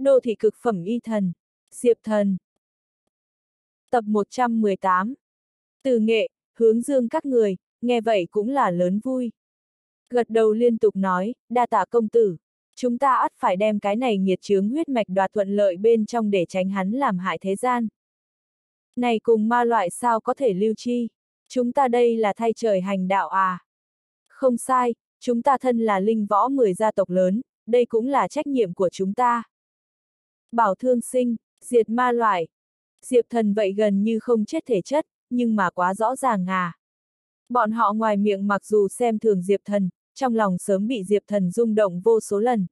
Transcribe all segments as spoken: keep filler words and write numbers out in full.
Đô thị cực phẩm y thần. Diệp Thần. Tập một trăm mười tám. Từ Nghệ, Hướng Dương các người, nghe vậy cũng là lớn vui. Gật đầu liên tục nói, đa tạ công tử. Chúng ta ắt phải đem cái này nghiệt chướng huyết mạch đoạt thuận lợi bên trong để tránh hắn làm hại thế gian. Này cùng ma loại sao có thể lưu chi? Chúng ta đây là thay trời hành đạo à? Không sai, chúng ta thân là linh võ mười gia tộc lớn, đây cũng là trách nhiệm của chúng ta. Bảo thương sinh, diệt ma loại. Diệp Thần vậy gần như không chết thể chất, nhưng mà quá rõ ràng à. Bọn họ ngoài miệng mặc dù xem thường Diệp Thần, trong lòng sớm bị Diệp Thần rung động vô số lần.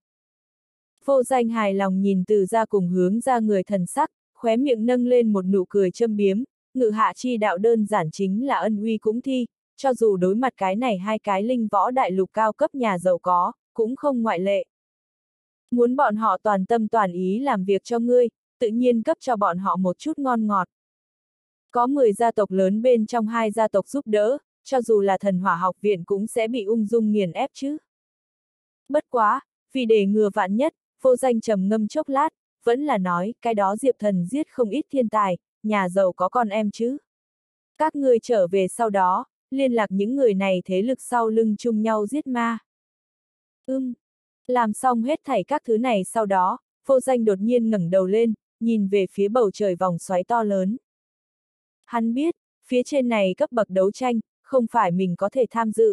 Vô Danh hài lòng nhìn Từ Gia cùng Hướng Ra người thần sắc, khóe miệng nâng lên một nụ cười châm biếm, ngự hạ chi đạo đơn giản chính là ân uy cũng thi, cho dù đối mặt cái này hai cái linh võ đại lục cao cấp nhà giàu có, cũng không ngoại lệ. Muốn bọn họ toàn tâm toàn ý làm việc cho ngươi, tự nhiên cấp cho bọn họ một chút ngon ngọt. Có mười gia tộc lớn bên trong hai gia tộc giúp đỡ, cho dù là thần hỏa học viện cũng sẽ bị ung dung nghiền ép chứ. Bất quá, vì để ngừa vạn nhất, Vô Danh trầm ngâm chốc lát, vẫn là nói, cái đó Diệp Thần giết không ít thiên tài, nhà giàu có con em chứ. Các ngươi trở về sau đó, liên lạc những người này thế lực sau lưng chung nhau giết ma. Ưm, làm xong hết thảy các thứ này sau đó, Vô Danh đột nhiên ngẩng đầu lên, nhìn về phía bầu trời vòng xoáy to lớn. Hắn biết, phía trên này cấp bậc đấu tranh, không phải mình có thể tham dự.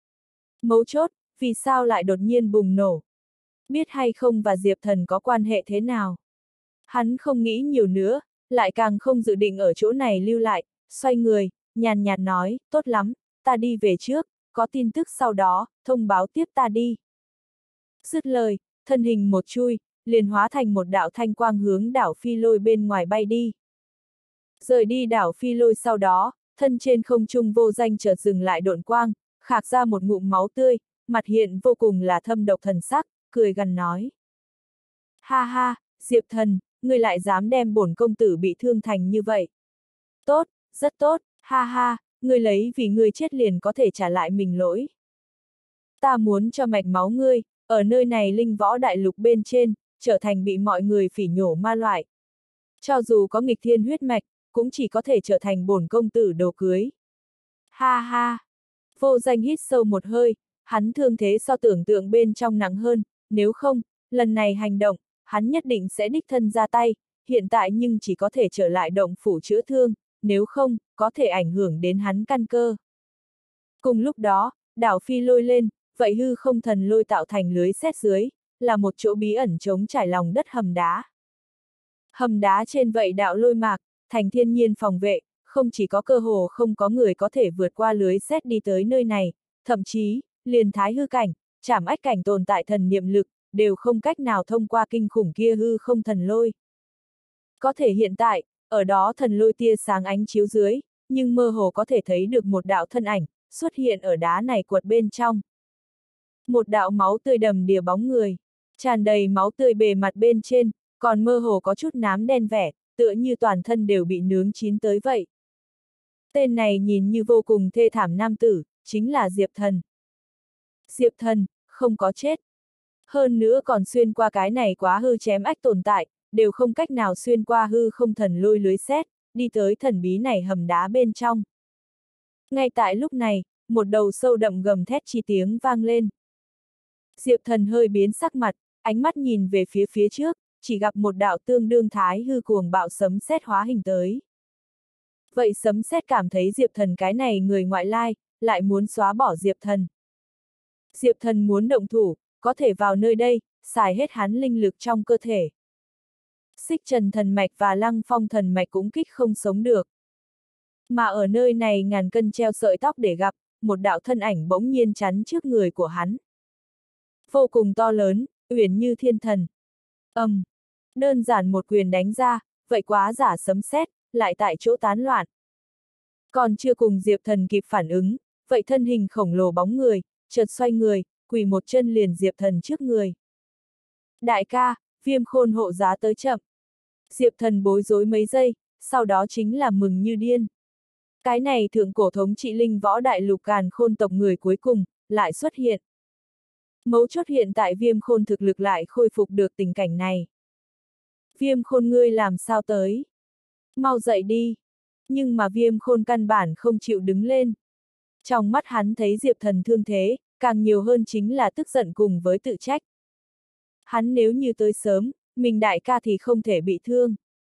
Mấu chốt, vì sao lại đột nhiên bùng nổ? Biết hay không và Diệp Thần có quan hệ thế nào? Hắn không nghĩ nhiều nữa, lại càng không dự định ở chỗ này lưu lại, xoay người, nhàn nhạt nói, tốt lắm, ta đi về trước, có tin tức sau đó, thông báo tiếp ta đi. Dứt lời, thân hình một chui, liền hóa thành một đạo thanh quang hướng đảo Phi Lôi bên ngoài bay đi. Rời đi đảo Phi Lôi sau đó, thân trên không trung Vô Danh chợt dừng lại độn quang, khạc ra một ngụm máu tươi, mặt hiện vô cùng là thâm độc thần sắc, cười gằn nói. Ha ha, Diệp Thần, ngươi lại dám đem bổn công tử bị thương thành như vậy. Tốt, rất tốt, ha ha, ngươi lấy vì ngươi chết liền có thể trả lại mình lỗi. Ta muốn cho mạch máu ngươi, ở nơi này linh võ đại lục bên trên, trở thành bị mọi người phỉ nhổ ma loại. Cho dù có nghịch thiên huyết mạch, cũng chỉ có thể trở thành bổn công tử đồ cưới. Ha ha! Vô Danh hít sâu một hơi, hắn thương thế so tưởng tượng bên trong nặng hơn, nếu không, lần này hành động, hắn nhất định sẽ đích thân ra tay, hiện tại nhưng chỉ có thể trở lại động phủ chữa thương, nếu không, có thể ảnh hưởng đến hắn căn cơ. Cùng lúc đó, đảo Phi Lôi lên, vậy hư không thần lôi tạo thành lưới sét dưới, là một chỗ bí ẩn trống trải lòng đất hầm đá. Hầm đá trên vậy đạo lôi mạc, thành thiên nhiên phòng vệ, không chỉ có cơ hồ không có người có thể vượt qua lưới sét đi tới nơi này, thậm chí, liền thái hư cảnh, trảm ách cảnh tồn tại thần niệm lực, đều không cách nào thông qua kinh khủng kia hư không thần lôi. Có thể hiện tại, ở đó thần lôi tia sáng ánh chiếu dưới, nhưng mơ hồ có thể thấy được một đạo thân ảnh, xuất hiện ở đá này quật bên trong. Một đạo máu tươi đầm đìa bóng người, tràn đầy máu tươi bề mặt bên trên, còn mơ hồ có chút nám đen vẻ, tựa như toàn thân đều bị nướng chín tới vậy. Tên này nhìn như vô cùng thê thảm nam tử, chính là Diệp Thần. Diệp Thần, không có chết. Hơn nữa còn xuyên qua cái này quá hư chém ách tồn tại, đều không cách nào xuyên qua hư không thần lôi lưới sét, đi tới thần bí này hầm đá bên trong. Ngay tại lúc này, một đầu sâu đậm gầm thét chi tiếng vang lên. Diệp Thần hơi biến sắc mặt, ánh mắt nhìn về phía phía trước, chỉ gặp một đạo tương đương thái hư cuồng bạo sấm sét hóa hình tới. Vậy sấm sét cảm thấy Diệp Thần cái này người ngoại lai, lại muốn xóa bỏ Diệp Thần. Diệp Thần muốn động thủ, có thể vào nơi đây, xài hết hắn linh lực trong cơ thể. Xích Trần thần mạch và Lăng Phong thần mạch cũng kích không sống được. Mà ở nơi này ngàn cân treo sợi tóc để gặp, một đạo thân ảnh bỗng nhiên chắn trước người của hắn. Vô cùng to lớn, uyển như thiên thần. Ầm, um, đơn giản một quyền đánh ra, vậy quá giả sấm sét, lại tại chỗ tán loạn. Còn chưa cùng Diệp Thần kịp phản ứng, vậy thân hình khổng lồ bóng người, chợt xoay người, quỳ một chân liền Diệp Thần trước người. Đại ca, Viêm Khôn hộ giá tới chậm. Diệp Thần bối rối mấy giây, sau đó chính là mừng như điên. Cái này thượng cổ thống trị linh võ đại lục Càn Khôn tộc người cuối cùng, lại xuất hiện. Mấu chốt hiện tại Viêm Khôn thực lực lại khôi phục được tình cảnh này. Viêm Khôn ngươi làm sao tới? Mau dậy đi. Nhưng mà Viêm Khôn căn bản không chịu đứng lên. Trong mắt hắn thấy Diệp Thần thương thế, càng nhiều hơn chính là tức giận cùng với tự trách. Hắn nếu như tới sớm, mình đại ca thì không thể bị thương.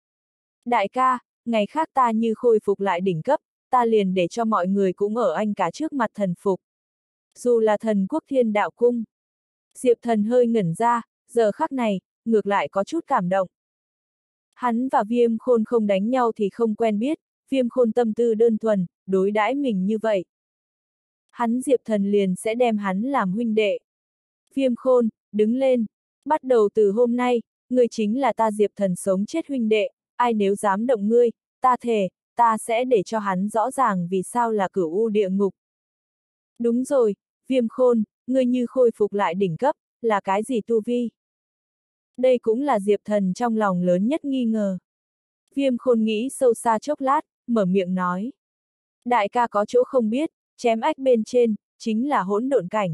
Đại ca, ngày khác ta như khôi phục lại đỉnh cấp, ta liền để cho mọi người cũng ở anh cả trước mặt thần phục. Dù là thần quốc thiên đạo cung. Diệp Thần hơi ngẩn ra, giờ khắc này, ngược lại có chút cảm động. Hắn và Viêm Khôn không đánh nhau thì không quen biết, Viêm Khôn tâm tư đơn thuần, đối đãi mình như vậy. Hắn Diệp Thần liền sẽ đem hắn làm huynh đệ. Viêm Khôn, đứng lên, bắt đầu từ hôm nay, ngươi chính là ta Diệp Thần sống chết huynh đệ, ai nếu dám động ngươi, ta thề, ta sẽ để cho hắn rõ ràng vì sao là cửu u địa ngục. Đúng rồi, Viêm Khôn, ngươi như khôi phục lại đỉnh cấp, là cái gì tu vi? Đây cũng là Diệp Thần trong lòng lớn nhất nghi ngờ. Viêm Khôn nghĩ sâu xa chốc lát, mở miệng nói. Đại ca có chỗ không biết, chém ách bên trên, chính là hỗn độn cảnh.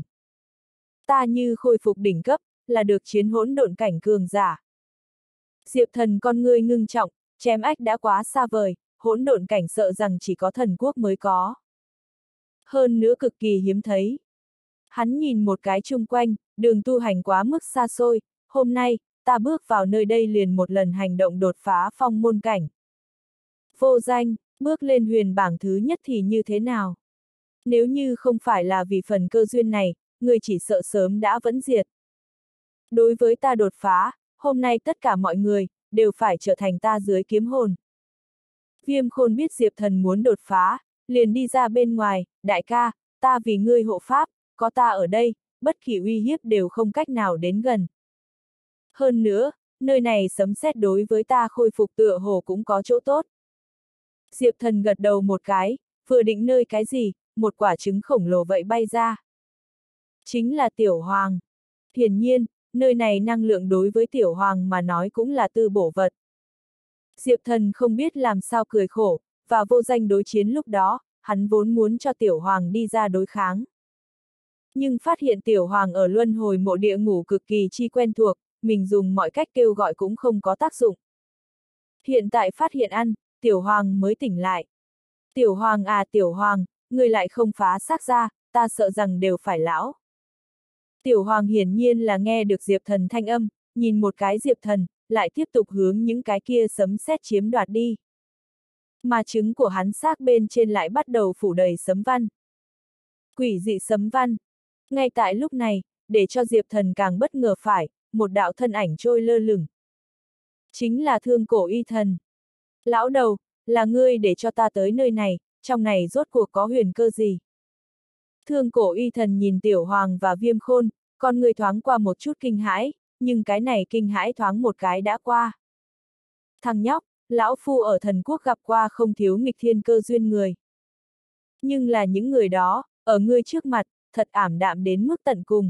Ta như khôi phục đỉnh cấp, là được chiến hỗn độn cảnh cường giả. Diệp Thần con ngươi ngưng trọng, chém ách đã quá xa vời, hỗn độn cảnh sợ rằng chỉ có thần quốc mới có. Hơn nữa cực kỳ hiếm thấy. Hắn nhìn một cái chung quanh, đường tu hành quá mức xa xôi, hôm nay, ta bước vào nơi đây liền một lần hành động đột phá phong môn cảnh. Vô danh, bước lên huyền bảng thứ nhất thì như thế nào? Nếu như không phải là vì phần cơ duyên này, người chỉ sợ sớm đã vẫn diệt. Đối với ta đột phá, hôm nay tất cả mọi người, đều phải trở thành ta dưới kiếm hồn. Viêm Khôn biết Diệp Thần muốn đột phá, liền đi ra bên ngoài, đại ca, ta vì ngươi hộ pháp, có ta ở đây, bất kỳ uy hiếp đều không cách nào đến gần. Hơn nữa, nơi này sấm sét đối với ta khôi phục tựa hồ cũng có chỗ tốt. Diệp Thần gật đầu một cái, vừa định nơi cái gì, một quả trứng khổng lồ vậy bay ra. Chính là Tiểu Hoàng. Hiển nhiên, nơi này năng lượng đối với Tiểu Hoàng mà nói cũng là tư bổ vật. Diệp Thần không biết làm sao cười khổ, và vô danh đối chiến lúc đó, hắn vốn muốn cho Tiểu Hoàng đi ra đối kháng. Nhưng phát hiện Tiểu Hoàng ở luân hồi mộ địa ngủ cực kỳ chi quen thuộc, mình dùng mọi cách kêu gọi cũng không có tác dụng. Hiện tại phát hiện ăn, Tiểu Hoàng mới tỉnh lại. Tiểu Hoàng à Tiểu Hoàng, người lại không phá xác ra, ta sợ rằng đều phải lão. Tiểu Hoàng hiển nhiên là nghe được Diệp Thần thanh âm, nhìn một cái Diệp Thần, lại tiếp tục hướng những cái kia sấm sét chiếm đoạt đi. Mà trứng của hắn xác bên trên lại bắt đầu phủ đầy sấm văn. Quỷ dị sấm văn. Ngay tại lúc này, để cho Diệp Thần càng bất ngờ phải, một đạo thân ảnh trôi lơ lửng. Chính là Thương Cổ Y Thần. Lão đầu, là ngươi để cho ta tới nơi này, trong này rốt cuộc có huyền cơ gì? Thương Cổ Y Thần nhìn Tiểu Hoàng và Viêm Khôn, con người thoáng qua một chút kinh hãi, nhưng cái này kinh hãi thoáng một cái đã qua. Thằng nhóc, lão phu ở thần quốc gặp qua không thiếu nghịch thiên cơ duyên người. Nhưng là những người đó, ở ngươi trước mặt, thật ảm đạm đến mức tận cùng.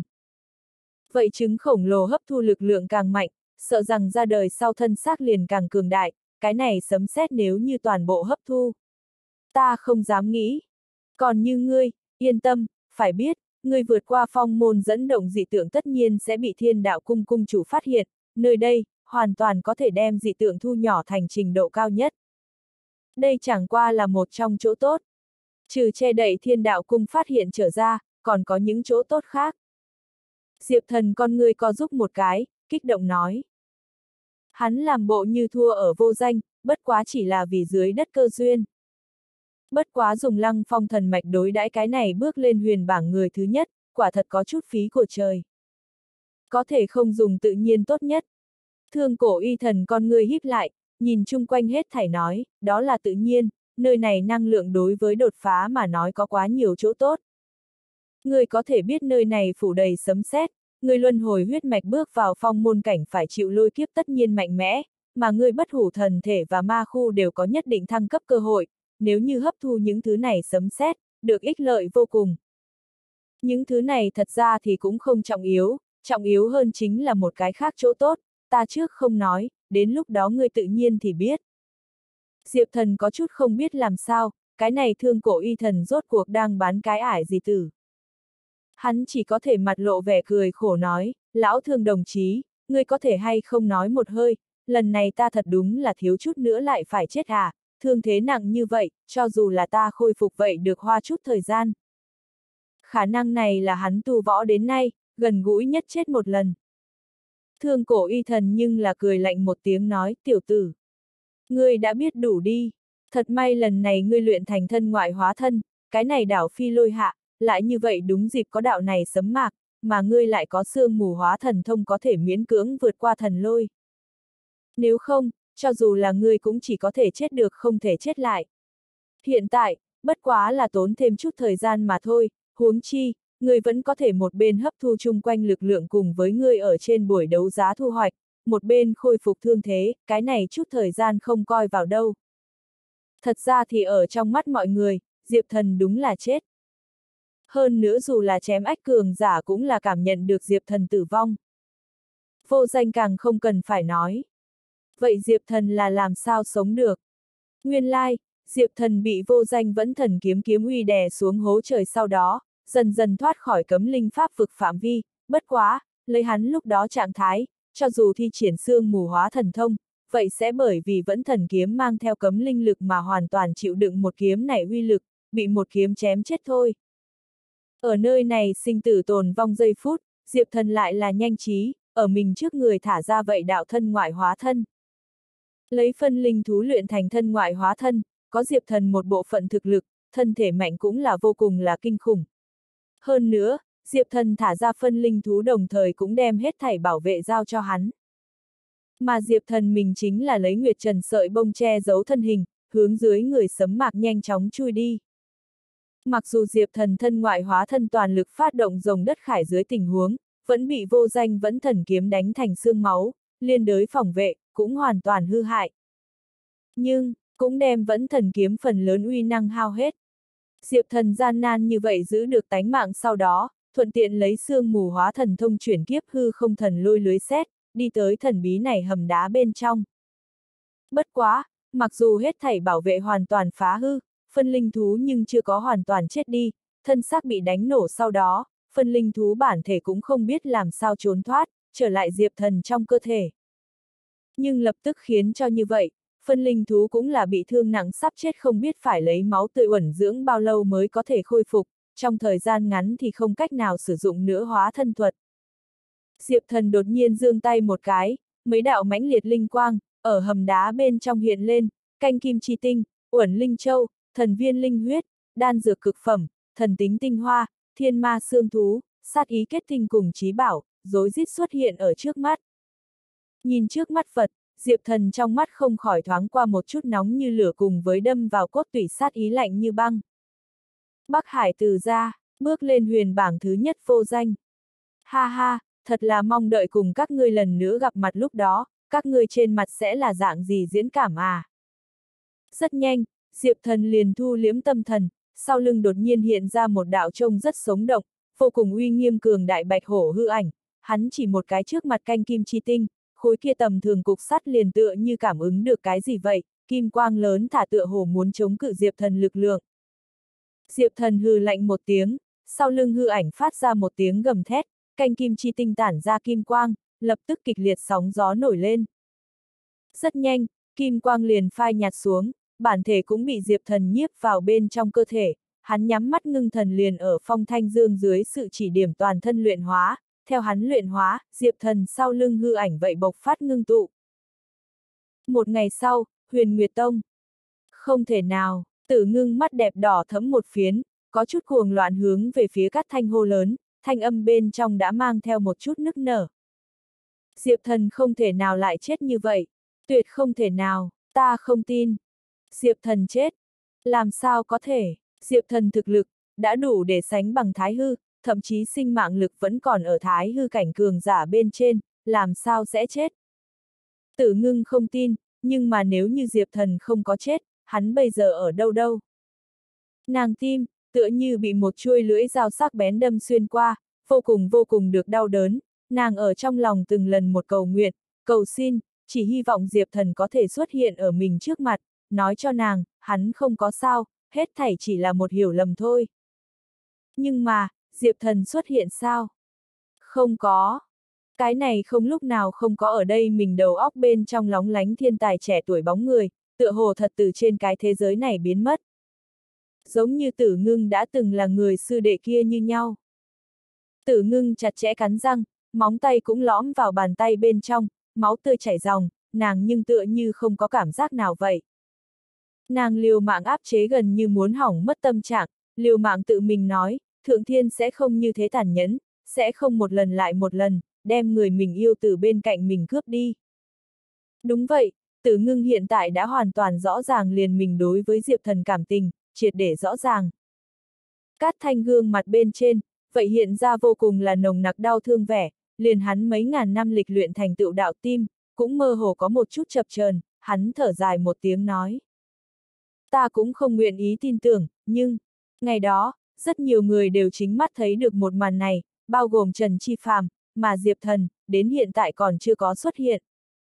Vậy trứng khổng lồ hấp thu lực lượng càng mạnh, sợ rằng ra đời sau thân xác liền càng cường đại, cái này sấm sét nếu như toàn bộ hấp thu. Ta không dám nghĩ. Còn như ngươi, yên tâm, phải biết, ngươi vượt qua phong môn dẫn động dị tượng tất nhiên sẽ bị thiên đạo cung cung chủ phát hiện, nơi đây, hoàn toàn có thể đem dị tượng thu nhỏ thành trình độ cao nhất. Đây chẳng qua là một trong chỗ tốt. Trừ che đậy thiên đạo cung phát hiện trở ra, còn có những chỗ tốt khác. Diệp Thần con ngươi co giúp một cái, kích động nói. Hắn làm bộ như thua ở vô danh, bất quá chỉ là vì dưới đất cơ duyên. Bất quá dùng Lăng Phong thần mạch đối đãi cái này bước lên huyền bảng người thứ nhất, quả thật có chút phí của trời. Có thể không dùng tự nhiên tốt nhất. Thương Cổ Y Thần con ngươi híp lại, nhìn chung quanh hết thảy nói, đó là tự nhiên, nơi này năng lượng đối với đột phá mà nói có quá nhiều chỗ tốt. Ngươi có thể biết nơi này phủ đầy sấm sét, ngươi luân hồi huyết mạch bước vào phong môn cảnh phải chịu lôi kiếp tất nhiên mạnh mẽ, mà ngươi bất hủ thần thể và ma khu đều có nhất định thăng cấp cơ hội, nếu như hấp thu những thứ này sấm sét, được ích lợi vô cùng. Những thứ này thật ra thì cũng không trọng yếu, trọng yếu hơn chính là một cái khác chỗ tốt, ta trước không nói, đến lúc đó ngươi tự nhiên thì biết. Diệp Thần có chút không biết làm sao, cái này Thương Cổ Y Thần rốt cuộc đang bán cái ải gì tử. Hắn chỉ có thể mặt lộ vẻ cười khổ nói, lão Thương đồng chí, ngươi có thể hay không nói một hơi, lần này ta thật đúng là thiếu chút nữa lại phải chết à, thương thế nặng như vậy, cho dù là ta khôi phục vậy được hoa chút thời gian. Khả năng này là hắn tu võ đến nay, gần gũi nhất chết một lần. Thương cổ y thần nhưng là cười lạnh một tiếng nói, tiểu tử. Ngươi đã biết đủ đi, thật may lần này ngươi luyện thành thân ngoại hóa thân, cái này đảo phi lôi hạ, lại như vậy đúng dịp có đạo này sấm mạc, mà ngươi lại có sương mù hóa thần thông có thể miễn cưỡng vượt qua thần lôi. Nếu không, cho dù là ngươi cũng chỉ có thể chết được không thể chết lại. Hiện tại, bất quá là tốn thêm chút thời gian mà thôi, huống chi, ngươi vẫn có thể một bên hấp thu chung quanh lực lượng cùng với ngươi ở trên buổi đấu giá thu hoạch, một bên khôi phục thương thế, cái này chút thời gian không coi vào đâu. Thật ra thì ở trong mắt mọi người, Diệp Thần đúng là chết. Hơn nữa dù là chém ách cường giả cũng là cảm nhận được Diệp Thần tử vong. Vô danh càng không cần phải nói. Vậy Diệp Thần là làm sao sống được? Nguyên lai, Diệp Thần bị vô danh vẫn thần kiếm kiếm uy đè xuống hố trời sau đó, dần dần thoát khỏi cấm linh pháp vực phạm vi, bất quá, lấy hắn lúc đó trạng thái, cho dù thi triển xương mù hóa thần thông, vậy sẽ bởi vì vẫn thần kiếm mang theo cấm linh lực mà hoàn toàn chịu đựng một kiếm này uy lực, bị một kiếm chém chết thôi. Ở nơi này sinh tử tồn vong giây phút, Diệp Thần lại là nhanh trí, ở mình trước người thả ra vậy đạo thân ngoại hóa thân. Lấy phân linh thú luyện thành thân ngoại hóa thân, có Diệp Thần một bộ phận thực lực, thân thể mạnh cũng là vô cùng là kinh khủng. Hơn nữa, Diệp Thần thả ra phân linh thú đồng thời cũng đem hết thảy bảo vệ giao cho hắn. Mà Diệp Thần mình chính là lấy nguyệt trần sợi bông che giấu thân hình, hướng dưới người sấm mạc nhanh chóng chui đi. Mặc dù Diệp Thần thân ngoại hóa thân toàn lực phát động rồng đất khải dưới tình huống, vẫn bị vô danh vẫn thần kiếm đánh thành xương máu, liên đới phòng vệ, cũng hoàn toàn hư hại. Nhưng, cũng đem vẫn thần kiếm phần lớn uy năng hao hết. Diệp Thần gian nan như vậy giữ được tánh mạng sau đó, thuận tiện lấy xương mù hóa thần thông chuyển kiếp hư không thần lôi lưới xét, đi tới thần bí này hầm đá bên trong. Bất quá, mặc dù hết thảy bảo vệ hoàn toàn phá hư, phân linh thú nhưng chưa có hoàn toàn chết đi, thân xác bị đánh nổ sau đó, phân linh thú bản thể cũng không biết làm sao trốn thoát, trở lại Diệp Thần trong cơ thể. Nhưng lập tức khiến cho như vậy, phân linh thú cũng là bị thương nặng sắp chết không biết phải lấy máu tươi uẩn dưỡng bao lâu mới có thể khôi phục, trong thời gian ngắn thì không cách nào sử dụng nữa hóa thân thuật. Diệp Thần đột nhiên giương tay một cái, mấy đạo mãnh liệt linh quang, ở hầm đá bên trong hiện lên, canh kim chi tinh, uẩn linh châu, thần viên linh huyết, đan dược cực phẩm, thần tính tinh hoa, thiên ma xương thú, sát ý kết tinh cùng chí bảo, rối rít xuất hiện ở trước mắt. Nhìn trước mắt Phật, Diệp Thần trong mắt không khỏi thoáng qua một chút nóng như lửa cùng với đâm vào cốt tủy sát ý lạnh như băng. Bắc Hải từ ra, bước lên huyền bảng thứ nhất vô danh. Ha ha, thật là mong đợi cùng các ngươi lần nữa gặp mặt lúc đó, các ngươi trên mặt sẽ là dạng gì diễn cảm à? Rất nhanh, Diệp Thần liền thu liếm tâm thần, sau lưng đột nhiên hiện ra một đạo trông rất sống động, vô cùng uy nghiêm cường đại bạch hổ hư ảnh, hắn chỉ một cái trước mặt canh kim chi tinh, khối kia tầm thường cục sắt liền tựa như cảm ứng được cái gì vậy, kim quang lớn thả tựa hồ muốn chống cự Diệp Thần lực lượng. Diệp Thần hừ lạnh một tiếng, sau lưng hư ảnh phát ra một tiếng gầm thét, canh kim chi tinh tản ra kim quang, lập tức kịch liệt sóng gió nổi lên. Rất nhanh, kim quang liền phai nhạt xuống, bản thể cũng bị Diệp Thần nhiếp vào bên trong cơ thể, hắn nhắm mắt ngưng thần liền ở phong thanh dương dưới sự chỉ điểm toàn thân luyện hóa, theo hắn luyện hóa, Diệp Thần sau lưng hư ảnh vậy bộc phát ngưng tụ. Một ngày sau, Huyền Nguyệt Tông. Không thể nào, Tử Ngưng mắt đẹp đỏ thẫm một phiến, có chút cuồng loạn hướng về phía Cát Thanh hô lớn, thanh âm bên trong đã mang theo một chút nức nở. Diệp Thần không thể nào lại chết như vậy, tuyệt không thể nào, ta không tin. Diệp Thần chết, làm sao có thể, Diệp Thần thực lực, đã đủ để sánh bằng Thái Hư, thậm chí sinh mạng lực vẫn còn ở Thái Hư cảnh cường giả bên trên, làm sao sẽ chết. Tử Ngưng không tin, nhưng mà nếu như Diệp Thần không có chết, hắn bây giờ ở đâu đâu. Nàng tim, tựa như bị một chuôi lưỡi dao sắc bén đâm xuyên qua, vô cùng vô cùng được đau đớn, nàng ở trong lòng từng lần một cầu nguyện, cầu xin, chỉ hy vọng Diệp Thần có thể xuất hiện ở mình trước mặt, nói cho nàng, hắn không có sao, hết thảy chỉ là một hiểu lầm thôi. Nhưng mà, Diệp Thần xuất hiện sao? Không có. Cái này không lúc nào không có ở đây mình đầu óc bên trong lóng lánh thiên tài trẻ tuổi bóng người, tựa hồ thật từ trên cái thế giới này biến mất. Giống như Tử Ngưng đã từng là người sư đệ kia như nhau. Tử Ngưng chặt chẽ cắn răng, móng tay cũng lõm vào bàn tay bên trong, máu tươi chảy ròng, nàng nhưng tựa như không có cảm giác nào vậy. Nàng liều mạng áp chế gần như muốn hỏng mất tâm trạng, liều mạng tự mình nói, Thượng Thiên sẽ không như thế tàn nhẫn, sẽ không một lần lại một lần, đem người mình yêu từ bên cạnh mình cướp đi. Đúng vậy, Tử Ngưng hiện tại đã hoàn toàn rõ ràng liền mình đối với Diệp Thần cảm tình, triệt để rõ ràng. Cát Thanh gương mặt bên trên, vậy hiện ra vô cùng là nồng nặc đau thương vẻ, liền hắn mấy ngàn năm lịch luyện thành tựu đạo tim, cũng mơ hồ có một chút chập chờn, hắn thở dài một tiếng nói. Ta cũng không nguyện ý tin tưởng, nhưng, ngày đó, rất nhiều người đều chính mắt thấy được một màn này, bao gồm Trần Chi Phàm, mà Diệp Thần, đến hiện tại còn chưa có xuất hiện.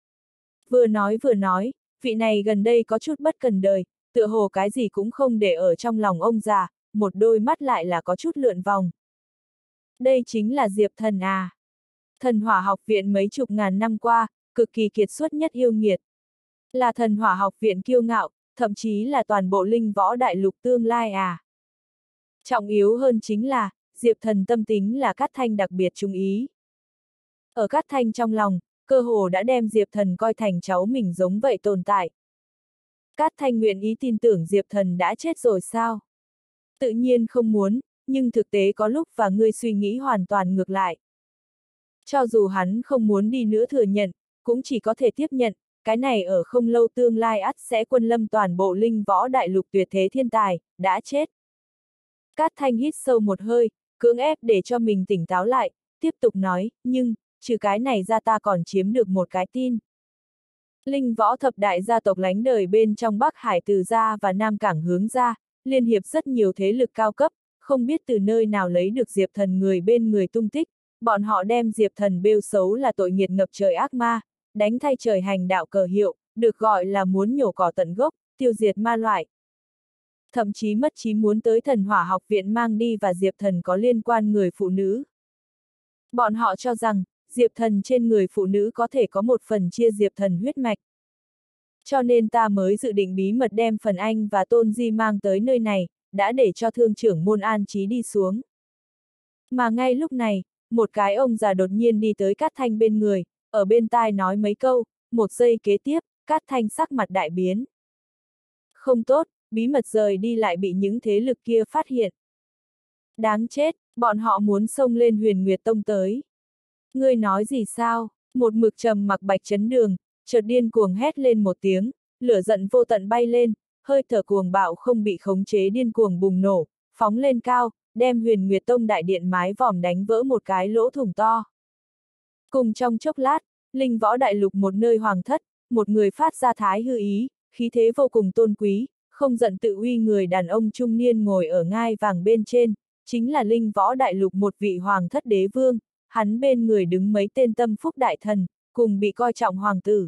Vừa nói vừa nói, vị này gần đây có chút bất cần đời, tựa hồ cái gì cũng không để ở trong lòng ông già, một đôi mắt lại là có chút lượn vòng. Đây chính là Diệp Thần à. Thần Hỏa học viện mấy chục ngàn năm qua, cực kỳ kiệt xuất nhất yêu nghiệt. Là Thần Hỏa học viện kiêu ngạo, thậm chí là toàn bộ linh võ đại lục tương lai à. Trọng yếu hơn chính là, Diệp Thần tâm tính là Cát Thanh đặc biệt chú ý. Ở Cát Thanh trong lòng, cơ hồ đã đem Diệp Thần coi thành cháu mình giống vậy tồn tại. Cát Thanh nguyện ý tin tưởng Diệp Thần đã chết rồi sao? Tự nhiên không muốn, nhưng thực tế có lúc và ngươi suy nghĩ hoàn toàn ngược lại. Cho dù hắn không muốn đi nữa thừa nhận, cũng chỉ có thể tiếp nhận, cái này ở không lâu tương lai ắt sẽ quân lâm toàn bộ linh võ đại lục tuyệt thế thiên tài, đã chết. Cát Thanh hít sâu một hơi, cưỡng ép để cho mình tỉnh táo lại, tiếp tục nói, nhưng, trừ cái này ra ta còn chiếm được một cái tin. Linh võ thập đại gia tộc lánh đời bên trong Bắc Hải từ gia và Nam Cảng hướng ra, liên hiệp rất nhiều thế lực cao cấp, không biết từ nơi nào lấy được Diệp Thần người bên người tung tích, bọn họ đem Diệp Thần bêu xấu là tội nghiệt ngập trời ác ma, đánh thay trời hành đạo cờ hiệu, được gọi là muốn nhổ cỏ tận gốc, tiêu diệt ma loại. Thậm chí mất chí muốn tới Thần Hỏa học viện mang đi và Diệp Thần có liên quan người phụ nữ. Bọn họ cho rằng, Diệp Thần trên người phụ nữ có thể có một phần chia Diệp Thần huyết mạch. Cho nên ta mới dự định bí mật đem phần anh và Tôn Di mang tới nơi này, đã để cho thương trưởng môn an trí đi xuống. Mà ngay lúc này, một cái ông già đột nhiên đi tới Cát Thanh bên người, ở bên tai nói mấy câu, một giây kế tiếp, Cát Thanh sắc mặt đại biến. Không tốt, bí mật rời đi lại bị những thế lực kia phát hiện. Đáng chết, bọn họ muốn xông lên Huyền Nguyệt Tông tới. Ngươi nói gì sao? Một mực trầm mặc Bạch Chấn Đường, chợt điên cuồng hét lên một tiếng, lửa giận vô tận bay lên, hơi thở cuồng bạo không bị khống chế điên cuồng bùng nổ, phóng lên cao, đem Huyền Nguyệt Tông đại điện mái vòm đánh vỡ một cái lỗ thủng to. Cùng trong chốc lát, linh võ đại lục một nơi hoàng thất, một người phát ra thái hư ý, khí thế vô cùng tôn quý, không giận tự uy người đàn ông trung niên ngồi ở ngai vàng bên trên, chính là linh võ đại lục một vị hoàng thất đế vương, hắn bên người đứng mấy tên tâm phúc đại thần, cùng bị coi trọng hoàng tử.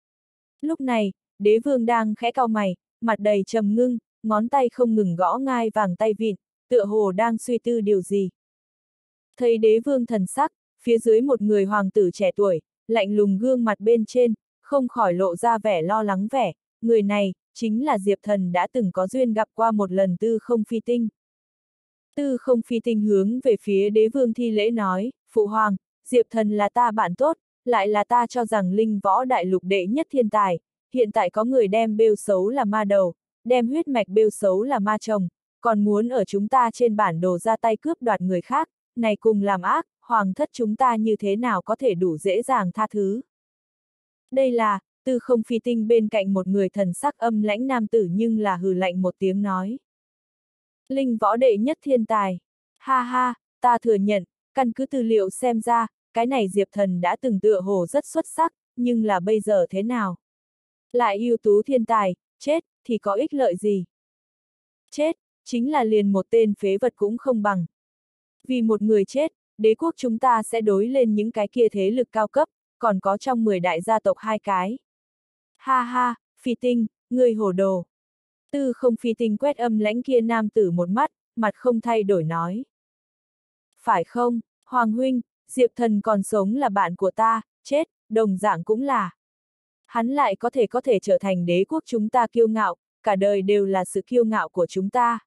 Lúc này, đế vương đang khẽ cau mày, mặt đầy trầm ngưng, ngón tay không ngừng gõ ngai vàng tay vịn, tựa hồ đang suy tư điều gì. Thấy đế vương thần sắc, phía dưới một người hoàng tử trẻ tuổi, lạnh lùng gương mặt bên trên, không khỏi lộ ra vẻ lo lắng vẻ, người này, chính là Diệp Thần đã từng có duyên gặp qua một lần Tư Không Phi Tinh. Tư Không Phi Tinh hướng về phía đế vương thi lễ nói, Phụ Hoàng, Diệp Thần là ta bạn tốt, lại là ta cho rằng linh võ đại lục đệ nhất thiên tài, hiện tại có người đem bêu xấu là ma đầu, đem huyết mạch bêu xấu là ma chồng, còn muốn ở chúng ta trên bản đồ ra tay cướp đoạt người khác, này cùng làm ác, hoàng thất chúng ta như thế nào có thể đủ dễ dàng tha thứ. Đây là, Tư Không Phi Tinh bên cạnh một người thần sắc âm lãnh nam tử nhưng là hừ lạnh một tiếng nói. Linh võ đệ nhất thiên tài. Ha ha, ta thừa nhận, căn cứ tư liệu xem ra, cái này Diệp Thần đã từng tựa hồ rất xuất sắc, nhưng là bây giờ thế nào? Lại ưu tú thiên tài, chết, thì có ích lợi gì? Chết, chính là liền một tên phế vật cũng không bằng. Vì một người chết, đế quốc chúng ta sẽ đối lên những cái kia thế lực cao cấp, còn có trong mười đại gia tộc hai cái. Ha ha, Phi Tinh, ngươi hồ đồ. Tư Không Phi Tinh quét âm lãnh kia nam tử một mắt, mặt không thay đổi nói. Phải không, Hoàng huynh, Diệp Thần còn sống là bạn của ta, chết, đồng dạng cũng là. Hắn lại có thể có thể trở thành đế quốc chúng ta kiêu ngạo, cả đời đều là sự kiêu ngạo của chúng ta.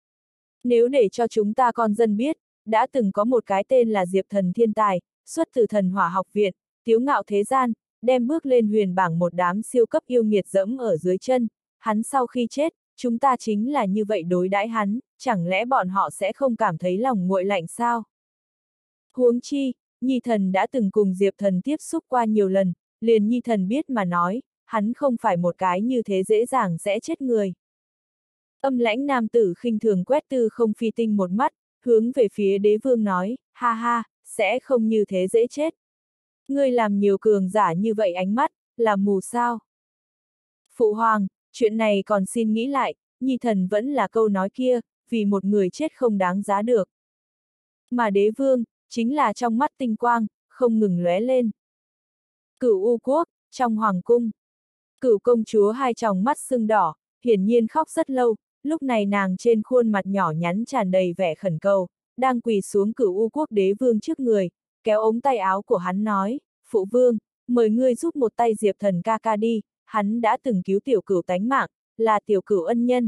Nếu để cho chúng ta con dân biết, đã từng có một cái tên là Diệp Thần thiên tài, xuất từ Thần Hỏa học viện, tiếu ngạo thế gian, đem bước lên huyền bảng một đám siêu cấp yêu nghiệt dẫm ở dưới chân, hắn sau khi chết, chúng ta chính là như vậy đối đãi hắn, chẳng lẽ bọn họ sẽ không cảm thấy lòng nguội lạnh sao? Huống chi, Nhi Thần đã từng cùng Diệp Thần tiếp xúc qua nhiều lần, liền Nhi Thần biết mà nói, hắn không phải một cái như thế dễ dàng sẽ chết người. Âm lãnh nam tử khinh thường quét Tư Không Phi Tinh một mắt, hướng về phía đế vương nói, ha ha, sẽ không như thế dễ chết. Ngươi làm nhiều cường giả như vậy ánh mắt, là mù sao? Phụ hoàng, chuyện này còn xin nghĩ lại, Nhi Thần vẫn là câu nói kia, vì một người chết không đáng giá được. Mà đế vương, chính là trong mắt tinh quang, không ngừng lóe lên. Cửu U Quốc, trong hoàng cung. Cửu công chúa hai tròng mắt sưng đỏ, hiển nhiên khóc rất lâu, lúc này nàng trên khuôn mặt nhỏ nhắn tràn đầy vẻ khẩn cầu, đang quỳ xuống Cửu U Quốc đế vương trước người, kéo ống tay áo của hắn nói, phụ vương, mời ngươi giúp một tay Diệp Thần ca ca đi, hắn đã từng cứu tiểu cửu tánh mạng, là tiểu cửu ân nhân.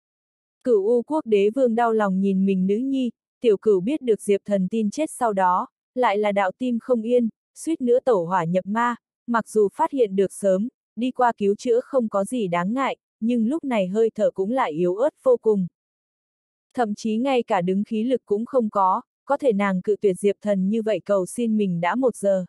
Cửu U Quốc đế vương đau lòng nhìn mình nữ nhi, tiểu cửu biết được Diệp Thần tin chết sau đó, lại là đạo tim không yên, suýt nữa tẩu hỏa nhập ma, mặc dù phát hiện được sớm, đi qua cứu chữa không có gì đáng ngại, nhưng lúc này hơi thở cũng lại yếu ớt vô cùng. Thậm chí ngay cả đứng khí lực cũng không có, có thể nàng cự tuyệt Diệp Thần như vậy cầu xin mình đã một giờ.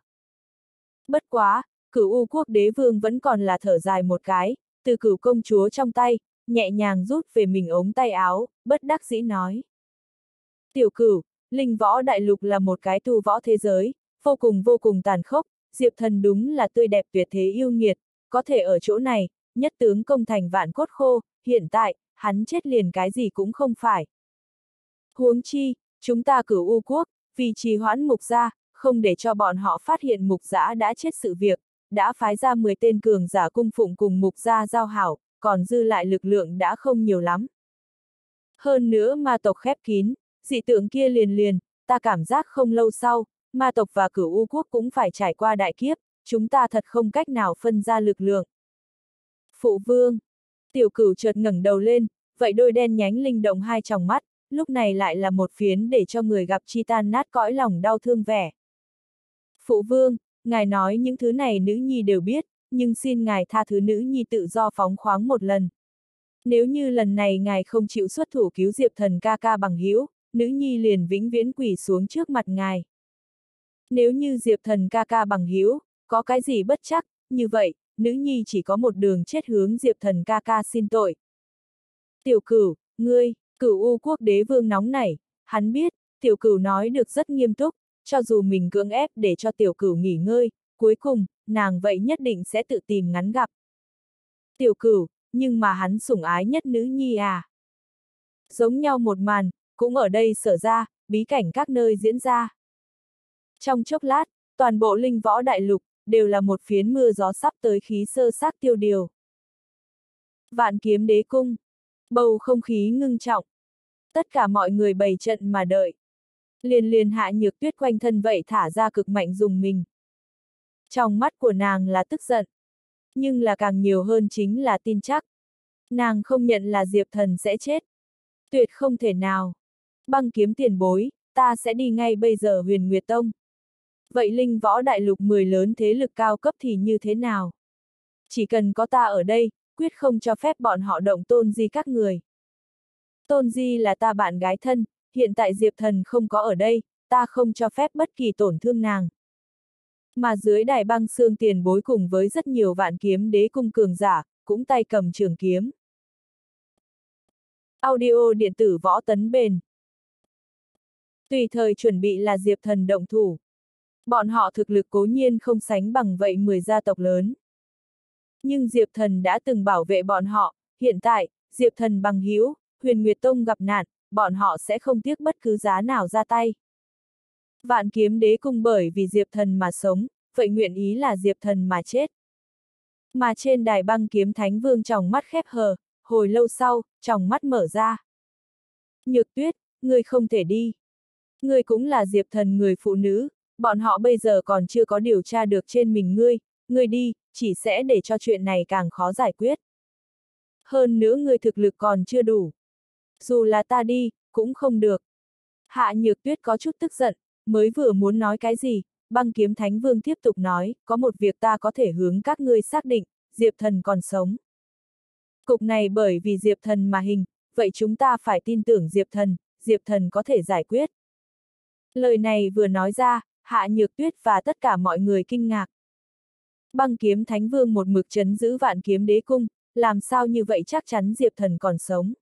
Bất quá, Cửu U Quốc đế vương vẫn còn là thở dài một cái, từ Cửu công chúa trong tay, nhẹ nhàng rút về mình ống tay áo, bất đắc dĩ nói. Tiểu Cửu, linh võ đại lục là một cái tu võ thế giới, vô cùng vô cùng tàn khốc, Diệp Thần đúng là tươi đẹp tuyệt thế yêu nghiệt, có thể ở chỗ này, nhất tướng công thành vạn cốt khô, hiện tại, hắn chết liền cái gì cũng không phải. Huống chi, chúng ta Cửu U Quốc, vì trì hoãn mục gia, không để cho bọn họ phát hiện mục giã đã chết sự việc, đã phái ra mười tên cường giả cung phụng cùng mục gia giao hảo, còn dư lại lực lượng đã không nhiều lắm. Hơn nữa ma tộc khép kín, dị tượng kia liền liền, ta cảm giác không lâu sau, ma tộc và Cửu U Quốc cũng phải trải qua đại kiếp, chúng ta thật không cách nào phân ra lực lượng. Phụ vương, tiểu Cửu chợt ngẩng đầu lên, vậy đôi đen nhánh linh động hai tròng mắt, lúc này lại là một phiến để cho người gặp chi tan nát cõi lòng đau thương vẻ. Phụ vương, ngài nói những thứ này nữ nhi đều biết, nhưng xin ngài tha thứ nữ nhi tự do phóng khoáng một lần. Nếu như lần này ngài không chịu xuất thủ cứu Diệp Thần ca ca bằng hữu, nữ nhi liền vĩnh viễn quỳ xuống trước mặt ngài. Nếu như Diệp Thần ca ca bằng hữu, có cái gì bất chắc, như vậy, nữ nhi chỉ có một đường chết hướng Diệp Thần ca ca xin tội. Tiểu Cửu, ngươi, Cửu U Quốc đế vương nóng nảy, hắn biết, tiểu Cửu nói được rất nghiêm túc, cho dù mình cưỡng ép để cho tiểu Cửu nghỉ ngơi, cuối cùng, nàng vậy nhất định sẽ tự tìm ngắn gặp. Tiểu Cửu, nhưng mà hắn sủng ái nhất nữ nhi à. Giống nhau một màn, cũng ở đây sở ra, bí cảnh các nơi diễn ra. Trong chốc lát, toàn bộ linh võ đại lục, đều là một phiến mưa gió sắp tới khí sơ xác tiêu điều. Vạn Kiếm Đế Cung, bầu không khí ngưng trọng. Tất cả mọi người bày trận mà đợi. Liền liền Hạ Nhược Tuyết quanh thân vậy thả ra cực mạnh dùng mình. Trong mắt của nàng là tức giận. Nhưng là càng nhiều hơn chính là tin chắc. Nàng không nhận là Diệp Thần sẽ chết. Tuyệt không thể nào. Băng Kiếm tiền bối, ta sẽ đi ngay bây giờ Huyền Nguyệt Tông. Vậy linh võ đại lục mười lớn thế lực cao cấp thì như thế nào? Chỉ cần có ta ở đây, quyết không cho phép bọn họ động Tôn Di các người. Tôn Di là ta bạn gái thân, hiện tại Diệp Thần không có ở đây, ta không cho phép bất kỳ tổn thương nàng. Mà dưới đài băng xương tiền bối cùng với rất nhiều Vạn Kiếm Đế cung cường giả, cũng tay cầm trường kiếm. Audio điện tử võ tấn bền. Tùy thời chuẩn bị là Diệp Thần động thủ. Bọn họ thực lực cố nhiên không sánh bằng vậy mười gia tộc lớn. Nhưng Diệp Thần đã từng bảo vệ bọn họ, hiện tại, Diệp Thần bằng hữu, Huyền Nguyệt Tông gặp nạn, bọn họ sẽ không tiếc bất cứ giá nào ra tay. Vạn Kiếm Đế cung bởi vì Diệp Thần mà sống, vậy nguyện ý là Diệp Thần mà chết. Mà trên đài băng kiếm Thánh Vương tròng mắt khép hờ, hồi lâu sau, tròng mắt mở ra. Nhược Tuyết, ngươi không thể đi. Ngươi cũng là Diệp Thần người phụ nữ, bọn họ bây giờ còn chưa có điều tra được trên mình ngươi, ngươi đi, chỉ sẽ để cho chuyện này càng khó giải quyết. Hơn nữa ngươi thực lực còn chưa đủ. Dù là ta đi, cũng không được. Hạ Nhược Tuyết có chút tức giận, mới vừa muốn nói cái gì, Băng Kiếm Thánh Vương tiếp tục nói, có một việc ta có thể hướng các ngươi xác định, Diệp Thần còn sống. Cục này bởi vì Diệp Thần mà hình, vậy chúng ta phải tin tưởng Diệp Thần, Diệp Thần có thể giải quyết. Lời này vừa nói ra, Hạ Nhược Tuyết và tất cả mọi người kinh ngạc. Băng Kiếm Thánh Vương một mực trấn giữ Vạn Kiếm Đế Cung, làm sao như vậy chắc chắn Diệp Thần còn sống.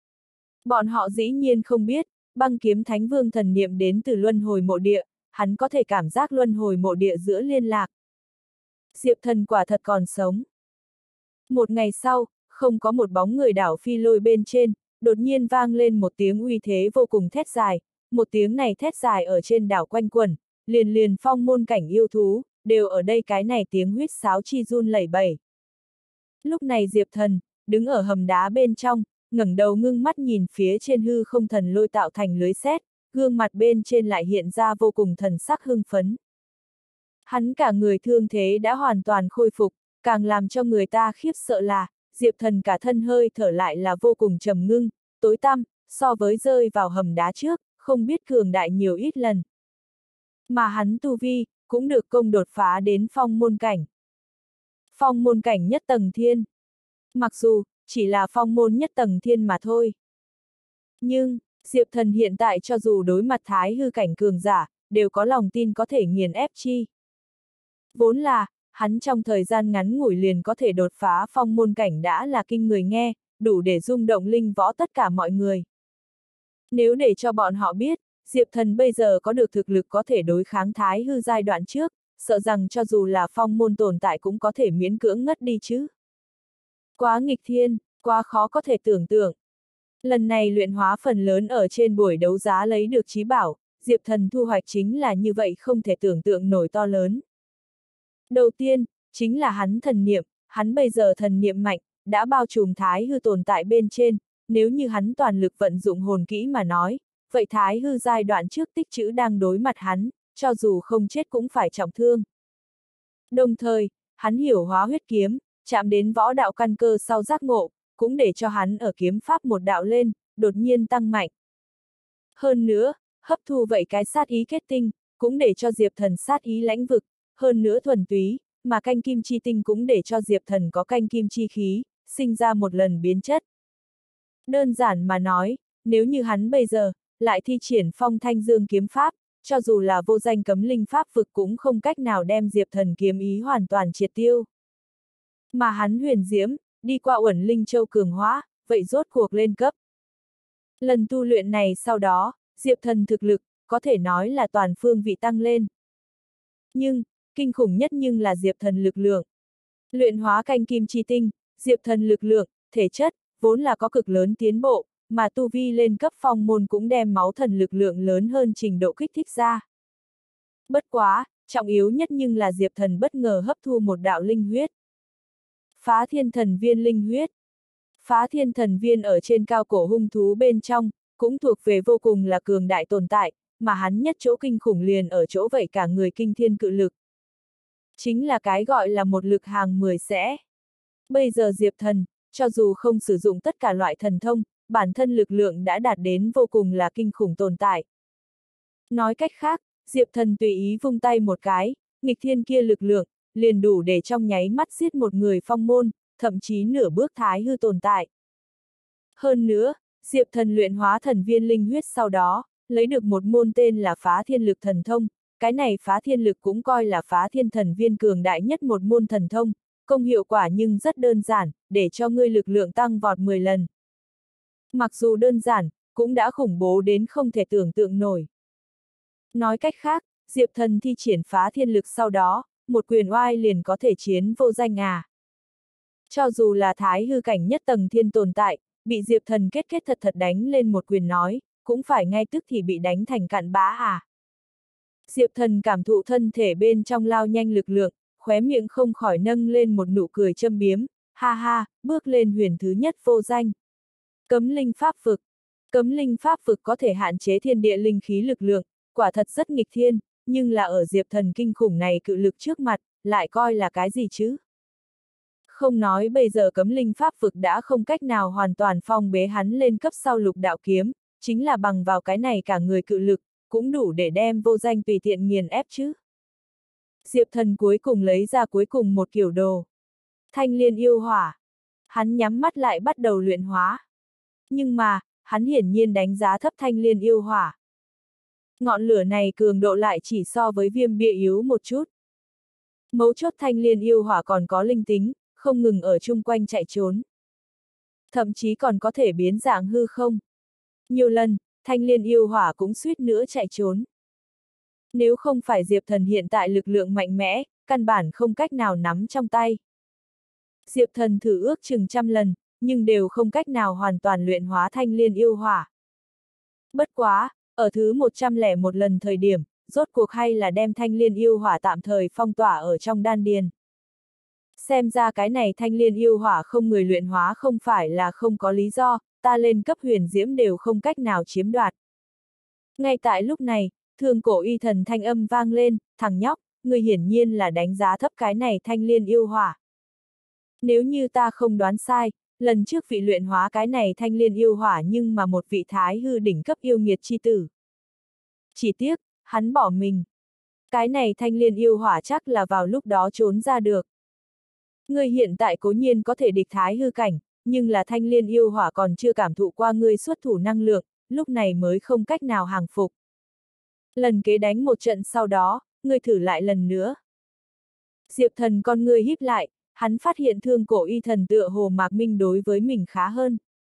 Bọn họ dĩ nhiên không biết, Băng Kiếm Thánh Vương thần niệm đến từ luân hồi mộ địa, hắn có thể cảm giác luân hồi mộ địa giữa liên lạc. Diệp Thần quả thật còn sống. Một ngày sau, không có một bóng người đảo Phi Lôi bên trên, đột nhiên vang lên một tiếng uy thế vô cùng thét dài, một tiếng này thét dài ở trên đảo quanh quẩn, liền liền phong môn cảnh yêu thú, đều ở đây cái này tiếng huýt sáo chi run lẩy bẩy. Lúc này Diệp Thần, đứng ở hầm đá bên trong, ngẩng đầu ngưng mắt nhìn phía trên hư không thần lôi tạo thành lưới sét, gương mặt bên trên lại hiện ra vô cùng thần sắc hưng phấn. Hắn cả người thương thế đã hoàn toàn khôi phục, càng làm cho người ta khiếp sợ là, Diệp Thần cả thân hơi thở lại là vô cùng trầm ngưng, tối tăm, so với rơi vào hầm đá trước, không biết cường đại nhiều ít lần. Mà hắn tu vi, cũng được công đột phá đến phong môn cảnh. Phong môn cảnh nhất tầng thiên. Mặc dù, chỉ là phong môn nhất tầng thiên mà thôi. Nhưng, Diệp Thần hiện tại cho dù đối mặt thái hư cảnh cường giả, đều có lòng tin có thể nghiền ép chi. Vốn là, hắn trong thời gian ngắn ngủi liền có thể đột phá phong môn cảnh đã là kinh người nghe, đủ để rung động linh võ tất cả mọi người. Nếu để cho bọn họ biết, Diệp Thần bây giờ có được thực lực có thể đối kháng thái hư giai đoạn trước, sợ rằng cho dù là phong môn tồn tại cũng có thể miễn cưỡng ngất đi chứ. Quá nghịch thiên, quá khó có thể tưởng tượng. Lần này luyện hóa phần lớn ở trên buổi đấu giá lấy được chí bảo, Diệp Thần thu hoạch chính là như vậy không thể tưởng tượng nổi to lớn. Đầu tiên, chính là hắn thần niệm, hắn bây giờ thần niệm mạnh, đã bao trùm thái hư tồn tại bên trên, nếu như hắn toàn lực vận dụng hồn kỹ mà nói, vậy thái hư giai đoạn trước tích trữ đang đối mặt hắn, cho dù không chết cũng phải trọng thương. Đồng thời, hắn hiểu hóa huyết kiếm, chạm đến võ đạo căn cơ sau giác ngộ, cũng để cho hắn ở kiếm pháp một đạo lên, đột nhiên tăng mạnh. Hơn nữa, hấp thu vậy cái sát ý kết tinh, cũng để cho Diệp Thần sát ý lãnh vực, hơn nữa thuần túy, mà canh kim chi tinh cũng để cho Diệp Thần có canh kim chi khí, sinh ra một lần biến chất. Đơn giản mà nói, nếu như hắn bây giờ, lại thi triển phong thanh dương kiếm pháp, cho dù là vô danh cấm linh pháp vực cũng không cách nào đem Diệp Thần kiếm ý hoàn toàn triệt tiêu. Mà hắn huyền diễm, đi qua uẩn linh châu cường hóa, vậy rốt cuộc lên cấp. Lần tu luyện này sau đó, Diệp Thần thực lực, có thể nói là toàn phương vị tăng lên. Nhưng, kinh khủng nhất nhưng là Diệp Thần lực lượng. Luyện hóa canh kim chi tinh, Diệp Thần lực lượng, thể chất, vốn là có cực lớn tiến bộ, mà tu vi lên cấp phong môn cũng đem máu thần lực lượng lớn hơn trình độ kích thích ra. Bất quá, trọng yếu nhất nhưng là Diệp Thần bất ngờ hấp thu một đạo linh huyết. Phá thiên thần viên linh huyết. Phá thiên thần viên ở trên cao cổ hung thú bên trong, cũng thuộc về vô cùng là cường đại tồn tại, mà hắn nhất chỗ kinh khủng liền ở chỗ vậy cả người kinh thiên cự lực. Chính là cái gọi là một lực hàng mười sẽ. Bây giờ Diệp Thần, cho dù không sử dụng tất cả loại thần thông, bản thân lực lượng đã đạt đến vô cùng là kinh khủng tồn tại. Nói cách khác, Diệp Thần tùy ý vung tay một cái, nghịch thiên kia lực lượng, liền đủ để trong nháy mắt giết một người phong môn, thậm chí nửa bước thái hư tồn tại. Hơn nữa, Diệp Thần luyện hóa thần viên linh huyết sau đó, lấy được một môn tên là phá thiên lực thần thông, cái này phá thiên lực cũng coi là phá thiên thần viên cường đại nhất một môn thần thông, công hiệu quả nhưng rất đơn giản, để cho ngươi lực lượng tăng vọt mười lần. Mặc dù đơn giản, cũng đã khủng bố đến không thể tưởng tượng nổi. Nói cách khác, Diệp Thần thi triển phá thiên lực sau đó, một quyền oai liền có thể chiến vô danh à. Cho dù là thái hư cảnh nhất tầng thiên tồn tại, bị Diệp Thần kết kết thật thật đánh lên một quyền nói, cũng phải ngay tức thì bị đánh thành cặn bã à. Diệp Thần cảm thụ thân thể bên trong lao nhanh lực lượng, khóe miệng không khỏi nâng lên một nụ cười châm biếm, ha ha, bước lên huyền thứ nhất vô danh. Cấm linh pháp vực. Cấm linh pháp vực có thể hạn chế thiên địa linh khí lực lượng, quả thật rất nghịch thiên, nhưng là ở Diệp Thần kinh khủng này cự lực trước mặt, lại coi là cái gì chứ? Không nói bây giờ cấm linh pháp vực đã không cách nào hoàn toàn phong bế hắn lên cấp sau lục đạo kiếm, chính là bằng vào cái này cả người cự lực, cũng đủ để đem vô danh tùy tiện nghiền ép chứ. Diệp Thần cuối cùng lấy ra cuối cùng một kiểu đồ. Thanh liên yêu hỏa. Hắn nhắm mắt lại bắt đầu luyện hóa. Nhưng mà, hắn hiển nhiên đánh giá thấp thanh liên yêu hỏa. Ngọn lửa này cường độ lại chỉ so với viêm bia yếu một chút. Mấu chốt thanh liên yêu hỏa còn có linh tính, không ngừng ở chung quanh chạy trốn. Thậm chí còn có thể biến dạng hư không. Nhiều lần, thanh liên yêu hỏa cũng suýt nữa chạy trốn. Nếu không phải Diệp Thần hiện tại lực lượng mạnh mẽ, căn bản không cách nào nắm trong tay. Diệp Thần thử ước chừng trăm lần, nhưng đều không cách nào hoàn toàn luyện hóa thanh liên yêu hỏa. Bất quá, ở thứ một trăm lẻ một lần thời điểm, rốt cuộc hay là đem thanh liên yêu hỏa tạm thời phong tỏa ở trong đan điền. Xem ra cái này thanh liên yêu hỏa không người luyện hóa không phải là không có lý do, ta lên cấp huyền diễm đều không cách nào chiếm đoạt. Ngay tại lúc này, Thương Cổ Y Thần thanh âm vang lên, thằng nhóc, người hiển nhiên là đánh giá thấp cái này thanh liên yêu hỏa. Nếu như ta không đoán sai, lần trước vị luyện hóa cái này thanh liên yêu hỏa nhưng mà một vị thái hư đỉnh cấp yêu nghiệt chi tử. Chỉ tiếc, hắn bỏ mình. Cái này thanh liên yêu hỏa chắc là vào lúc đó trốn ra được. Ngươi hiện tại cố nhiên có thể địch thái hư cảnh, nhưng là thanh liên yêu hỏa còn chưa cảm thụ qua ngươi xuất thủ năng lượng, lúc này mới không cách nào hàng phục. Lần kế đánh một trận sau đó, ngươi thử lại lần nữa. Diệp Thần con ngươi híp lại, hắn phát hiện Thương Cổ Y Thần tựa hồ Mạc Minh đối với mình khá hơn.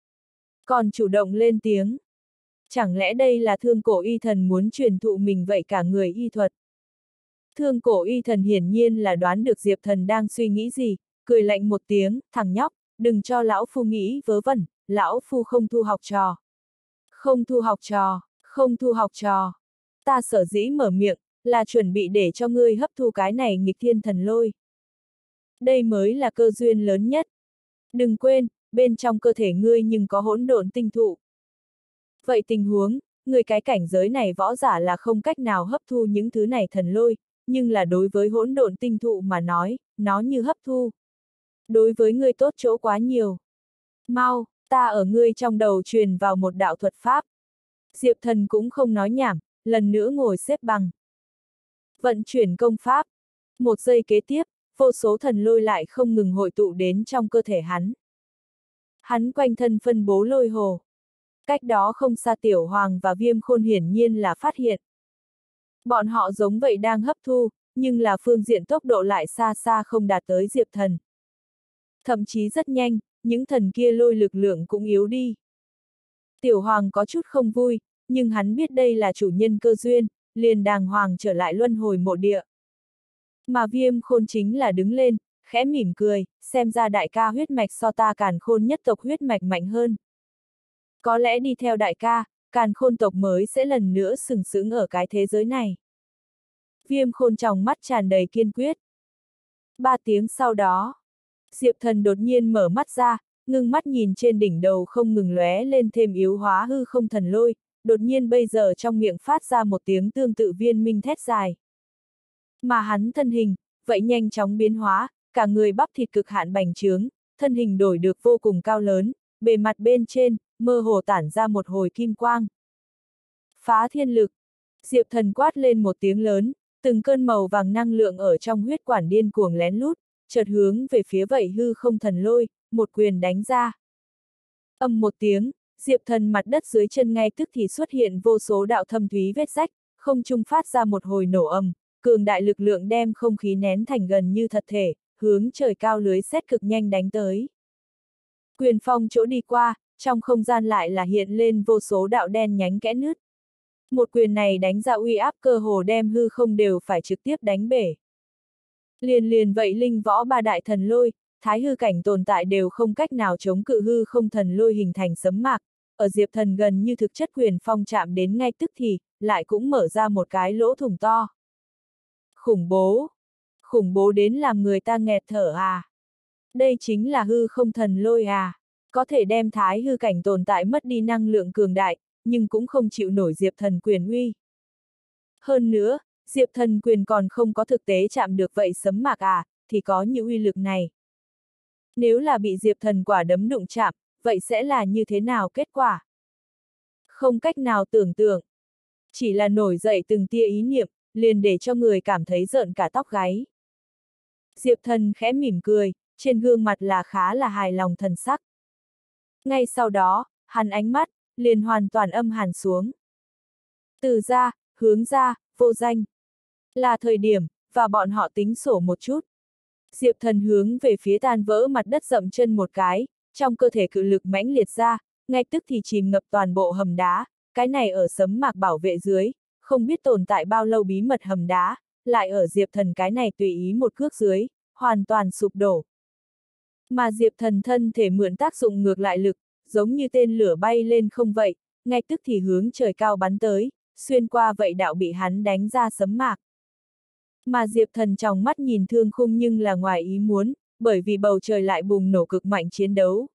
Còn chủ động lên tiếng. Chẳng lẽ đây là Thương Cổ Y Thần muốn truyền thụ mình vậy cả người y thuật? Thương Cổ Y Thần hiển nhiên là đoán được Diệp Thần đang suy nghĩ gì, cười lạnh một tiếng, thằng nhóc, đừng cho lão phu nghĩ vớ vẩn, lão phu không thu học trò. Không thu học trò, không thu học trò. Ta sở dĩ mở miệng, là chuẩn bị để cho ngươi hấp thu cái này nghịch thiên thần lôi. Đây mới là cơ duyên lớn nhất. Đừng quên, bên trong cơ thể ngươi nhưng có hỗn độn tinh thụ. Vậy tình huống, người cái cảnh giới này võ giả là không cách nào hấp thu những thứ này thần lôi, nhưng là đối với hỗn độn tinh thụ mà nói, nó như hấp thu. Đối với ngươi tốt chỗ quá nhiều. Mau, ta ở ngươi trong đầu truyền vào một đạo thuật pháp. Diệp Thần cũng không nói nhảm, lần nữa ngồi xếp bằng. Vận chuyển công pháp. Một giây kế tiếp, vô số thần lôi lại không ngừng hội tụ đến trong cơ thể hắn. Hắn quanh thân phân bố lôi hồ. Cách đó không xa Tiểu Hoàng và Viêm Khôn hiển nhiên là phát hiện. Bọn họ giống vậy đang hấp thu, nhưng là phương diện tốc độ lại xa xa không đạt tới Diệp Thần. Thậm chí rất nhanh, những thần kia lôi lực lượng cũng yếu đi. Tiểu Hoàng có chút không vui, nhưng hắn biết đây là chủ nhân cơ duyên, liền đàng hoàng trở lại luân hồi mộ địa. Mà Viêm Khôn chính là đứng lên, khẽ mỉm cười, xem ra đại ca huyết mạch so ta Càn Khôn nhất tộc huyết mạch mạnh hơn. Có lẽ đi theo đại ca, Càn Khôn tộc mới sẽ lần nữa sừng sững ở cái thế giới này. Viêm Khôn trong mắt tràn đầy kiên quyết. Ba tiếng sau đó, Diệp Thần đột nhiên mở mắt ra, ngưng mắt nhìn trên đỉnh đầu không ngừng lóe lên thêm yếu hóa hư không thần lôi, đột nhiên bây giờ trong miệng phát ra một tiếng tương tự viên minh thét dài. Mà hắn thân hình, vậy nhanh chóng biến hóa, cả người bắp thịt cực hạn bành trướng, thân hình đổi được vô cùng cao lớn, bề mặt bên trên, mơ hồ tản ra một hồi kim quang. Phá thiên lực. Diệp Thần quát lên một tiếng lớn, từng cơn màu vàng năng lượng ở trong huyết quản điên cuồng lén lút, chợt hướng về phía vậy hư không thần lôi, một quyền đánh ra. Ầm một tiếng, Diệp Thần mặt đất dưới chân ngay tức thì xuất hiện vô số đạo thâm thúy vết rách, không trung phát ra một hồi nổ ầm, cường đại lực lượng đem không khí nén thành gần như thật thể, hướng trời cao lưới sét cực nhanh đánh tới. Quyền phong chỗ đi qua, trong không gian lại là hiện lên vô số đạo đen nhánh kẽ nứt. Một quyền này đánh ra uy áp cơ hồ đem hư không đều phải trực tiếp đánh bể. Liền liền vậy linh võ ba đại thần lôi, thái hư cảnh tồn tại đều không cách nào chống cự hư không thần lôi hình thành sấm mạc, ở Diệp Thần gần như thực chất quyền phong chạm đến ngay tức thì, lại cũng mở ra một cái lỗ thủng to. Khủng bố! Khủng bố đến làm người ta nghẹt thở à! Đây chính là hư không thần lôi à! Có thể đem thái hư cảnh tồn tại mất đi năng lượng cường đại, nhưng cũng không chịu nổi Diệp Thần quyền uy. Hơn nữa, Diệp Thần quyền còn không có thực tế chạm được vậy sấm mạc à, thì có những uy lực này. Nếu là bị Diệp Thần quả đấm đụng chạm, vậy sẽ là như thế nào kết quả? Không cách nào tưởng tượng. Chỉ là nổi dậy từng tia ý niệm, liền để cho người cảm thấy rợn cả tóc gáy. Diệp Thần khẽ mỉm cười, trên gương mặt là khá là hài lòng thần sắc. Ngay sau đó, hắn ánh mắt, liền hoàn toàn âm hàn xuống. Từ ra, hướng ra, vô danh. Là thời điểm, và bọn họ tính sổ một chút. Diệp Thần hướng về phía tan vỡ mặt đất dậm chân một cái, trong cơ thể cự lực mãnh liệt ra, ngay tức thì chìm ngập toàn bộ hầm đá, cái này ở sấm mạc bảo vệ dưới, không biết tồn tại bao lâu bí mật hầm đá, lại ở Diệp Thần cái này tùy ý một cước dưới, hoàn toàn sụp đổ. Mà Diệp Thần thân thể mượn tác dụng ngược lại lực, giống như tên lửa bay lên không vậy, ngay tức thì hướng trời cao bắn tới, xuyên qua vậy đạo bị hắn đánh ra sấm mạc. Mà Diệp Thần trong mắt nhìn thương khung nhưng là ngoài ý muốn, bởi vì bầu trời lại bùng nổ cực mạnh chiến đấu.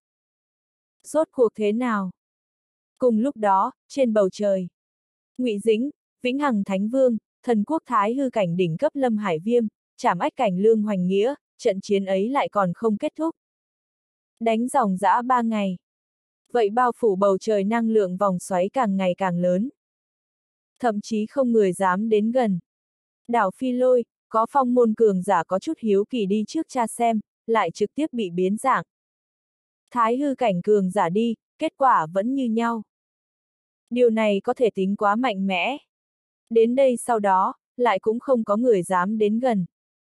Rốt cuộc thế nào? Cùng lúc đó, trên bầu trời, Ngụy Dĩnh, Vĩnh Hằng Thánh Vương, thần quốc Thái hư cảnh đỉnh cấp Lâm Hải Viêm, trảm ách cảnh Lương Hoành Nghĩa, trận chiến ấy lại còn không kết thúc. Đánh dòng dã ba ngày. Vậy bao phủ bầu trời năng lượng vòng xoáy càng ngày càng lớn. Thậm chí không người dám đến gần. Đảo Phi Lôi, có phong môn cường giả có chút hiếu kỳ đi trước cha xem, lại trực tiếp bị biến dạng. Thái hư cảnh cường giả đi, kết quả vẫn như nhau. Điều này có thể tính quá mạnh mẽ. Đến đây sau đó, lại cũng không có người dám đến gần.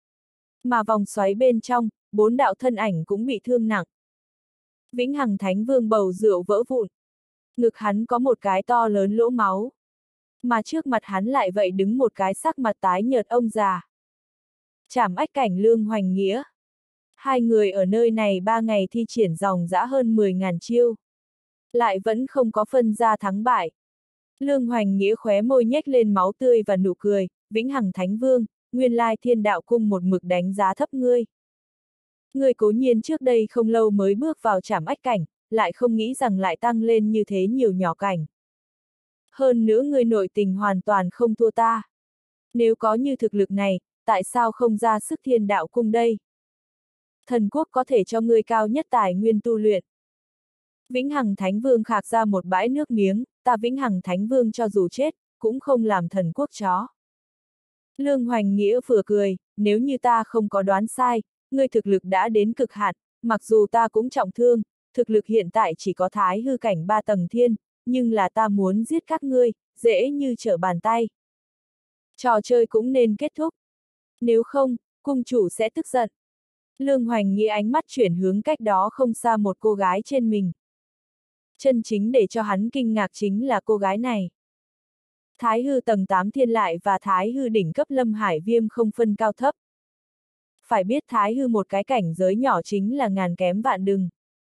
Mà vòng xoáy bên trong, bốn đạo thân ảnh cũng bị thương nặng. Vĩnh Hằng Thánh Vương bầu rượu vỡ vụn. Ngực hắn có một cái to lớn lỗ máu. Mà trước mặt hắn lại vậy đứng một cái sắc mặt tái nhợt ông già. Trảm ách cảnh Lương Hoành Nghĩa. Hai người ở nơi này ba ngày thi triển dòng dã hơn mười ngàn chiêu. Lại vẫn không có phân ra thắng bại. Lương Hoành Nghĩa khóe môi nhếch lên máu tươi và nụ cười, Vĩnh Hằng Thánh Vương, nguyên lai Thiên Đạo Cung một mực đánh giá thấp ngươi. Ngươi cố nhiên trước đây không lâu mới bước vào trảm ách cảnh, lại không nghĩ rằng lại tăng lên như thế nhiều nhỏ cảnh. Hơn nữa ngươi nội tình hoàn toàn không thua ta. Nếu có như thực lực này, tại sao không ra sức Thiên Đạo Cung đây? Thần quốc có thể cho ngươi cao nhất tài nguyên tu luyện. Vĩnh Hằng Thánh Vương khạc ra một bãi nước miếng, ta Vĩnh Hằng Thánh Vương cho dù chết, cũng không làm thần quốc chó. Lương Hoành Nghĩa vừa cười, nếu như ta không có đoán sai, ngươi thực lực đã đến cực hạn, mặc dù ta cũng trọng thương, thực lực hiện tại chỉ có thái hư cảnh ba tầng thiên, nhưng là ta muốn giết các ngươi, dễ như trở bàn tay. Trò chơi cũng nên kết thúc. Nếu không, cung chủ sẽ tức giận. Lương Hoành Nghĩa ánh mắt chuyển hướng cách đó không xa một cô gái trên mình. Chân chính để cho hắn kinh ngạc chính là cô gái này. Thái hư tầng tám thiên lại và thái hư đỉnh cấp Lâm Hải Viêm không phân cao thấp. Phải biết thái hư một cái cảnh giới nhỏ chính là ngàn kém vạn đừng.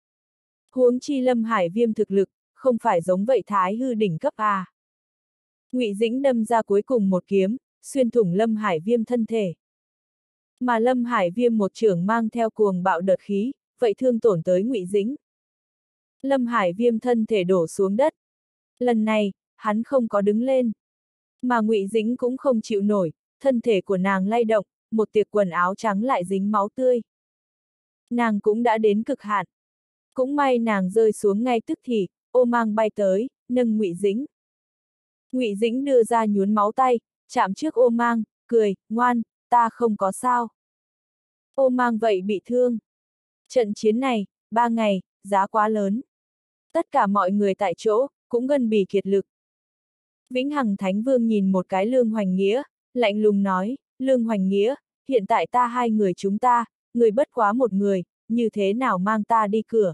Huống chi Lâm Hải Viêm thực lực, không phải giống vậy thái hư đỉnh cấp à. Ngụy Dĩnh đâm ra cuối cùng một kiếm, xuyên thủng Lâm Hải Viêm thân thể. Mà Lâm Hải Viêm một trưởng mang theo cuồng bạo đợt khí, vậy thương tổn tới Ngụy Dĩnh. Lâm Hải Viêm thân thể đổ xuống đất. Lần này, hắn không có đứng lên. Mà Ngụy Dĩnh cũng không chịu nổi, thân thể của nàng lay động, một tiệc quần áo trắng lại dính máu tươi. Nàng cũng đã đến cực hạn. Cũng may nàng rơi xuống ngay tức thì, ô mang bay tới, nâng Ngụy Dĩnh. Ngụy Dĩnh đưa ra nhuốm máu tay, chạm trước ô mang, cười, ngoan, ta không có sao. Ô mang vậy bị thương. Trận chiến này, ba ngày, giá quá lớn. Tất cả mọi người tại chỗ, cũng gần bì kiệt lực. Vĩnh Hằng Thánh Vương nhìn một cái Lương Hoành Nghĩa, lạnh lùng nói, Lương Hoành Nghĩa, hiện tại ta hai người chúng ta, người bất quá một người, như thế nào mang ta đi cửa.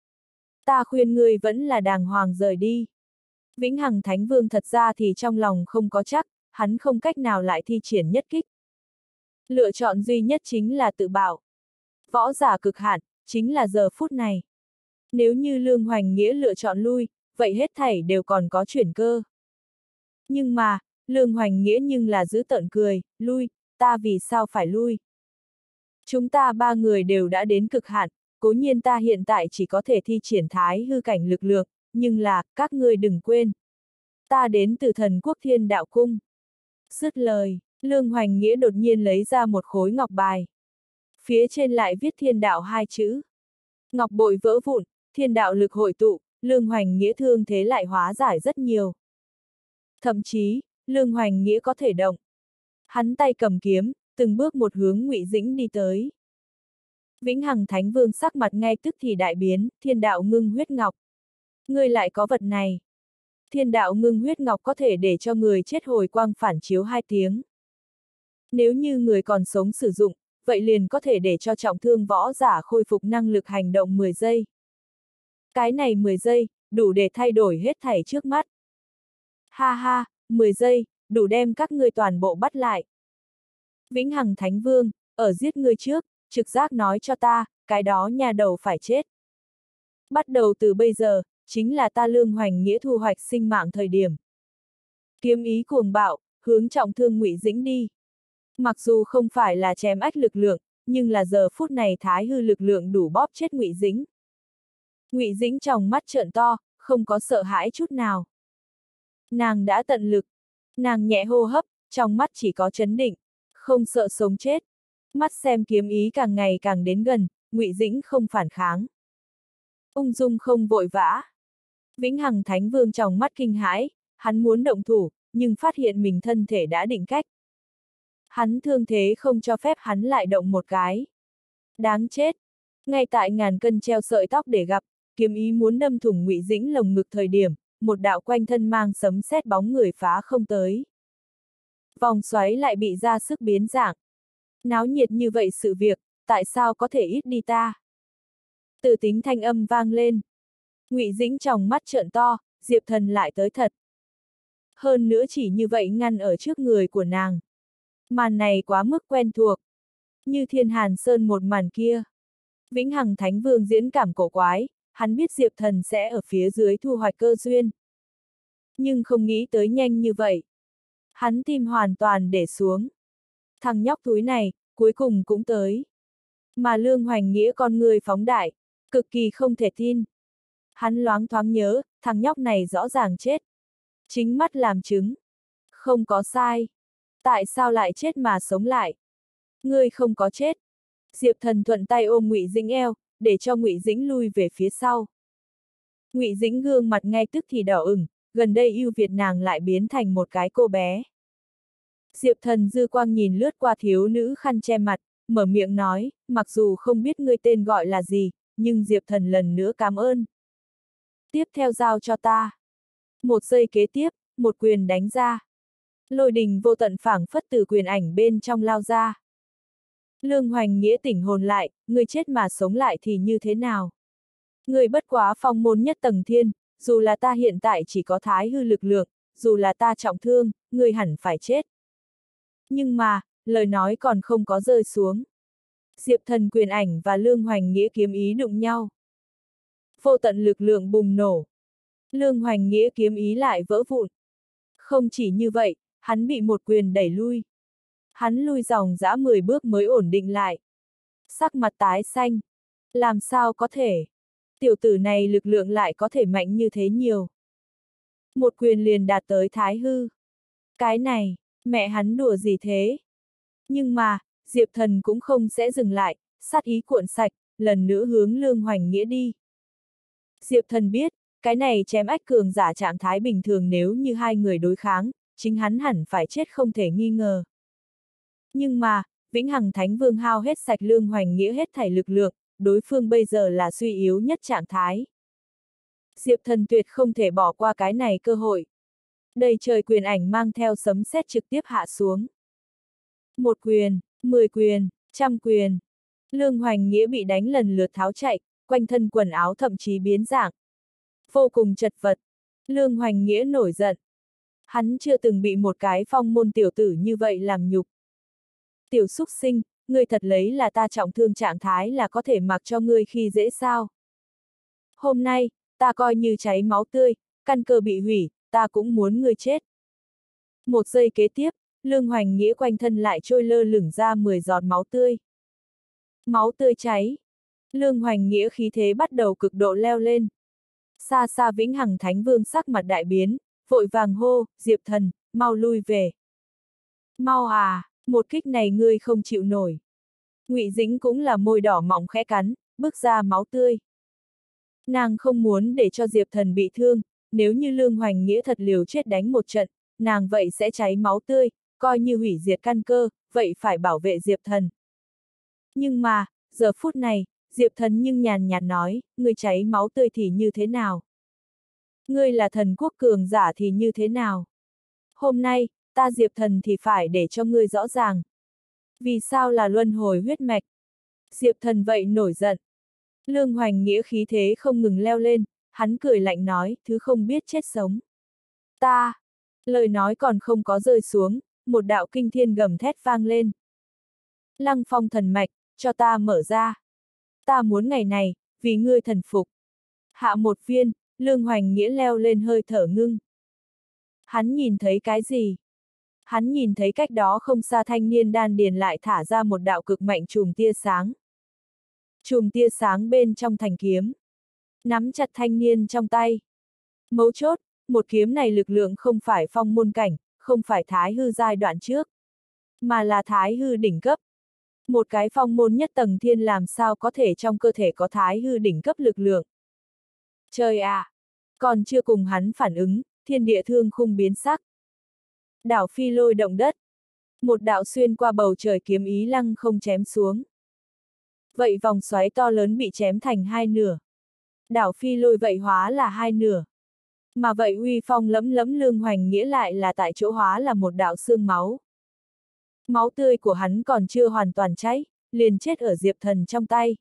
Ta khuyên ngươi vẫn là đàng hoàng rời đi. Vĩnh Hằng Thánh Vương thật ra thì trong lòng không có chắc, hắn không cách nào lại thi triển nhất kích. Lựa chọn duy nhất chính là tự bảo. Võ giả cực hạn, chính là giờ phút này. Nếu như Lương Hoành Nghĩa lựa chọn lui, vậy hết thảy đều còn có chuyển cơ. Nhưng mà, Lương Hoành Nghĩa nhưng là giữ tợn cười, lui, ta vì sao phải lui? Chúng ta ba người đều đã đến cực hạn, cố nhiên ta hiện tại chỉ có thể thi triển thái hư cảnh lực lượng, nhưng là, các ngươi đừng quên. Ta đến từ thần quốc Thiên Đạo Cung. Dứt lời, Lương Hoành Nghĩa đột nhiên lấy ra một khối ngọc bài. Phía trên lại viết thiên đạo hai chữ. Ngọc bội vỡ vụn, thiên đạo lực hội tụ, Lương Hoành Nghĩa thương thế lại hóa giải rất nhiều. Thậm chí, Lương Hoành Nghĩa có thể động. Hắn tay cầm kiếm, từng bước một hướng Ngụy Dĩnh đi tới. Vĩnh Hằng Thánh Vương sắc mặt ngay tức thì đại biến, thiên đạo ngưng huyết ngọc. Ngươi lại có vật này. Thiên đạo ngưng huyết ngọc có thể để cho người chết hồi quang phản chiếu hai tiếng. Nếu như người còn sống sử dụng, vậy liền có thể để cho trọng thương võ giả khôi phục năng lực hành động mười giây. Cái này mười giây, đủ để thay đổi hết thảy trước mắt. Ha ha, mười giây, đủ đem các ngươi toàn bộ bắt lại. Vĩnh Hằng Thánh Vương, ở giết ngươi trước, trực giác nói cho ta, cái đó nhà đầu phải chết. Bắt đầu từ bây giờ, chính là ta Lương Hoành Nghĩa thu hoạch sinh mạng thời điểm. Kiếm ý cuồng bạo, hướng trọng thương Ngụy Dĩnh đi. Mặc dù không phải là chém ách lực lượng, nhưng là giờ phút này thái hư lực lượng đủ bóp chết Ngụy Dĩnh. Ngụy Dĩnh trong mắt trợn to, không có sợ hãi chút nào. Nàng đã tận lực. Nàng nhẹ hô hấp, trong mắt chỉ có chấn định, không sợ sống chết. Mắt xem kiếm ý càng ngày càng đến gần, Ngụy Dĩnh không phản kháng. Ung dung không vội vã. Vĩnh Hằng Thánh Vương trong mắt kinh hãi, hắn muốn động thủ, nhưng phát hiện mình thân thể đã định cách. Hắn thương thế không cho phép hắn lại động một cái. Đáng chết. Ngay tại ngàn cân treo sợi tóc để gặp, kiếm ý muốn đâm thủng Ngụy Dĩnh lồng ngực thời điểm, một đạo quanh thân mang sấm sét bóng người phá không tới. Vòng xoáy lại bị ra sức biến dạng. Náo nhiệt như vậy sự việc, tại sao có thể ít đi ta? Từ tính thanh âm vang lên. Ngụy Dĩnh trong mắt trợn to, Diệp Thần lại tới thật. Hơn nữa chỉ như vậy ngăn ở trước người của nàng. Màn này quá mức quen thuộc. Như Thiên Hàn Sơn một màn kia. Vĩnh Hằng Thánh Vương diễn cảm cổ quái, hắn biết Diệp Thần sẽ ở phía dưới thu hoạch cơ duyên. Nhưng không nghĩ tới nhanh như vậy. Hắn tim hoàn toàn để xuống. Thằng nhóc túi này, cuối cùng cũng tới. Mà Lương Hoành Nghĩa con người phóng đại, cực kỳ không thể tin. Hắn loáng thoáng nhớ, thằng nhóc này rõ ràng chết. Chính mắt làm chứng. Không có sai. Tại sao lại chết mà sống lại? Ngươi không có chết. Diệp Thần thuận tay ôm Ngụy Dĩnh eo, để cho Ngụy Dĩnh lui về phía sau. Ngụy Dĩnh gương mặt ngay tức thì đỏ ửng, gần đây ưu việt nàng lại biến thành một cái cô bé. Diệp Thần dư quang nhìn lướt qua thiếu nữ khăn che mặt, mở miệng nói, mặc dù không biết ngươi tên gọi là gì, nhưng Diệp Thần lần nữa cảm ơn. Tiếp theo giao cho ta. Một giây kế tiếp, một quyền đánh ra. Lôi đình vô tận phảng phất từ quyền ảnh bên trong lao ra. Lương Hoành Nghĩa tỉnh hồn lại, ngươi chết mà sống lại thì như thế nào? Ngươi bất quá phong môn nhất tầng thiên, dù là ta hiện tại chỉ có thái hư lực lượng, dù là ta trọng thương, ngươi hẳn phải chết. Nhưng mà, lời nói còn không có rơi xuống. Diệp Thần quyền ảnh và Lương Hoành Nghĩa kiếm ý đụng nhau. Vô tận lực lượng bùng nổ. Lương Hoành Nghĩa kiếm ý lại vỡ vụn. Không chỉ như vậy, hắn bị một quyền đẩy lui. Hắn lui dòng dã mười bước mới ổn định lại. Sắc mặt tái xanh. Làm sao có thể? Tiểu tử này lực lượng lại có thể mạnh như thế nhiều. Một quyền liền đạt tới thái hư. Cái này, mẹ hắn đùa gì thế? Nhưng mà, Diệp Thần cũng không sẽ dừng lại, sát ý cuộn sạch, lần nữa hướng Lương Hoành Nghĩa đi. Diệp Thần biết, cái này chém ách cường giả trạng thái bình thường nếu như hai người đối kháng, chính hắn hẳn phải chết không thể nghi ngờ. Nhưng mà, Vĩnh Hằng Thánh Vương hao hết sạch Lương Hoành Nghĩa hết thảy lực lượng, đối phương bây giờ là suy yếu nhất trạng thái. Diệp Thần tuyệt không thể bỏ qua cái này cơ hội. Đầy trời quyền ảnh mang theo sấm sét trực tiếp hạ xuống. Một quyền, mười quyền, trăm quyền. Lương Hoành Nghĩa bị đánh lần lượt tháo chạy, quanh thân quần áo thậm chí biến dạng. Vô cùng chật vật. Lương Hoành Nghĩa nổi giận. Hắn chưa từng bị một cái phong môn tiểu tử như vậy làm nhục. Tiểu xúc sinh, ngươi thật lấy là ta trọng thương trạng thái là có thể mặc cho ngươi khi dễ sao? Hôm nay, ta coi như cháy máu tươi, căn cơ bị hủy, ta cũng muốn ngươi chết. Một giây kế tiếp, Lương Hoành Nghĩa quanh thân lại trôi lơ lửng ra mười giọt máu tươi. Máu tươi cháy. Lương Hoành Nghĩa khí thế bắt đầu cực độ leo lên. Xa xa Vĩnh Hằng Thánh Vương sắc mặt đại biến, vội vàng hô, Diệp Thần, mau lui về. Mau à, một kích này ngươi không chịu nổi. Ngụy Dĩnh cũng là môi đỏ mọng khẽ cắn, bước ra máu tươi. Nàng không muốn để cho Diệp Thần bị thương, nếu như Lương Hoành Nghĩa thật liều chết đánh một trận, nàng vậy sẽ cháy máu tươi, coi như hủy diệt căn cơ, vậy phải bảo vệ Diệp Thần. Nhưng mà, giờ phút này, Diệp Thần nhưng nhàn nhạt nói, ngươi cháy máu tươi thì như thế nào? Ngươi là thần quốc cường giả thì như thế nào? Hôm nay, ta Diệp Thần thì phải để cho ngươi rõ ràng. Vì sao là luân hồi huyết mạch? Diệp Thần vậy nổi giận. Lương Hoành Nghĩa khí thế không ngừng leo lên, hắn cười lạnh nói, thứ không biết chết sống. Ta! Lời nói còn không có rơi xuống, một đạo kinh thiên gầm thét vang lên. Lăng phong thần mạch, cho ta mở ra. Ta muốn ngày này, vì ngươi thần phục. Hạ một viên, Lương Hoành Nghĩa leo lên hơi thở ngưng. Hắn nhìn thấy cái gì? Hắn nhìn thấy cách đó không xa thanh niên đan điền lại thả ra một đạo cực mạnh chùm tia sáng. Chùm tia sáng bên trong thành kiếm. Nắm chặt thanh niên trong tay. Mấu chốt, một kiếm này lực lượng không phải phong môn cảnh, không phải thái hư giai đoạn trước, mà là thái hư đỉnh cấp. Một cái phong môn nhất tầng thiên làm sao có thể trong cơ thể có thái hư đỉnh cấp lực lượng. Trời ạ! À, còn chưa cùng hắn phản ứng, thiên địa thương khung biến sắc. Đảo phi lôi động đất. Một đạo xuyên qua bầu trời kiếm ý lăng không chém xuống. Vậy vòng xoáy to lớn bị chém thành hai nửa. Đảo phi lôi vậy hóa là hai nửa. Mà vậy uy phong lẫm lẫm Lương Hoành Nghĩa lại là tại chỗ hóa là một đạo xương máu. Máu tươi của hắn còn chưa hoàn toàn cháy, liền chết ở Diệp Thần trong tay.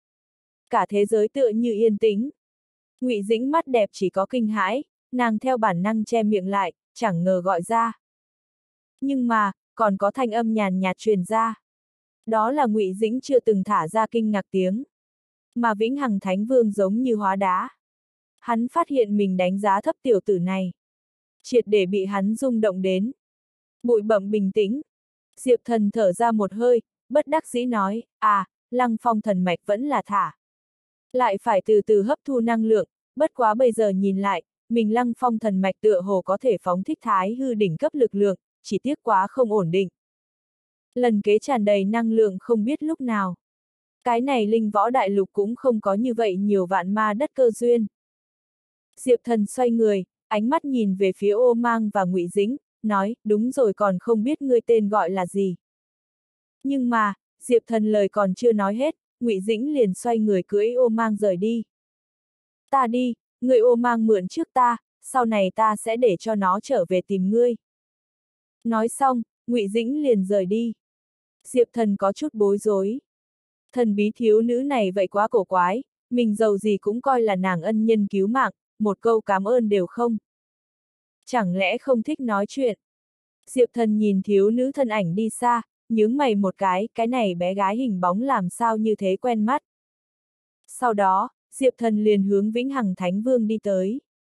Cả thế giới tựa như yên tĩnh. Ngụy Dĩnh mắt đẹp chỉ có kinh hãi, nàng theo bản năng che miệng lại, chẳng ngờ gọi ra. Nhưng mà, còn có thanh âm nhàn nhạt truyền ra. Đó là Ngụy Dĩnh chưa từng thả ra kinh ngạc tiếng. Mà Vĩnh Hằng Thánh Vương giống như hóa đá. Hắn phát hiện mình đánh giá thấp tiểu tử này. Triệt để bị hắn rung động đến. Bụi bẩm bình tĩnh. Diệp Thần thở ra một hơi, bất đắc dĩ nói, à, Lăng Phong thần mạch vẫn là thả. Lại phải từ từ hấp thu năng lượng, bất quá bây giờ nhìn lại, mình Lăng Phong thần mạch tựa hồ có thể phóng thích thái hư đỉnh cấp lực lượng, chỉ tiếc quá không ổn định. Lần kế tràn đầy năng lượng không biết lúc nào. Cái này linh võ đại lục cũng không có như vậy nhiều vạn ma đất cơ duyên. Diệp Thần xoay người, ánh mắt nhìn về phía Ô Mang và Ngụy Dĩnh, nói, đúng rồi còn không biết ngươi tên gọi là gì. Nhưng mà, Diệp Thần lời còn chưa nói hết, Ngụy Dĩnh liền xoay người cưỡi Ô Mang rời đi. Ta đi, người Ô Mang mượn trước ta, sau này ta sẽ để cho nó trở về tìm ngươi. Nói xong, Ngụy Dĩnh liền rời đi. Diệp Thần có chút bối rối. Thần bí thiếu nữ này vậy quá cổ quái, mình giàu gì cũng coi là nàng ân nhân cứu mạng, một câu cảm ơn đều không. Chẳng lẽ không thích nói chuyện? Diệp Thần nhìn thiếu nữ thân ảnh đi xa, nhướng mày một cái, cái này bé gái hình bóng làm sao như thế quen mắt. Sau đó, Diệp Thần liền hướng Vĩnh Hằng Thánh Vương đi tới.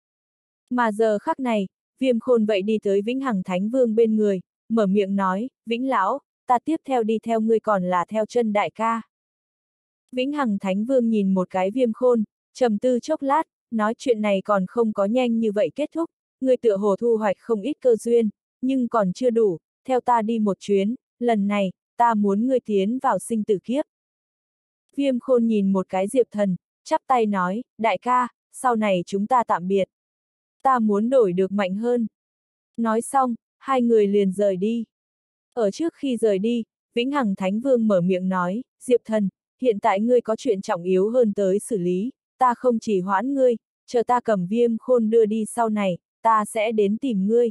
Mà giờ khắc này, Viêm Khôn vậy đi tới Vĩnh Hằng Thánh Vương bên người, mở miệng nói, Vĩnh Lão, ta tiếp theo đi theo ngươi còn là theo chân đại ca. Vĩnh Hằng Thánh Vương nhìn một cái Viêm Khôn, trầm tư chốc lát, nói chuyện này còn không có nhanh như vậy kết thúc, ngươi tựa hồ thu hoạch không ít cơ duyên, nhưng còn chưa đủ, theo ta đi một chuyến, lần này, ta muốn ngươi tiến vào sinh tử kiếp. Viêm Khôn nhìn một cái Diệp Thần, chắp tay nói, đại ca, sau này chúng ta tạm biệt. Ta muốn đổi được mạnh hơn. Nói xong, hai người liền rời đi. Ở trước khi rời đi, Vĩnh Hằng Thánh Vương mở miệng nói, Diệp Thần, hiện tại ngươi có chuyện trọng yếu hơn tới xử lý, ta không chỉ hoãn ngươi, chờ ta cầm Viêm Khôn đưa đi sau này, ta sẽ đến tìm ngươi.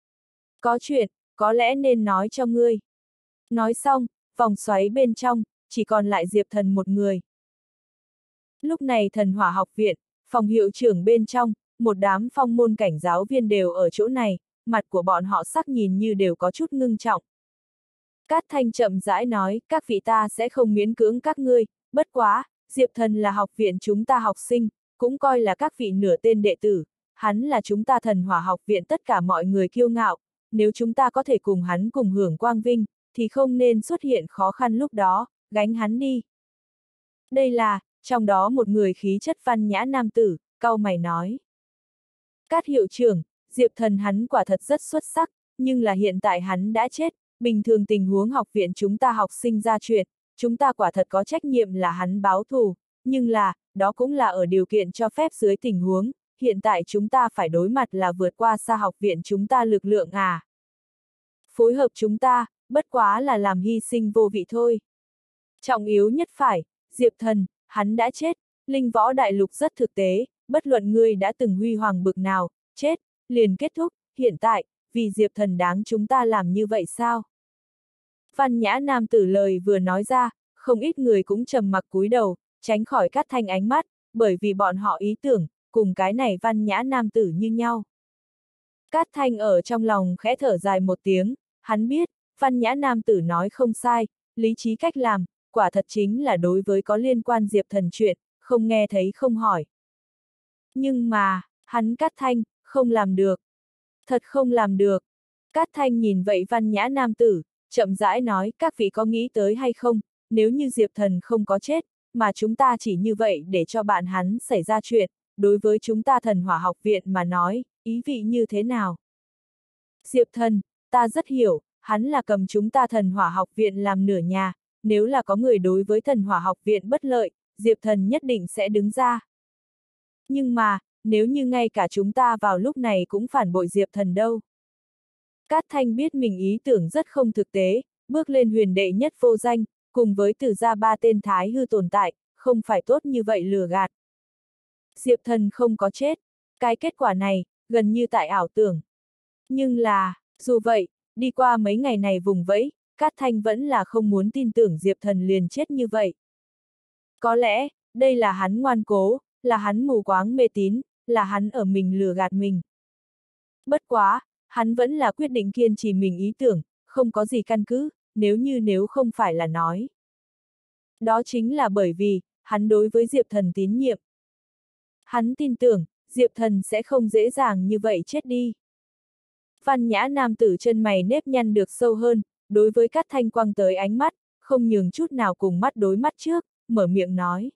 Có chuyện, có lẽ nên nói cho ngươi. Nói xong, vòng xoáy bên trong, chỉ còn lại Diệp Thần một người. Lúc này Thần Hỏa học viện, phòng hiệu trưởng bên trong, một đám phong môn cảnh giáo viên đều ở chỗ này, mặt của bọn họ sắc nhìn như đều có chút ngưng trọng. Cát Thanh chậm rãi nói, các vị ta sẽ không miễn cưỡng các ngươi, bất quá, Diệp Thần là học viện chúng ta học sinh, cũng coi là các vị nửa tên đệ tử, hắn là chúng ta Thần Hỏa học viện tất cả mọi người kiêu ngạo, nếu chúng ta có thể cùng hắn cùng hưởng quang vinh, thì không nên xuất hiện khó khăn lúc đó, gánh hắn đi. Đây là, trong đó một người khí chất văn nhã nam tử, cau mày nói. Cát hiệu trưởng, Diệp Thần hắn quả thật rất xuất sắc, nhưng là hiện tại hắn đã chết, bình thường tình huống học viện chúng ta học sinh ra chuyện, chúng ta quả thật có trách nhiệm là hắn báo thù, nhưng là, đó cũng là ở điều kiện cho phép dưới tình huống, hiện tại chúng ta phải đối mặt là vượt qua xa học viện chúng ta lực lượng à. Phối hợp chúng ta, bất quá là làm hy sinh vô vị thôi. Trọng yếu nhất phải, Diệp Thần, hắn đã chết, linh võ đại lục rất thực tế, bất luận ngươi đã từng huy hoàng bực nào, chết, liền kết thúc, hiện tại, vì Diệp Thần đáng chúng ta làm như vậy sao? Văn nhã nam tử lời vừa nói ra, không ít người cũng trầm mặc cúi đầu, tránh khỏi Cát Thanh ánh mắt, bởi vì bọn họ ý tưởng, cùng cái này văn nhã nam tử như nhau. Cát Thanh ở trong lòng khẽ thở dài một tiếng, hắn biết, văn nhã nam tử nói không sai, lý trí cách làm, quả thật chính là đối với có liên quan Diệp Thần chuyện, không nghe thấy không hỏi. Nhưng mà, hắn Cát Thanh, không làm được. Thật không làm được. Cát Thanh nhìn vậy văn nhã nam tử, chậm rãi nói, các vị có nghĩ tới hay không, nếu như Diệp Thần không có chết, mà chúng ta chỉ như vậy để cho bạn hắn xảy ra chuyện, đối với chúng ta thần hỏa học viện mà nói, ý vị như thế nào? Diệp Thần, ta rất hiểu, hắn là cầm chúng ta thần hỏa học viện làm nửa nhà, nếu là có người đối với thần hỏa học viện bất lợi, Diệp Thần nhất định sẽ đứng ra. Nhưng mà, nếu như ngay cả chúng ta vào lúc này cũng phản bội Diệp Thần đâu? Cát Thanh biết mình ý tưởng rất không thực tế, bước lên huyền đệ nhất vô danh, cùng với từ gia ba tên thái hư tồn tại, không phải tốt như vậy lừa gạt. Diệp Thần không có chết, cái kết quả này, gần như tại ảo tưởng. Nhưng là, dù vậy, đi qua mấy ngày này vùng vẫy, Cát Thanh vẫn là không muốn tin tưởng Diệp Thần liền chết như vậy. Có lẽ, đây là hắn ngoan cố, là hắn mù quáng mê tín, là hắn ở mình lừa gạt mình. Bất quá, hắn vẫn là quyết định kiên trì mình ý tưởng, không có gì căn cứ, nếu như nếu không phải là nói. Đó chính là bởi vì, hắn đối với Diệp Thần tín nhiệm. Hắn tin tưởng, Diệp Thần sẽ không dễ dàng như vậy chết đi. Văn nhã nam tử chân mày nếp nhăn được sâu hơn, đối với Cát Thanh quăng tới ánh mắt, không nhường chút nào cùng mắt đối mắt trước, mở miệng nói.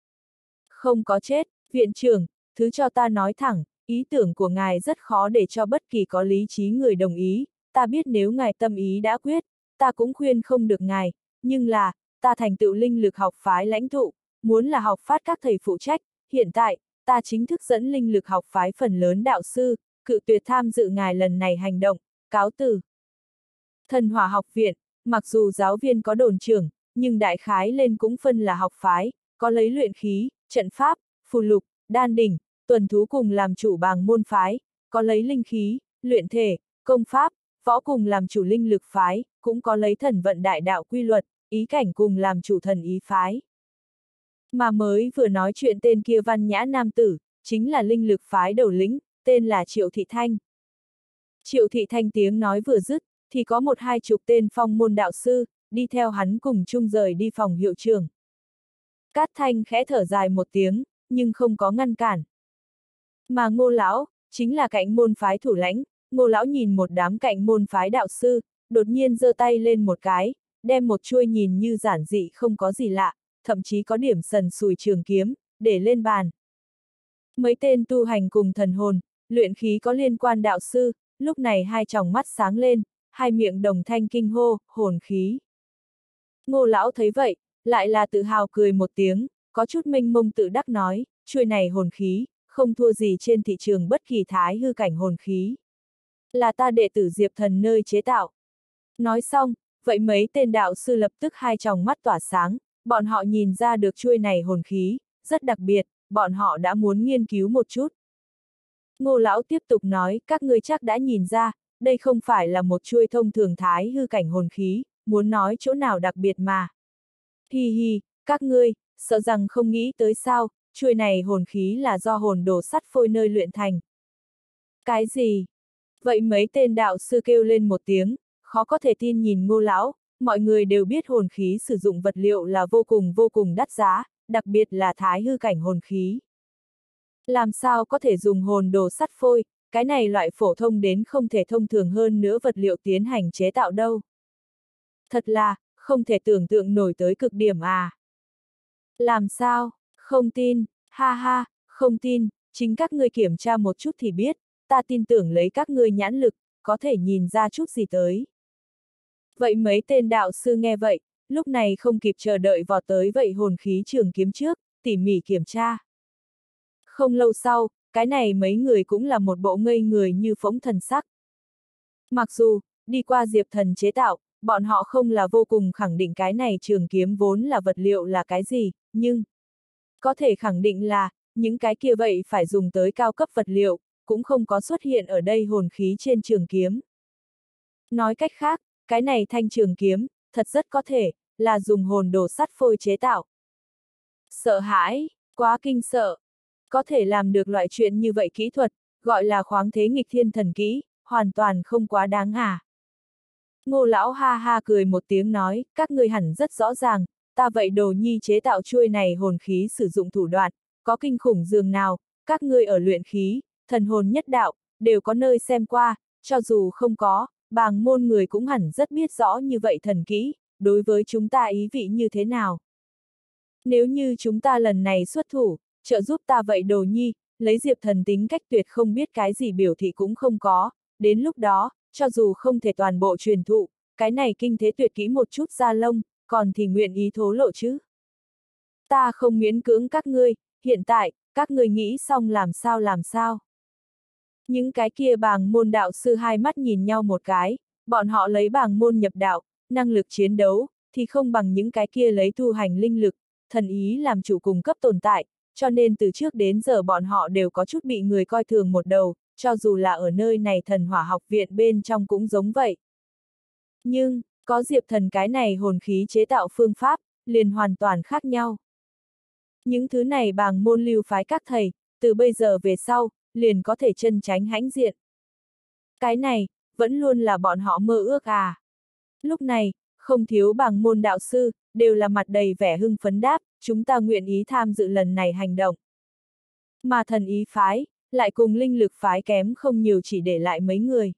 Không có chết, viện trưởng, thứ cho ta nói thẳng, ý tưởng của ngài rất khó để cho bất kỳ có lý trí người đồng ý, ta biết nếu ngài tâm ý đã quyết, ta cũng khuyên không được ngài, nhưng là, ta thành tựu linh lực học phái lãnh tụ, muốn là học phát các thầy phụ trách, hiện tại, ta chính thức dẫn linh lực học phái phần lớn đạo sư, cự tuyệt tham dự ngài lần này hành động, cáo từ. Thần hỏa học viện, mặc dù giáo viên có đồn trưởng, nhưng đại khái lên cũng phân là học phái, có lấy luyện khí, trận pháp, phù lục, đan đỉnh, tuần thú cùng làm chủ bàng môn phái, có lấy linh khí, luyện thể, công pháp, võ cùng làm chủ linh lực phái, cũng có lấy thần vận đại đạo quy luật, ý cảnh cùng làm chủ thần ý phái. Mà mới vừa nói chuyện tên kia văn nhã nam tử, chính là linh lực phái đầu lĩnh, tên là Triệu Thị Thanh. Triệu Thị Thanh tiếng nói vừa dứt, thì có một hai chục tên phong môn đạo sư, đi theo hắn cùng chung rời đi phòng hiệu trưởng. Cát Thanh khẽ thở dài một tiếng, nhưng không có ngăn cản. Mà Ngô lão, chính là cạnh môn phái thủ lãnh, Ngô lão nhìn một đám cạnh môn phái đạo sư, đột nhiên giơ tay lên một cái, đem một chuôi nhìn như giản dị không có gì lạ, thậm chí có điểm sần sùi trường kiếm, để lên bàn. Mấy tên tu hành cùng thần hồn, luyện khí có liên quan đạo sư, lúc này hai tròng mắt sáng lên, hai miệng đồng thanh kinh hô, hồn khí. Ngô lão thấy vậy, lại là tự hào cười một tiếng, có chút mênh mông tự đắc nói, chuôi này hồn khí, không thua gì trên thị trường bất kỳ thái hư cảnh hồn khí. Là ta đệ tử Diệp Thần nơi chế tạo. Nói xong, vậy mấy tên đạo sư lập tức hai tròng mắt tỏa sáng, bọn họ nhìn ra được chuôi này hồn khí, rất đặc biệt, bọn họ đã muốn nghiên cứu một chút. Ngô lão tiếp tục nói, các ngươi chắc đã nhìn ra, đây không phải là một chuôi thông thường thái hư cảnh hồn khí, muốn nói chỗ nào đặc biệt mà. Hi hi, các ngươi, sợ rằng không nghĩ tới sao, chuôi này hồn khí là do hồn đồ sắt phôi nơi luyện thành. Cái gì? Vậy mấy tên đạo sư kêu lên một tiếng, khó có thể tin nhìn Ngô lão, mọi người đều biết hồn khí sử dụng vật liệu là vô cùng vô cùng đắt giá, đặc biệt là thái hư cảnh hồn khí. Làm sao có thể dùng hồn đồ sắt phôi, cái này loại phổ thông đến không thể thông thường hơn nữa vật liệu tiến hành chế tạo đâu. Thật là, không thể tưởng tượng nổi tới cực điểm à. Làm sao, không tin, ha ha, không tin, chính các ngươi kiểm tra một chút thì biết, ta tin tưởng lấy các ngươi nhãn lực, có thể nhìn ra chút gì tới. Vậy mấy tên đạo sư nghe vậy, lúc này không kịp chờ đợi vọt tới vậy hồn khí trường kiếm trước, tỉ mỉ kiểm tra. Không lâu sau, cái này mấy người cũng là một bộ ngây người như phỗng thần sắc. Mặc dù, đi qua Diệp Thần chế tạo, bọn họ không là vô cùng khẳng định cái này trường kiếm vốn là vật liệu là cái gì, nhưng có thể khẳng định là, những cái kia vậy phải dùng tới cao cấp vật liệu, cũng không có xuất hiện ở đây hồn khí trên trường kiếm. Nói cách khác, cái này thanh trường kiếm, thật rất có thể, là dùng hồn đồ sắt phôi chế tạo. Sợ hãi, quá kinh sợ. Có thể làm được loại chuyện như vậy kỹ thuật, gọi là khoáng thế nghịch thiên thần kỹ, hoàn toàn không quá đáng à. Ngô lão ha ha cười một tiếng nói, các ngươi hẳn rất rõ ràng, ta vậy đồ nhi chế tạo chuôi này hồn khí sử dụng thủ đoạn, có kinh khủng dường nào, các ngươi ở luyện khí, thần hồn nhất đạo, đều có nơi xem qua, cho dù không có, bàng môn người cũng hẳn rất biết rõ như vậy thần kỹ, đối với chúng ta ý vị như thế nào. Nếu như chúng ta lần này xuất thủ, trợ giúp ta vậy đồ nhi, lấy Diệp Thần tính cách tuyệt không biết cái gì biểu thị cũng không có, đến lúc đó, cho dù không thể toàn bộ truyền thụ, cái này kinh thế tuyệt kỹ một chút da lông, còn thì nguyện ý thố lộ chứ. Ta không miễn cưỡng các ngươi, hiện tại, các ngươi nghĩ xong làm sao làm sao. Những cái kia bàng môn đạo sư hai mắt nhìn nhau một cái, bọn họ lấy bàng môn nhập đạo, năng lực chiến đấu, thì không bằng những cái kia lấy tu hành linh lực, thần ý làm chủ cùng cấp tồn tại, cho nên từ trước đến giờ bọn họ đều có chút bị người coi thường một đầu, cho dù là ở nơi này thần hỏa học viện bên trong cũng giống vậy. Nhưng, có Diệp Thần cái này hồn khí chế tạo phương pháp, liền hoàn toàn khác nhau. Những thứ này bàng môn lưu phái các thầy, từ bây giờ về sau, liền có thể chân tránh hãnh diện. Cái này, vẫn luôn là bọn họ mơ ước à. Lúc này, không thiếu bàng môn đạo sư, đều là mặt đầy vẻ hưng phấn đáp, chúng ta nguyện ý tham dự lần này hành động. Mà thần ý phái, lại cùng linh lực phái kém không nhiều chỉ để lại mấy người.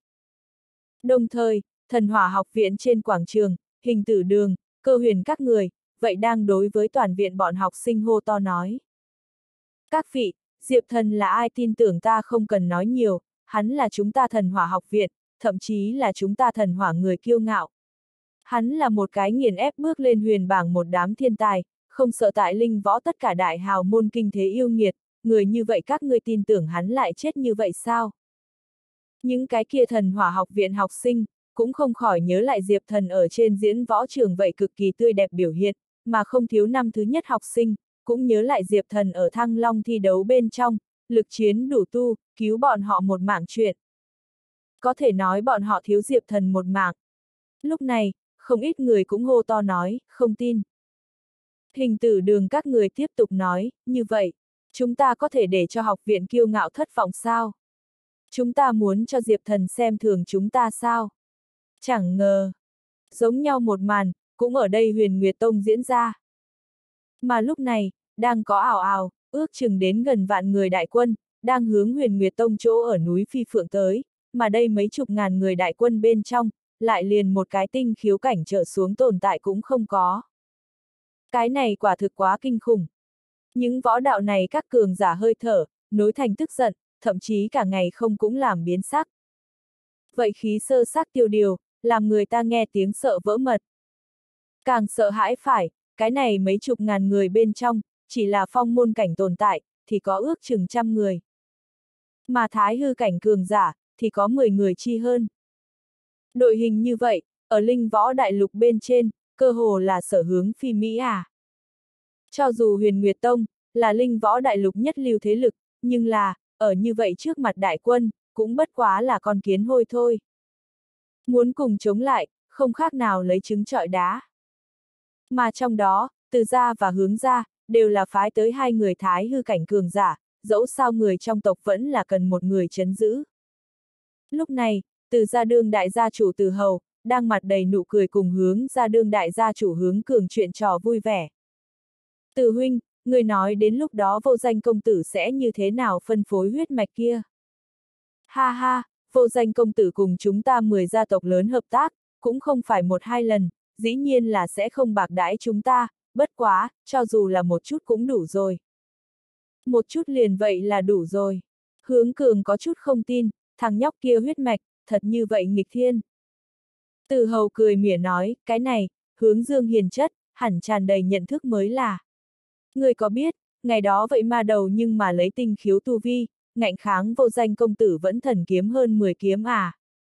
Đồng thời, thần hỏa học viện trên quảng trường, hình tử đường, cơ huyền các người, vậy đang đối với toàn viện bọn học sinh hô to nói. Các vị, Diệp Thần là ai tin tưởng ta không cần nói nhiều, hắn là chúng ta thần hỏa học viện, thậm chí là chúng ta thần hỏa người kiêu ngạo. Hắn là một cái nghiền ép bước lên huyền bảng một đám thiên tài, không sợ tại linh võ tất cả đại hào môn kinh thế yêu nghiệt, người như vậy các ngươi tin tưởng hắn lại chết như vậy sao? Những cái kia thần hỏa học viện học sinh, cũng không khỏi nhớ lại Diệp Thần ở trên diễn võ trường vậy cực kỳ tươi đẹp biểu hiện, mà không thiếu năm thứ nhất học sinh, cũng nhớ lại Diệp Thần ở Thăng Long thi đấu bên trong, lực chiến đủ tu, cứu bọn họ một mạng chuyện. Có thể nói bọn họ thiếu Diệp Thần một mạng. Lúc này, không ít người cũng hô to nói, không tin. Hình tử đường các người tiếp tục nói, như vậy, chúng ta có thể để cho học viện kiêu ngạo thất vọng sao? Chúng ta muốn cho Diệp Thần xem thường chúng ta sao? Chẳng ngờ. Giống nhau một màn, cũng ở đây Huyền Nguyệt Tông diễn ra. Mà lúc này, đang có ảo ảo, ước chừng đến gần vạn người đại quân, đang hướng Huyền Nguyệt Tông chỗ ở núi Phi Phượng tới, mà đây mấy chục ngàn người đại quân bên trong, lại liền một cái tinh khiếu cảnh trở xuống tồn tại cũng không có. Cái này quả thực quá kinh khủng. Những võ đạo này các cường giả hơi thở, nối thành tức giận, thậm chí cả ngày không cũng làm biến sắc. Vậy khí sơ sắc tiêu điều, làm người ta nghe tiếng sợ vỡ mật. Càng sợ hãi phải, cái này mấy chục ngàn người bên trong, chỉ là phong môn cảnh tồn tại, thì có ước chừng trăm người. Mà thái hư cảnh cường giả, thì có mười người chi hơn. Đội hình như vậy, ở linh võ đại lục bên trên, cơ hồ là sở hướng phi Mỹ à. Cho dù Huyền Nguyệt Tông, là linh võ đại lục nhất lưu thế lực, nhưng là, ở như vậy trước mặt đại quân, cũng bất quá là con kiến hôi thôi. Muốn cùng chống lại, không khác nào lấy trứng trọi đá. Mà trong đó, Từ gia và Hướng gia, đều là phái tới hai người thái hư cảnh cường giả, dẫu sao người trong tộc vẫn là cần một người trấn giữ. Lúc này, Từ gia đương đại gia chủ Từ Hầu, đang mặt đầy nụ cười cùng Hướng gia đương đại gia chủ Hướng Cường chuyện trò vui vẻ. Từ huynh, người nói đến lúc đó vô danh công tử sẽ như thế nào phân phối huyết mạch kia? Ha ha, vô danh công tử cùng chúng ta mười gia tộc lớn hợp tác, cũng không phải một hai lần, dĩ nhiên là sẽ không bạc đãi chúng ta, bất quá, cho dù là một chút cũng đủ rồi. Một chút liền vậy là đủ rồi. Hướng Cường có chút không tin, thằng nhóc kia huyết mạch, thật như vậy nghịch thiên. Từ Hầu cười mỉa nói, cái này, Hướng Dương hiền chất, hẳn tràn đầy nhận thức mới là. Người có biết, ngày đó vậy mà đầu nhưng mà lấy tinh khiếu tu vi, ngạnh kháng vô danh công tử vẫn thần kiếm hơn mười kiếm à.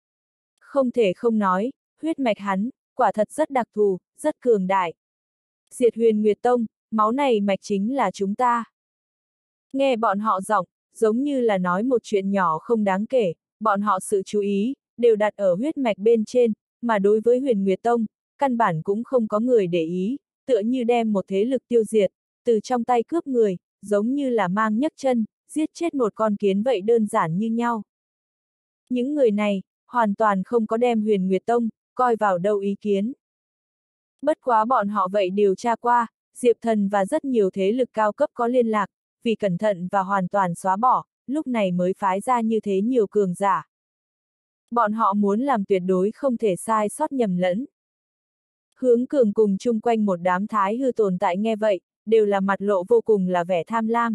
Không thể không nói, huyết mạch hắn, quả thật rất đặc thù, rất cường đại. Diệt Huyền Nguyệt Tông, máu này mạch chính là chúng ta. Nghe bọn họ giọng, giống như là nói một chuyện nhỏ không đáng kể, bọn họ sự chú ý, đều đặt ở huyết mạch bên trên, mà đối với Huyền Nguyệt Tông, căn bản cũng không có người để ý, tựa như đem một thế lực tiêu diệt, từ trong tay cướp người, giống như là mang nhấc chân, giết chết một con kiến vậy đơn giản như nhau. Những người này, hoàn toàn không có đem Huyền Nguyệt Tông, coi vào đâu ý kiến. Bất quá bọn họ vậy điều tra qua, Diệp Thần và rất nhiều thế lực cao cấp có liên lạc, vì cẩn thận và hoàn toàn xóa bỏ, lúc này mới phái ra như thế nhiều cường giả. Bọn họ muốn làm tuyệt đối không thể sai sót nhầm lẫn. Hướng Cường cùng chung quanh một đám thái hư tồn tại nghe vậy, đều là mặt lộ vô cùng là vẻ tham lam.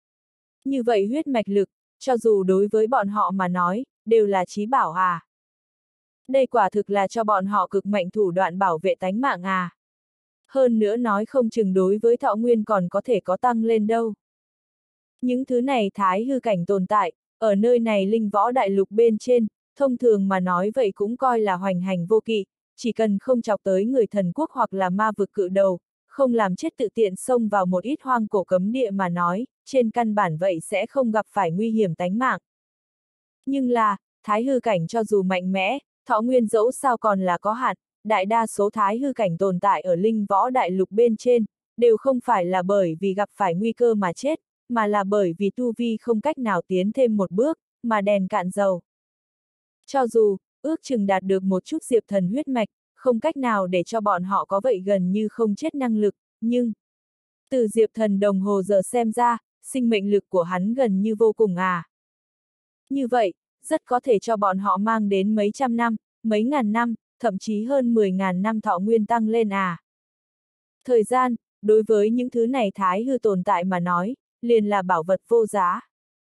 Như vậy huyết mạch lực, cho dù đối với bọn họ mà nói, đều là chí bảo à. Đây quả thực là cho bọn họ cực mạnh thủ đoạn bảo vệ tánh mạng à. Hơn nữa nói không chừng đối với thọ nguyên còn có thể có tăng lên đâu. Những thứ này thái hư cảnh tồn tại, ở nơi này linh võ đại lục bên trên, thông thường mà nói vậy cũng coi là hoành hành vô kỵ, chỉ cần không chọc tới người thần quốc hoặc là ma vực cự đầu, không làm chết tự tiện xông vào một ít hoang cổ cấm địa mà nói, trên căn bản vậy sẽ không gặp phải nguy hiểm tánh mạng. Nhưng là, thái hư cảnh cho dù mạnh mẽ, thọ nguyên dẫu sao còn là có hạn, đại đa số thái hư cảnh tồn tại ở linh võ đại lục bên trên, đều không phải là bởi vì gặp phải nguy cơ mà chết, mà là bởi vì tu vi không cách nào tiến thêm một bước, mà đèn cạn dầu. Cho dù, ước chừng đạt được một chút Diệp Thần huyết mạch, không cách nào để cho bọn họ có vậy gần như không chết năng lực, nhưng từ Diệp Thần đồng hồ giờ xem ra, sinh mệnh lực của hắn gần như vô cùng à. Như vậy, rất có thể cho bọn họ mang đến mấy trăm năm, mấy ngàn năm, thậm chí hơn mười ngàn năm thọ nguyên tăng lên à. Thời gian, đối với những thứ này thái hư tồn tại mà nói, liền là bảo vật vô giá.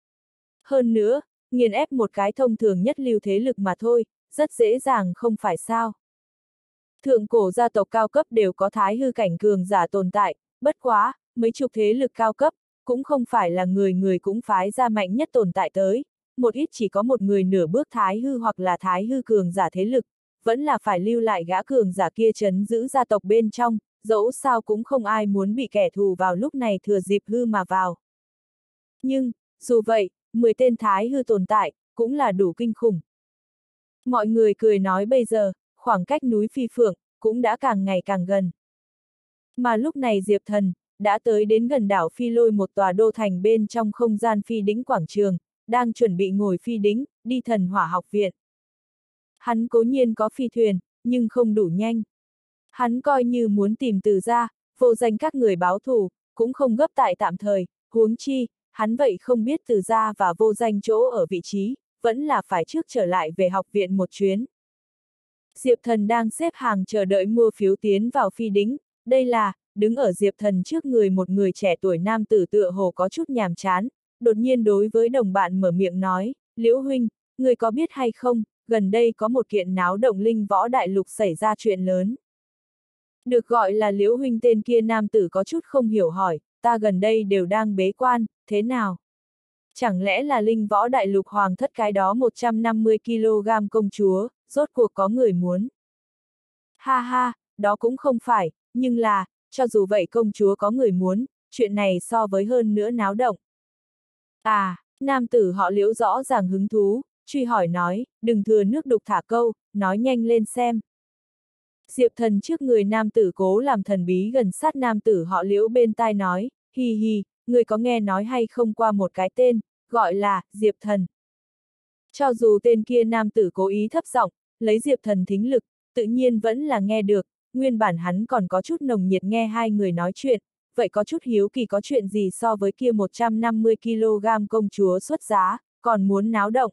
Hơn nữa, nghiền ép một cái thông thường nhất lưu thế lực mà thôi, rất dễ dàng không phải sao. Thượng cổ gia tộc cao cấp đều có thái hư cảnh cường giả tồn tại, bất quá, mấy chục thế lực cao cấp, cũng không phải là người người cũng phái ra mạnh nhất tồn tại tới, một ít chỉ có một người nửa bước thái hư hoặc là thái hư cường giả thế lực, vẫn là phải lưu lại gã cường giả kia trấn giữ gia tộc bên trong, dẫu sao cũng không ai muốn bị kẻ thù vào lúc này thừa dịp hư mà vào. Nhưng, dù vậy, mười tên thái hư tồn tại, cũng là đủ kinh khủng. Mọi người cười nói bây giờ, khoảng cách núi Phi Phượng, cũng đã càng ngày càng gần. Mà lúc này Diệp Thần, đã tới đến gần đảo Phi Lôi một tòa đô thành bên trong không gian phi đính quảng trường, đang chuẩn bị ngồi phi đính, đi Thần Hỏa học viện. Hắn cố nhiên có phi thuyền, nhưng không đủ nhanh. Hắn coi như muốn tìm Từ gia, vô danh các người báo thù, cũng không gấp tại tạm thời, huống chi, hắn vậy không biết Từ gia và vô danh chỗ ở vị trí, vẫn là phải trước trở lại về học viện một chuyến. Diệp Thần đang xếp hàng chờ đợi mua phiếu tiến vào phi đính, đây là, đứng ở Diệp Thần trước người một người trẻ tuổi nam tử tựa hồ có chút nhàm chán, đột nhiên đối với đồng bạn mở miệng nói, Liễu huynh, người có biết hay không, gần đây có một kiện náo động linh võ đại lục xảy ra chuyện lớn. Được gọi là Liễu huynh tên kia nam tử có chút không hiểu hỏi, ta gần đây đều đang bế quan, thế nào? Chẳng lẽ là linh võ đại lục hoàng thất cái đó một trăm năm mươi ki lô gam công chúa, rốt cuộc có người muốn? Ha ha, đó cũng không phải, nhưng là, cho dù vậy công chúa có người muốn, chuyện này so với hơn nữa náo động. À, nam tử họ Liễu rõ ràng hứng thú, truy hỏi nói, đừng thừa nước đục thả câu, nói nhanh lên xem. Diệp Thần trước người nam tử cố làm thần bí gần sát nam tử họ Liễu bên tai nói, hi hi, người có nghe nói hay không qua một cái tên, gọi là, Diệp Thần. Cho dù tên kia nam tử cố ý thấp giọng, lấy Diệp Thần thính lực, tự nhiên vẫn là nghe được, nguyên bản hắn còn có chút nồng nhiệt nghe hai người nói chuyện, vậy có chút hiếu kỳ có chuyện gì so với kia một trăm năm mươi ki lô gam công chúa xuất giá, còn muốn náo động.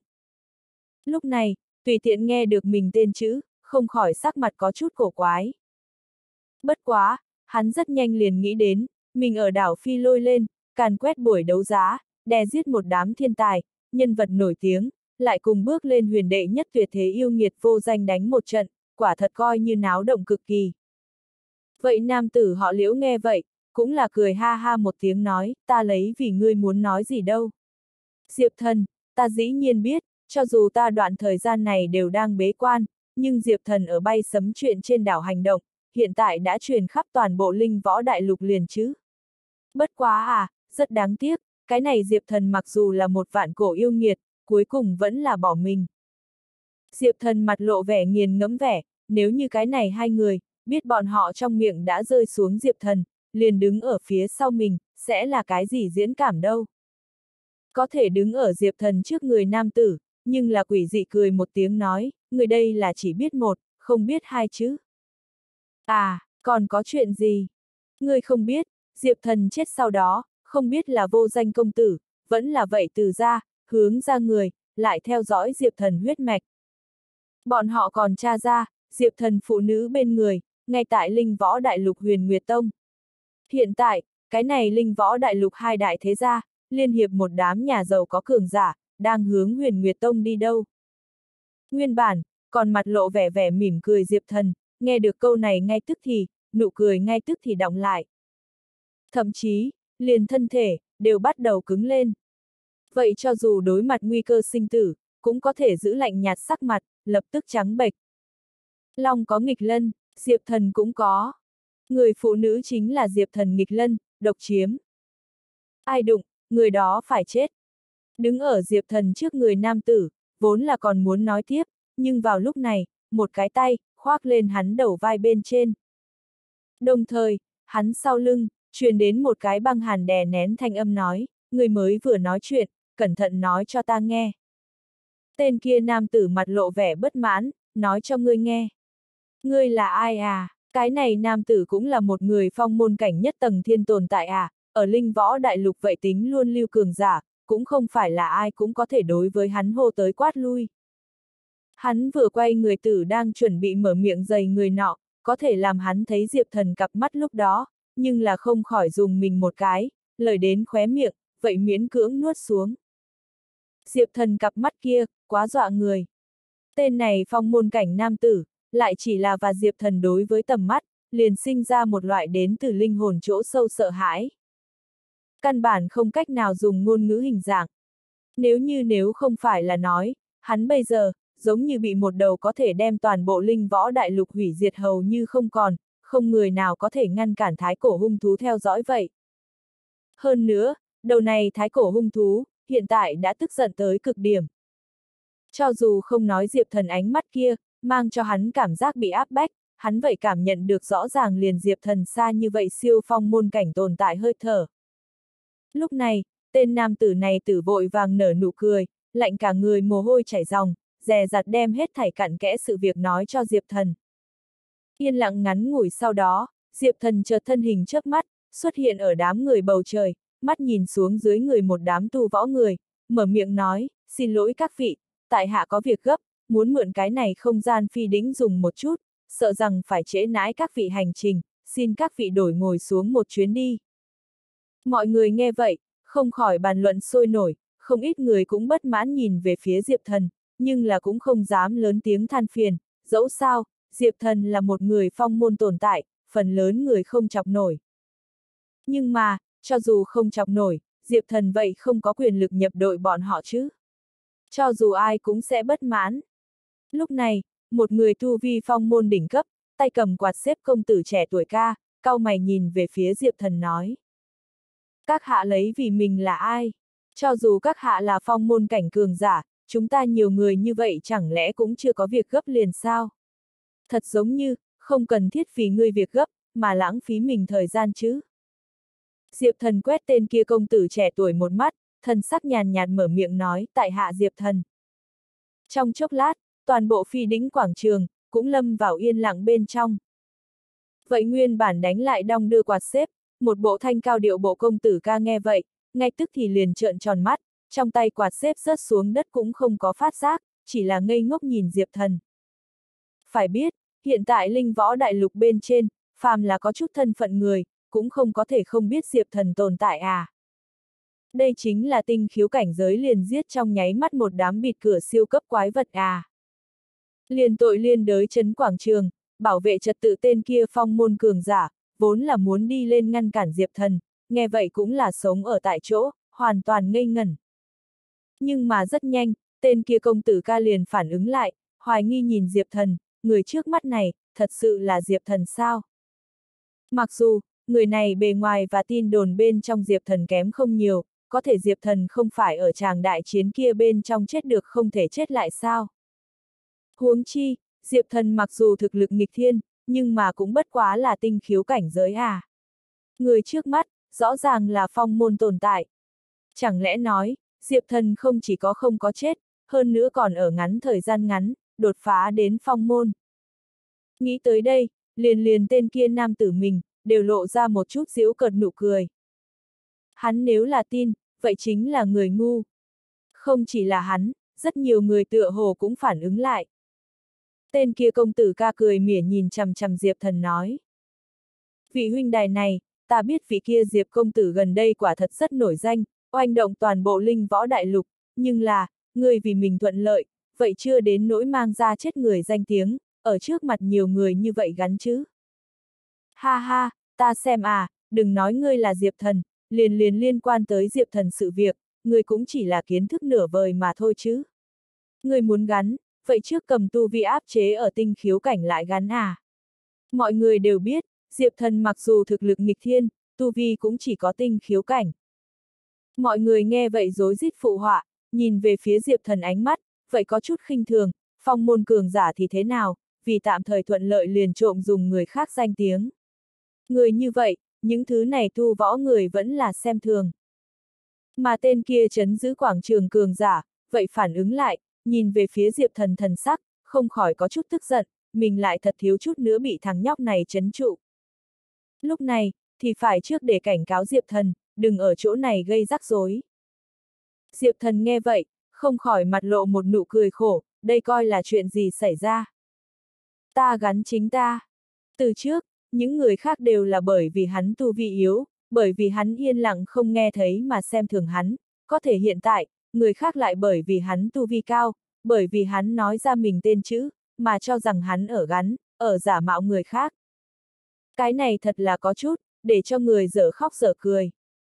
Lúc này, tùy tiện nghe được mình tên chữ, không khỏi sắc mặt có chút cổ quái. Bất quá, hắn rất nhanh liền nghĩ đến, mình ở đảo Phi Lôi lên, càn quét buổi đấu giá, đè giết một đám thiên tài, nhân vật nổi tiếng, lại cùng bước lên huyền đệ nhất tuyệt thế yêu nghiệt vô danh đánh một trận, quả thật coi như náo động cực kỳ. Vậy nam tử họ Liễu nghe vậy, cũng là cười ha ha một tiếng nói, ta lấy vì ngươi muốn nói gì đâu. Diệp Thần, ta dĩ nhiên biết, cho dù ta đoạn thời gian này đều đang bế quan, nhưng Diệp Thần ở bay sấm chuyện trên đảo hành động, hiện tại đã truyền khắp toàn bộ linh võ đại lục liền chứ. Bất quá à, rất đáng tiếc, cái này Diệp Thần mặc dù là một vạn cổ yêu nghiệt, cuối cùng vẫn là bỏ mình. Diệp Thần mặt lộ vẻ nghiền ngẫm vẻ, nếu như cái này hai người, biết bọn họ trong miệng đã rơi xuống Diệp Thần, liền đứng ở phía sau mình, sẽ là cái gì diễn cảm đâu. Có thể đứng ở Diệp Thần trước người nam tử, nhưng là quỷ dị cười một tiếng nói, người đây là chỉ biết một, không biết hai chứ. À, còn có chuyện gì? Ngươi không biết, Diệp Thần chết sau đó, không biết là vô danh công tử, vẫn là vậy từ ra, hướng ra người, lại theo dõi Diệp Thần huyết mạch. Bọn họ còn tra ra, Diệp Thần phụ nữ bên người, ngay tại Linh Võ Đại Lục Huyền Nguyệt Tông. Hiện tại, cái này Linh Võ Đại Lục hai đại thế gia, liên hiệp một đám nhà giàu có cường giả, đang hướng Huyền Nguyệt Tông đi đâu. Nguyên bản, còn mặt lộ vẻ vẻ mỉm cười Diệp Thần, nghe được câu này ngay tức thì, nụ cười ngay tức thì đọng lại. Thậm chí, liền thân thể, đều bắt đầu cứng lên. Vậy cho dù đối mặt nguy cơ sinh tử, cũng có thể giữ lạnh nhạt sắc mặt, lập tức trắng bệch. Long có nghịch lân, Diệp Thần cũng có. Người phụ nữ chính là Diệp Thần nghịch lân, độc chiếm. Ai đụng, người đó phải chết. Đứng ở Diệp Thần trước người nam tử, vốn là còn muốn nói tiếp, nhưng vào lúc này, một cái tay, khoác lên hắn đầu vai bên trên. Đồng thời, hắn sau lưng, truyền đến một cái băng hàn đè nén thanh âm nói, người mới vừa nói chuyện, cẩn thận nói cho ta nghe. Tên kia nam tử mặt lộ vẻ bất mãn, nói cho ngươi nghe. Ngươi là ai à? Cái này nam tử cũng là một người phong môn cảnh nhất tầng thiên tồn tại à, ở linh võ đại lục vậy tính luôn lưu cường giả, cũng không phải là ai cũng có thể đối với hắn hô tới quát lui. Hắn vừa quay người tử đang chuẩn bị mở miệng giày người nọ, có thể làm hắn thấy Diệp Thần cặp mắt lúc đó, nhưng là không khỏi dùng mình một cái, lời đến khóe miệng, vậy miễn cưỡng nuốt xuống. Diệp Thần cặp mắt kia, quá dọa người. Tên này phong môn cảnh nam tử, lại chỉ là và Diệp Thần đối với tầm mắt, liền sinh ra một loại đến từ linh hồn chỗ sâu sợ hãi. Căn bản không cách nào dùng ngôn ngữ hình dạng. Nếu như nếu không phải là nói, hắn bây giờ, giống như bị một đầu có thể đem toàn bộ linh võ đại lục hủy diệt hầu như không còn, không người nào có thể ngăn cản thái cổ hung thú theo dõi vậy. Hơn nữa, đầu này thái cổ hung thú, hiện tại đã tức giận tới cực điểm. Cho dù không nói Diệp Thần ánh mắt kia, mang cho hắn cảm giác bị áp bách, hắn vậy cảm nhận được rõ ràng liền Diệp Thần xa như vậy siêu phong môn cảnh tồn tại hơi thở. Lúc này, tên nam tử này tử vội vàng nở nụ cười, lạnh cả người mồ hôi chảy ròng, dè dặt đem hết thảy cặn kẽ sự việc nói cho Diệp Thần. Yên lặng ngắn ngủi sau đó, Diệp Thần chợt thân hình chớp mắt, xuất hiện ở đám người bầu trời, mắt nhìn xuống dưới người một đám tu võ người, mở miệng nói, xin lỗi các vị, tại hạ có việc gấp, muốn mượn cái này không gian phi đĩnh dùng một chút, sợ rằng phải trễ nãi các vị hành trình, xin các vị đổi ngồi xuống một chuyến đi. Mọi người nghe vậy, không khỏi bàn luận sôi nổi, không ít người cũng bất mãn nhìn về phía Diệp Thần, nhưng là cũng không dám lớn tiếng than phiền, dẫu sao, Diệp Thần là một người phong môn tồn tại, phần lớn người không chọc nổi. Nhưng mà, cho dù không chọc nổi, Diệp Thần vậy không có quyền lực nhập đội bọn họ chứ. Cho dù ai cũng sẽ bất mãn. Lúc này, một người tu vi phong môn đỉnh cấp, tay cầm quạt xếp công tử trẻ tuổi ca, cau mày nhìn về phía Diệp Thần nói. Các hạ lấy vì mình là ai? Cho dù các hạ là phong môn cảnh cường giả, chúng ta nhiều người như vậy chẳng lẽ cũng chưa có việc gấp liền sao? Thật giống như, không cần thiết vì ngươi việc gấp, mà lãng phí mình thời gian chứ. Diệp Thần quét tên kia công tử trẻ tuổi một mắt, thần sắc nhàn nhạt mở miệng nói, tại hạ Diệp Thần. Trong chốc lát, toàn bộ phi đĩnh quảng trường, cũng lâm vào yên lặng bên trong. Vậy nguyên bản đánh lại đong đưa quạt xếp, một bộ thanh cao điệu bộ công tử ca nghe vậy, ngay tức thì liền trợn tròn mắt, trong tay quạt xếp rớt xuống đất cũng không có phát giác, chỉ là ngây ngốc nhìn Diệp Thần. Phải biết, hiện tại linh võ đại lục bên trên, phàm là có chút thân phận người, cũng không có thể không biết Diệp Thần tồn tại à. Đây chính là tinh khiếu cảnh giới liền giết trong nháy mắt một đám bịt cửa siêu cấp quái vật à. Liên tội liên đới trấn quảng trường, bảo vệ trật tự tên kia phong môn cường giả, vốn là muốn đi lên ngăn cản Diệp Thần, nghe vậy cũng là sống ở tại chỗ, hoàn toàn ngây ngẩn. Nhưng mà rất nhanh, tên kia công tử ca liền phản ứng lại, hoài nghi nhìn Diệp Thần, người trước mắt này, thật sự là Diệp Thần sao? Mặc dù, người này bề ngoài và tin đồn bên trong Diệp Thần kém không nhiều, có thể Diệp Thần không phải ở tràng đại chiến kia bên trong chết được không thể chết lại sao? Huống chi, Diệp Thần mặc dù thực lực nghịch thiên, nhưng mà cũng bất quá là tinh khiếu cảnh giới à. Người trước mắt, rõ ràng là phong môn tồn tại. Chẳng lẽ nói, Diệp Thần không chỉ có không có chết, hơn nữa còn ở ngắn thời gian ngắn, đột phá đến phong môn. Nghĩ tới đây, liền liền tên kia nam tử mình, đều lộ ra một chút giễu cợt nụ cười. Hắn nếu là tin, vậy chính là người ngu. Không chỉ là hắn, rất nhiều người tựa hồ cũng phản ứng lại. Tên kia công tử ca cười mỉa nhìn chằm chằm Diệp Thần nói. Vị huynh đài này, ta biết vị kia Diệp công tử gần đây quả thật rất nổi danh, oanh động toàn bộ linh võ đại lục, nhưng là, người vì mình thuận lợi, vậy chưa đến nỗi mang ra chết người danh tiếng, ở trước mặt nhiều người như vậy gắn chứ. Ha ha, ta xem à, đừng nói ngươi là Diệp Thần, liền liền liên quan tới Diệp Thần sự việc, ngươi cũng chỉ là kiến thức nửa vời mà thôi chứ. Ngươi muốn gắn, vậy trước cầm tu vi áp chế ở tinh khiếu cảnh lại gắn à. Mọi người đều biết, Diệp Thần mặc dù thực lực nghịch thiên, tu vi cũng chỉ có tinh khiếu cảnh. Mọi người nghe vậy rối rít phụ họa, nhìn về phía Diệp Thần ánh mắt, vậy có chút khinh thường, phong môn cường giả thì thế nào, vì tạm thời thuận lợi liền trộm dùng người khác danh tiếng. Người như vậy, những thứ này tu võ người vẫn là xem thường. Mà tên kia trấn giữ quảng trường cường giả, vậy phản ứng lại, nhìn về phía Diệp Thần thần sắc, không khỏi có chút tức giận, mình lại thật thiếu chút nữa bị thằng nhóc này trấn trụ. Lúc này, thì phải trước để cảnh cáo Diệp Thần, đừng ở chỗ này gây rắc rối. Diệp Thần nghe vậy, không khỏi mặt lộ một nụ cười khổ, đây coi là chuyện gì xảy ra. Ta gắn chính ta. Từ trước, những người khác đều là bởi vì hắn tu vi yếu, bởi vì hắn yên lặng không nghe thấy mà xem thường hắn, có thể hiện tại, người khác lại bởi vì hắn tu vi cao, bởi vì hắn nói ra mình tên chữ, mà cho rằng hắn ở gắn, ở giả mạo người khác. Cái này thật là có chút, để cho người dở khóc dở cười.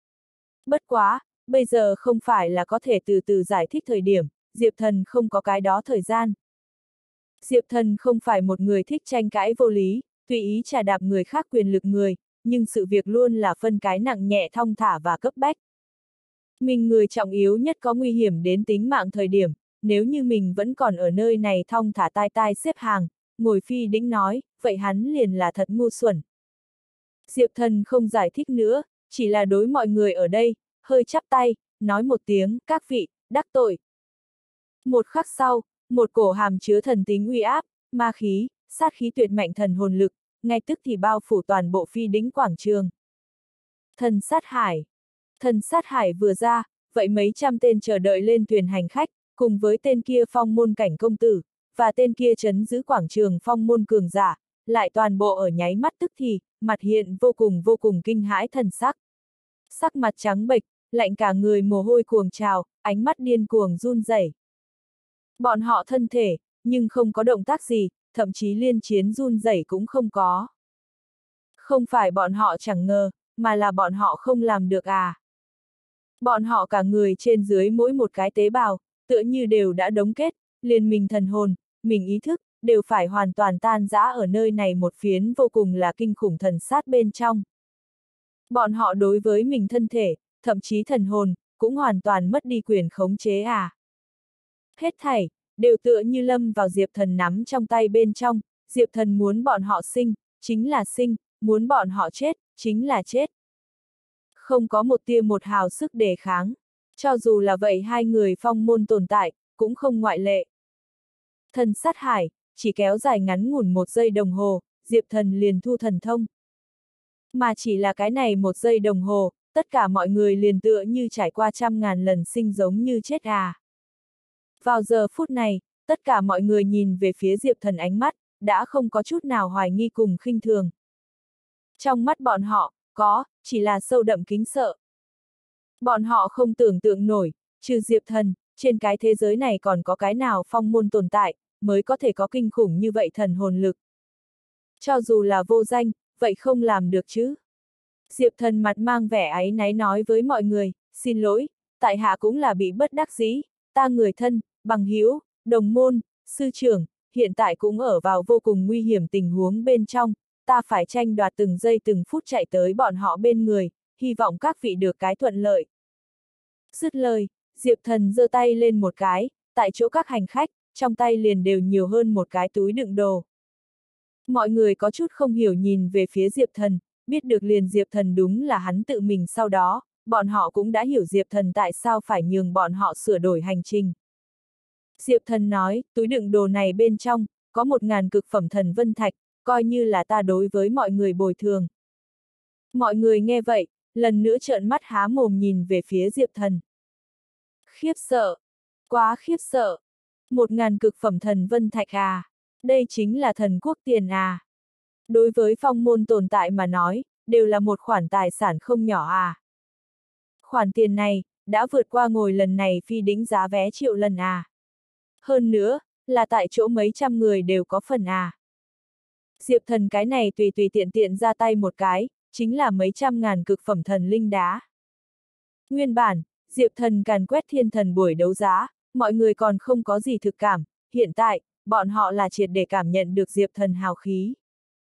Bất quá, bây giờ không phải là có thể từ từ giải thích thời điểm, Diệp Thần không có cái đó thời gian. Diệp Thần không phải một người thích tranh cãi vô lý, tùy ý trà đạp người khác quyền lực người, nhưng sự việc luôn là phân cái nặng nhẹ thong thả và cấp bách. Mình người trọng yếu nhất có nguy hiểm đến tính mạng thời điểm, nếu như mình vẫn còn ở nơi này thong thả tai tai xếp hàng, ngồi phi đĩnh nói, vậy hắn liền là thật ngu xuẩn. Diệp Thần không giải thích nữa, chỉ là đối mọi người ở đây, hơi chắp tay, nói một tiếng, các vị, đắc tội. Một khắc sau, một cổ hàm chứa thần tính uy áp, ma khí, sát khí tuyệt mạnh thần hồn lực, ngay tức thì bao phủ toàn bộ phi đĩnh quảng trường. Thần sát hải. Thần sát hải vừa ra, vậy mấy trăm tên chờ đợi lên thuyền hành khách, cùng với tên kia phong môn cảnh công tử, và tên kia trấn giữ quảng trường phong môn cường giả, lại toàn bộ ở nháy mắt tức thì, mặt hiện vô cùng vô cùng kinh hãi thần sắc. Sắc mặt trắng bệch, lạnh cả người mồ hôi cuồng trào, ánh mắt điên cuồng run rẩy. Bọn họ thân thể, nhưng không có động tác gì, thậm chí liên chiến run rẩy cũng không có. Không phải bọn họ chẳng ngờ, mà là bọn họ không làm được à. Bọn họ cả người trên dưới mỗi một cái tế bào, tựa như đều đã đóng kết, liền mình thần hồn, mình ý thức, đều phải hoàn toàn tan rã ở nơi này một phiến vô cùng là kinh khủng thần sát bên trong. Bọn họ đối với mình thân thể, thậm chí thần hồn, cũng hoàn toàn mất đi quyền khống chế à. Hết thảy, đều tựa như lâm vào Diệp Thần nắm trong tay bên trong, Diệp Thần muốn bọn họ sinh, chính là sinh, muốn bọn họ chết, chính là chết. Không có một tia một hào sức đề kháng, cho dù là vậy hai người phong môn tồn tại, cũng không ngoại lệ. Thần sát hải, chỉ kéo dài ngắn ngủn một giây đồng hồ, Diệp Thần liền thu thần thông. Mà chỉ là cái này một giây đồng hồ, tất cả mọi người liền tựa như trải qua trăm ngàn lần sinh giống như chết à. Vào giờ phút này, tất cả mọi người nhìn về phía Diệp Thần ánh mắt, đã không có chút nào hoài nghi cùng khinh thường. Trong mắt bọn họ, có, chỉ là sâu đậm kính sợ. Bọn họ không tưởng tượng nổi, trừ Diệp Thần, trên cái thế giới này còn có cái nào phong môn tồn tại, mới có thể có kinh khủng như vậy thần hồn lực. Cho dù là vô danh, vậy không làm được chứ. Diệp Thần mặt mang vẻ áy náy nói với mọi người, xin lỗi, tại hạ cũng là bị bất đắc dĩ, ta người thân, bằng hữu, đồng môn, sư trưởng, hiện tại cũng ở vào vô cùng nguy hiểm tình huống bên trong, ta phải tranh đoạt từng giây từng phút chạy tới bọn họ bên người, hy vọng các vị được cái thuận lợi. Dứt lời, Diệp Thần giơ tay lên một cái, tại chỗ các hành khách, trong tay liền đều nhiều hơn một cái túi đựng đồ. Mọi người có chút không hiểu nhìn về phía Diệp Thần, biết được liền Diệp Thần đúng là hắn tự mình, sau đó, bọn họ cũng đã hiểu Diệp Thần tại sao phải nhường bọn họ sửa đổi hành trình. Diệp Thần nói, túi đựng đồ này bên trong, có một ngàn cực phẩm thần vân thạch, coi như là ta đối với mọi người bồi thường. Mọi người nghe vậy, lần nữa trợn mắt há mồm nhìn về phía Diệp Thần. Khiếp sợ! Quá khiếp sợ! Một ngàn cực phẩm thần vân thạch à? Đây chính là thần quốc tiền à? Đối với phong môn tồn tại mà nói, đều là một khoản tài sản không nhỏ à? Khoản tiền này, đã vượt qua ngồi lần này phi đính giá vé triệu lần à? Hơn nữa, là tại chỗ mấy trăm người đều có phần à? Diệp Thần cái này tùy tùy tiện tiện ra tay một cái, chính là mấy trăm ngàn cực phẩm thần linh đá. Nguyên bản, Diệp Thần càn quét thiên thần buổi đấu giá, mọi người còn không có gì thực cảm, hiện tại, bọn họ là triệt để cảm nhận được Diệp Thần hào khí.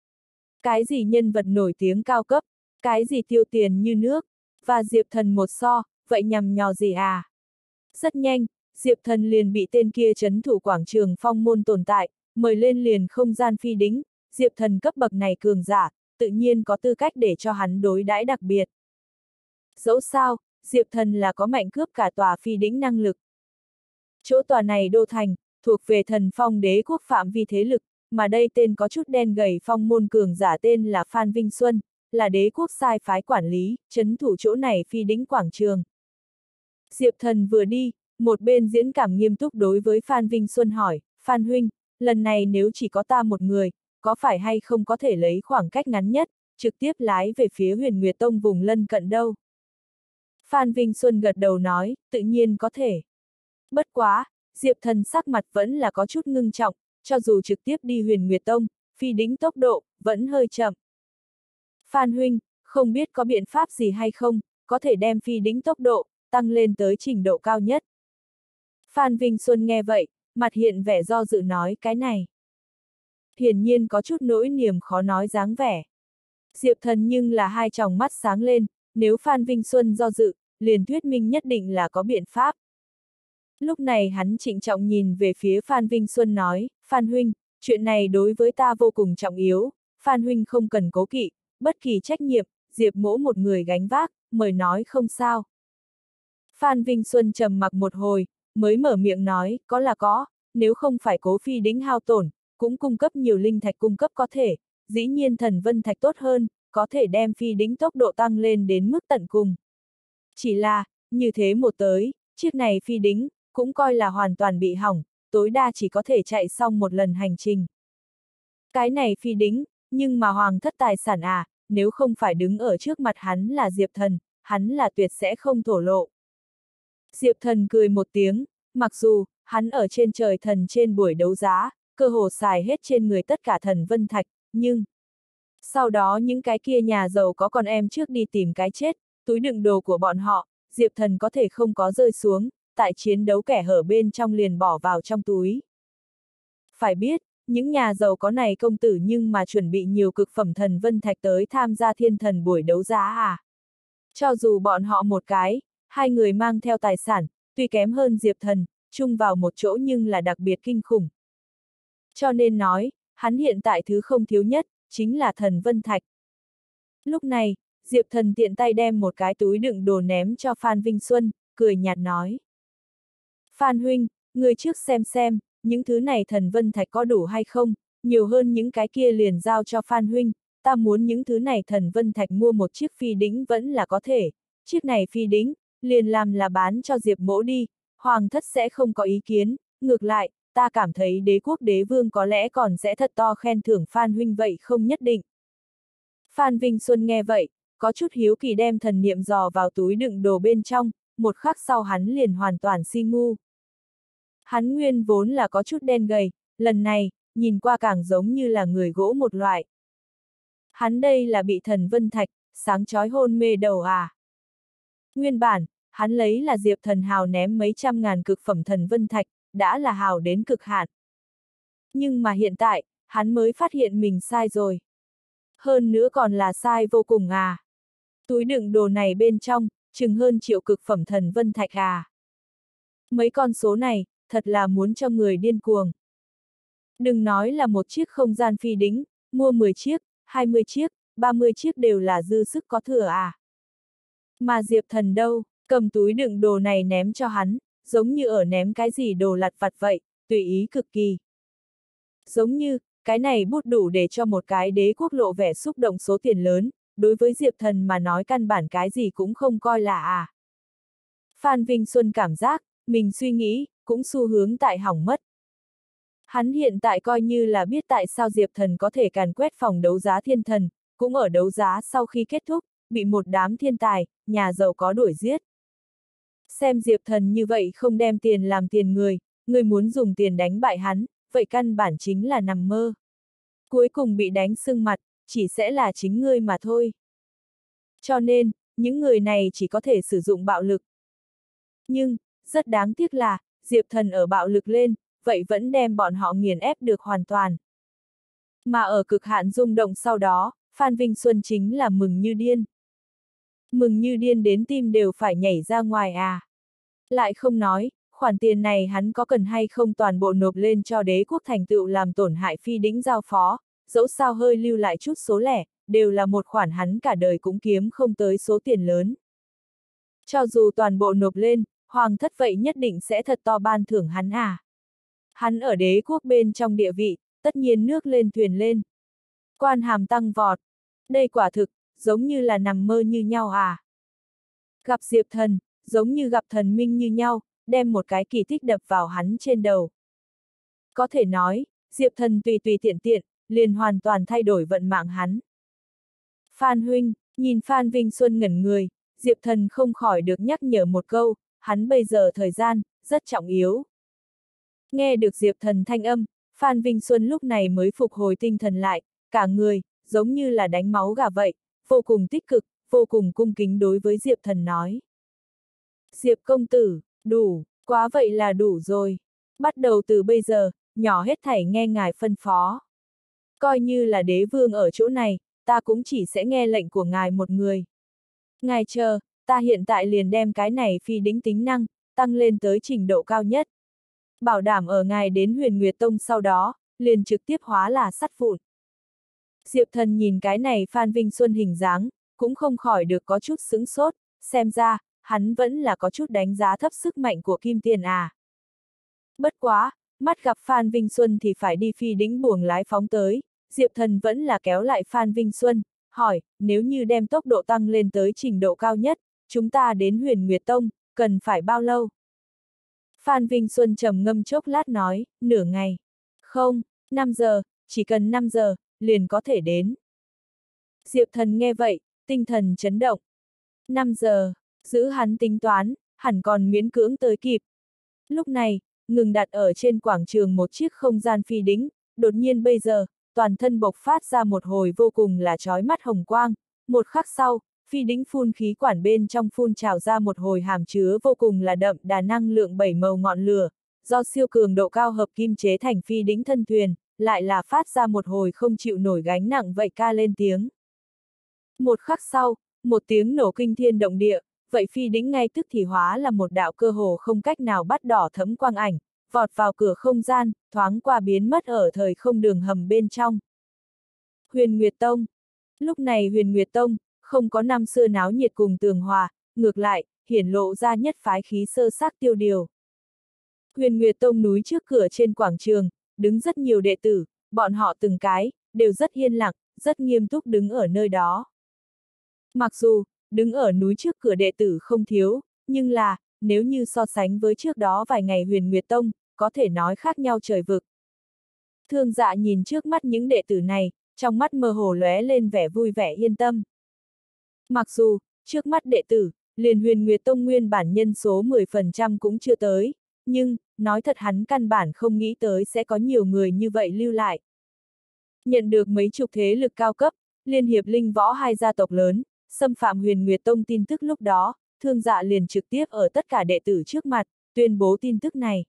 Cái gì nhân vật nổi tiếng cao cấp, cái gì tiêu tiền như nước, và Diệp Thần một so, vậy nhằm nhò gì à? Rất nhanh, Diệp Thần liền bị tên kia trấn thủ quảng trường phong môn tồn tại, mời lên liền không gian phi đính, Diệp Thần cấp bậc này cường giả, tự nhiên có tư cách để cho hắn đối đãi đặc biệt. Dẫu sao, Diệp Thần là có mạnh cướp cả tòa phi đính năng lực. Chỗ tòa này đô thành, thuộc về thần phong đế quốc phạm vi thế lực, mà đây tên có chút đen gầy phong môn cường giả tên là Phan Vinh Xuân, là đế quốc sai phái quản lý, trấn thủ chỗ này phi đính quảng trường. Diệp Thần vừa đi, một bên diễn cảm nghiêm túc đối với Phan Vinh Xuân hỏi, Phan huynh, lần này nếu chỉ có ta một người, có phải hay không có thể lấy khoảng cách ngắn nhất, trực tiếp lái về phía Huyền Nguyệt Tông vùng lân cận đâu? Phan Vinh Xuân gật đầu nói, tự nhiên có thể. Bất quá, Diệp Thần sắc mặt vẫn là có chút ngưng trọng, cho dù trực tiếp đi Huyền Nguyệt Tông, phi đính tốc độ, vẫn hơi chậm. Phan huynh, không biết có biện pháp gì hay không, có thể đem phi đính tốc độ, tăng lên tới trình độ cao nhất. Phan Vinh Xuân nghe vậy, mặt hiện vẻ do dự nói cái này. Hiển nhiên có chút nỗi niềm khó nói dáng vẻ. Diệp Thần nhưng là hai tròng mắt sáng lên, nếu Phan Vinh Xuân do dự, liền thuyết minh nhất định là có biện pháp. Lúc này hắn trịnh trọng nhìn về phía Phan Vinh Xuân nói, Phan huynh, chuyện này đối với ta vô cùng trọng yếu, Phan huynh không cần cố kỵ, bất kỳ trách nhiệm, Diệp mỗ một người gánh vác, mời nói không sao. Phan Vinh Xuân trầm mặc một hồi, mới mở miệng nói, có là có, nếu không phải cố phi đính hao tổn, cũng cung cấp nhiều linh thạch cung cấp có thể, dĩ nhiên thần vân thạch tốt hơn, có thể đem phi đính tốc độ tăng lên đến mức tận cùng. Chỉ là, như thế một tới, chiếc này phi đính, cũng coi là hoàn toàn bị hỏng, tối đa chỉ có thể chạy xong một lần hành trình. Cái này phi đính, nhưng mà hoàng thất tài sản à, nếu không phải đứng ở trước mặt hắn là Diệp Thần, hắn là tuyệt sẽ không thổ lộ. Diệp Thần cười một tiếng, mặc dù, hắn ở trên trời thần trên buổi đấu giá, cơ hồ xài hết trên người tất cả thần vân thạch, nhưng... Sau đó những cái kia nhà giàu có con em trước đi tìm cái chết, túi đựng đồ của bọn họ, Diệp Thần có thể không có rơi xuống, tại chiến đấu kẻ hở bên trong liền bỏ vào trong túi. Phải biết, những nhà giàu có này công tử nhưng mà chuẩn bị nhiều cực phẩm thần vân thạch tới tham gia thiên thần buổi đấu giá à. Cho dù bọn họ một cái, hai người mang theo tài sản, tuy kém hơn Diệp Thần, chung vào một chỗ nhưng là đặc biệt kinh khủng. Cho nên nói, hắn hiện tại thứ không thiếu nhất, chính là thần vân thạch. Lúc này, Diệp Thần tiện tay đem một cái túi đựng đồ ném cho Phan Vinh Xuân, cười nhạt nói. Phan huynh, người trước xem xem, những thứ này thần vân thạch có đủ hay không, nhiều hơn những cái kia liền giao cho Phan huynh, ta muốn những thứ này thần vân thạch mua một chiếc phi đính vẫn là có thể, chiếc này phi đính, liền làm là bán cho Diệp mỗ đi, hoàng thất sẽ không có ý kiến, ngược lại, ta cảm thấy đế quốc đế vương có lẽ còn sẽ thật to khen thưởng Phan huynh vậy không nhất định. Phan Vinh Xuân nghe vậy, có chút hiếu kỳ đem thần niệm dò vào túi đựng đồ bên trong, một khắc sau hắn liền hoàn toàn si ngu. Hắn nguyên vốn là có chút đen gầy, lần này, nhìn qua càng giống như là người gỗ một loại. Hắn đây là bị thần vân thạch, sáng chói hôn mê đầu à. Nguyên bản, hắn lấy là Diệp Thần hào ném mấy trăm ngàn cực phẩm thần vân thạch, đã là hào đến cực hạn. Nhưng mà hiện tại, hắn mới phát hiện mình sai rồi. Hơn nữa còn là sai vô cùng à. Túi đựng đồ này bên trong, chừng hơn triệu cực phẩm thần vân thạch à. Mấy con số này, thật là muốn cho người điên cuồng. Đừng nói là một chiếc không gian phi đính, mua mười chiếc, hai mươi chiếc, ba mươi chiếc đều là dư sức có thừa à. Mà Diệp Thần đâu, cầm túi đựng đồ này ném cho hắn, giống như ở ném cái gì đồ lặt vặt vậy, tùy ý cực kỳ. Giống như, cái này bút đủ để cho một cái đế quốc lộ vẻ xúc động số tiền lớn, đối với Diệp Thần mà nói căn bản cái gì cũng không coi là à. Phan Vinh Xuân cảm giác, mình suy nghĩ, cũng xu hướng tại hỏng mất. Hắn hiện tại coi như là biết tại sao Diệp Thần có thể càn quét phòng đấu giá thiên thần, cũng ở đấu giá sau khi kết thúc, bị một đám thiên tài, nhà giàu có đuổi giết. Xem Diệp Thần như vậy không đem tiền làm tiền người, người muốn dùng tiền đánh bại hắn, vậy căn bản chính là nằm mơ. Cuối cùng bị đánh sưng mặt, chỉ sẽ là chính ngươi mà thôi. Cho nên, những người này chỉ có thể sử dụng bạo lực. Nhưng, rất đáng tiếc là, Diệp Thần ở bạo lực lên, vậy vẫn đem bọn họ nghiền ép được hoàn toàn. Mà ở cực hạn rung động sau đó, Phan Vinh Xuân chính là mừng như điên. Mừng như điên đến tim đều phải nhảy ra ngoài à. Lại không nói, khoản tiền này hắn có cần hay không toàn bộ nộp lên cho đế quốc thành tựu làm tổn hại phi đĩnh giao phó, dẫu sao hơi lưu lại chút số lẻ, đều là một khoản hắn cả đời cũng kiếm không tới số tiền lớn. Cho dù toàn bộ nộp lên, hoàng thất vậy nhất định sẽ thật to ban thưởng hắn à. Hắn ở đế quốc bên trong địa vị, tất nhiên nước lên thuyền lên. Quan hàm tăng vọt. Đây quả thực, giống như là nằm mơ như nhau à. Gặp Diệp Thần, giống như gặp thần minh như nhau, đem một cái kỳ tích đập vào hắn trên đầu. Có thể nói, Diệp Thần tùy tùy tiện tiện, liền hoàn toàn thay đổi vận mạng hắn. Phan huynh, nhìn Phan Vinh Xuân ngẩn người, Diệp Thần không khỏi được nhắc nhở một câu, hắn bây giờ thời gian, rất trọng yếu. Nghe được Diệp Thần thanh âm, Phan Vinh Xuân lúc này mới phục hồi tinh thần lại, cả người, giống như là đánh máu gà vậy, vô cùng tích cực, vô cùng cung kính đối với Diệp Thần nói. Diệp công tử, đủ, quá vậy là đủ rồi. Bắt đầu từ bây giờ, nhỏ hết thảy nghe ngài phân phó. Coi như là đế vương ở chỗ này, ta cũng chỉ sẽ nghe lệnh của ngài một người. Ngài chờ, ta hiện tại liền đem cái này phi đính tính năng, tăng lên tới trình độ cao nhất. Bảo đảm ở ngài đến Huyền Nguyệt Tông sau đó, liền trực tiếp hóa là sắt vụn. Diệp Thần nhìn cái này Phan Vinh Xuân hình dáng, cũng không khỏi được có chút sững sốt, xem ra, hắn vẫn là có chút đánh giá thấp sức mạnh của Kim Tiền à. Bất quá, mắt gặp Phan Vinh Xuân thì phải đi phi đính buồng lái phóng tới, Diệp Thần vẫn là kéo lại Phan Vinh Xuân, hỏi, nếu như đem tốc độ tăng lên tới trình độ cao nhất, chúng ta đến Huyền Nguyệt Tông, cần phải bao lâu? Phan Vinh Xuân trầm ngâm chốc lát nói, nửa ngày. Không, năm giờ, chỉ cần năm giờ, liền có thể đến. Diệp Thần nghe vậy, tinh thần chấn động. năm giờ, giữ hắn tính toán, hẳn còn miễn cưỡng tới kịp. Lúc này, ngừng đặt ở trên quảng trường một chiếc không gian phi đính, đột nhiên bây giờ, toàn thân bộc phát ra một hồi vô cùng là chói mắt hồng quang, một khắc sau, phi đính phun khí quản bên trong phun trào ra một hồi hàm chứa vô cùng là đậm đà năng lượng bảy màu ngọn lửa, do siêu cường độ cao hợp kim chế thành phi đính thân thuyền, lại là phát ra một hồi không chịu nổi gánh nặng vậy ca lên tiếng. Một khắc sau, một tiếng nổ kinh thiên động địa, vậy phi đính ngay tức thì hóa là một đạo cơ hồ không cách nào bắt đỏ thấm quang ảnh, vọt vào cửa không gian, thoáng qua biến mất ở thời không đường hầm bên trong. Huyền Nguyệt Tông. Lúc này Huyền Nguyệt Tông, không có năm xưa náo nhiệt cùng tường hòa, ngược lại, hiển lộ ra nhất phái khí sơ sắc tiêu điều. Huyền Nguyệt Tông núi trước cửa trên quảng trường, đứng rất nhiều đệ tử, bọn họ từng cái, đều rất yên lặng, rất nghiêm túc đứng ở nơi đó. Mặc dù, đứng ở núi trước cửa đệ tử không thiếu, nhưng là, nếu như so sánh với trước đó vài ngày Huyền Nguyệt Tông, có thể nói khác nhau trời vực. Thương Dạ nhìn trước mắt những đệ tử này, trong mắt mơ hồ lóe lên vẻ vui vẻ yên tâm. Mặc dù, trước mắt đệ tử, liền Huyền Nguyệt Tông nguyên bản nhân số mười phần trăm cũng chưa tới, nhưng, nói thật hắn căn bản không nghĩ tới sẽ có nhiều người như vậy lưu lại. Nhận được mấy chục thế lực cao cấp, liên hiệp linh võ hai gia tộc lớn, xâm phạm Huyền Nguyệt Tông tin tức lúc đó, Thương Dạ liền trực tiếp ở tất cả đệ tử trước mặt, tuyên bố tin tức này.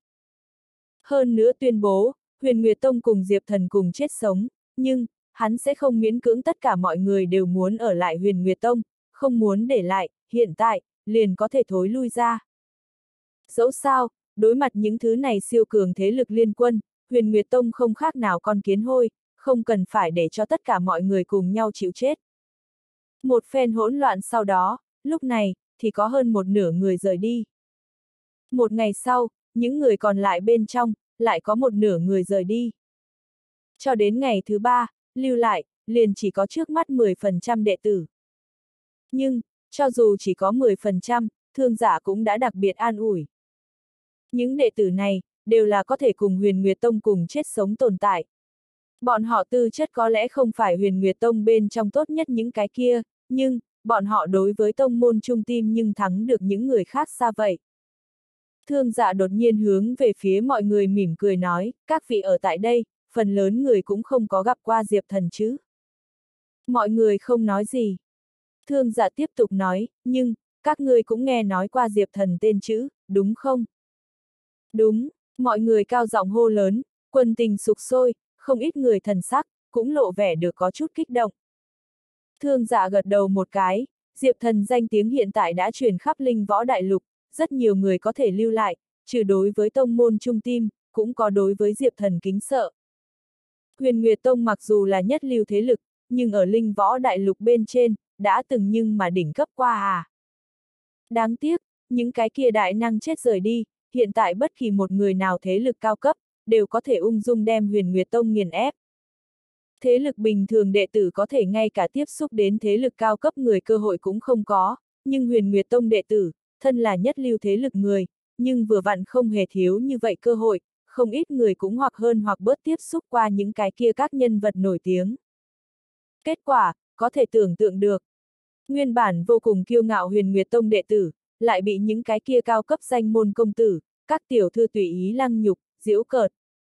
Hơn nữa tuyên bố, Huyền Nguyệt Tông cùng Diệp Thần cùng chết sống, nhưng, hắn sẽ không miễn cưỡng tất cả mọi người đều muốn ở lại Huyền Nguyệt Tông, không muốn để lại, hiện tại, liền có thể thối lui ra. Dẫu sao, đối mặt những thứ này siêu cường thế lực liên quân, Huyền Nguyệt Tông không khác nào con kiến hôi, không cần phải để cho tất cả mọi người cùng nhau chịu chết. Một phen hỗn loạn sau đó, lúc này, thì có hơn một nửa người rời đi. Một ngày sau, những người còn lại bên trong, lại có một nửa người rời đi. Cho đến ngày thứ ba, lưu lại, liền chỉ có trước mắt mười phần trăm đệ tử. Nhưng, cho dù chỉ có mười phần trăm, Thương Dạ cũng đã đặc biệt an ủi. Những đệ tử này, đều là có thể cùng Huyền Nguyệt Tông cùng chết sống tồn tại. Bọn họ tư chất có lẽ không phải Huyền Nguyệt Tông bên trong tốt nhất những cái kia, nhưng, bọn họ đối với tông môn trung tim nhưng thắng được những người khác xa vậy. Thương Dạ đột nhiên hướng về phía mọi người mỉm cười nói, các vị ở tại đây, phần lớn người cũng không có gặp qua Diệp Thần chứ. Mọi người không nói gì. Thương Dạ tiếp tục nói, nhưng, các ngươi cũng nghe nói qua Diệp Thần tên chữ, đúng không? Đúng, mọi người cao giọng hô lớn, quân tình sục sôi, không ít người thần sắc, cũng lộ vẻ được có chút kích động. Thương Dạ gật đầu một cái, Diệp Thần danh tiếng hiện tại đã truyền khắp linh võ đại lục, rất nhiều người có thể lưu lại, trừ đối với tông môn trung tim, cũng có đối với Diệp Thần kính sợ. Huyền Nguyệt Tông mặc dù là nhất lưu thế lực, nhưng ở linh võ đại lục bên trên, đã từng nhưng mà đỉnh cấp qua à. Đáng tiếc, những cái kia đại năng chết rời đi, hiện tại bất kỳ một người nào thế lực cao cấp, đều có thể ung dung đem Huyền Nguyệt Tông nghiền ép. Thế lực bình thường đệ tử có thể ngay cả tiếp xúc đến thế lực cao cấp người cơ hội cũng không có, nhưng Huyền Nguyệt Tông đệ tử, thân là nhất lưu thế lực người, nhưng vừa vặn không hề thiếu như vậy cơ hội, không ít người cũng hoặc hơn hoặc bớt tiếp xúc qua những cái kia các nhân vật nổi tiếng. Kết quả, có thể tưởng tượng được. Nguyên bản vô cùng kiêu ngạo Huyền Nguyệt Tông đệ tử, lại bị những cái kia cao cấp danh môn công tử, các tiểu thư tùy ý lăng nhục, giễu cợt.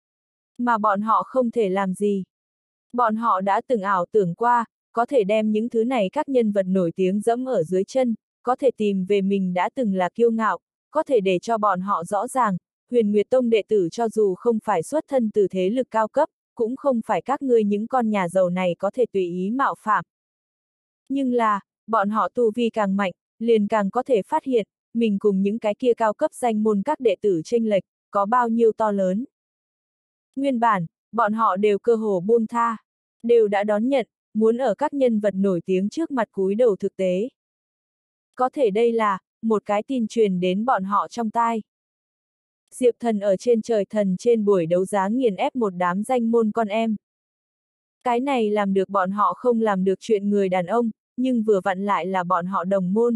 Mà bọn họ không thể làm gì. Bọn họ đã từng ảo tưởng qua, có thể đem những thứ này các nhân vật nổi tiếng dẫm ở dưới chân, có thể tìm về mình đã từng là kiêu ngạo, có thể để cho bọn họ rõ ràng, Huyền Nguyệt Tông đệ tử cho dù không phải xuất thân từ thế lực cao cấp, cũng không phải các ngươi những con nhà giàu này có thể tùy ý mạo phạm. Nhưng là, bọn họ tu vi càng mạnh, liền càng có thể phát hiện, mình cùng những cái kia cao cấp danh môn các đệ tử chênh lệch, có bao nhiêu to lớn. Nguyên bản, bọn họ đều cơ hồ buông tha, đều đã đón nhận, muốn ở các nhân vật nổi tiếng trước mặt cúi đầu thực tế. Có thể đây là, một cái tin truyền đến bọn họ trong tai. Diệp Thần ở trên trời thần trên buổi đấu giá nghiền ép một đám danh môn con em. Cái này làm được bọn họ không làm được chuyện người đàn ông, nhưng vừa vặn lại là bọn họ đồng môn.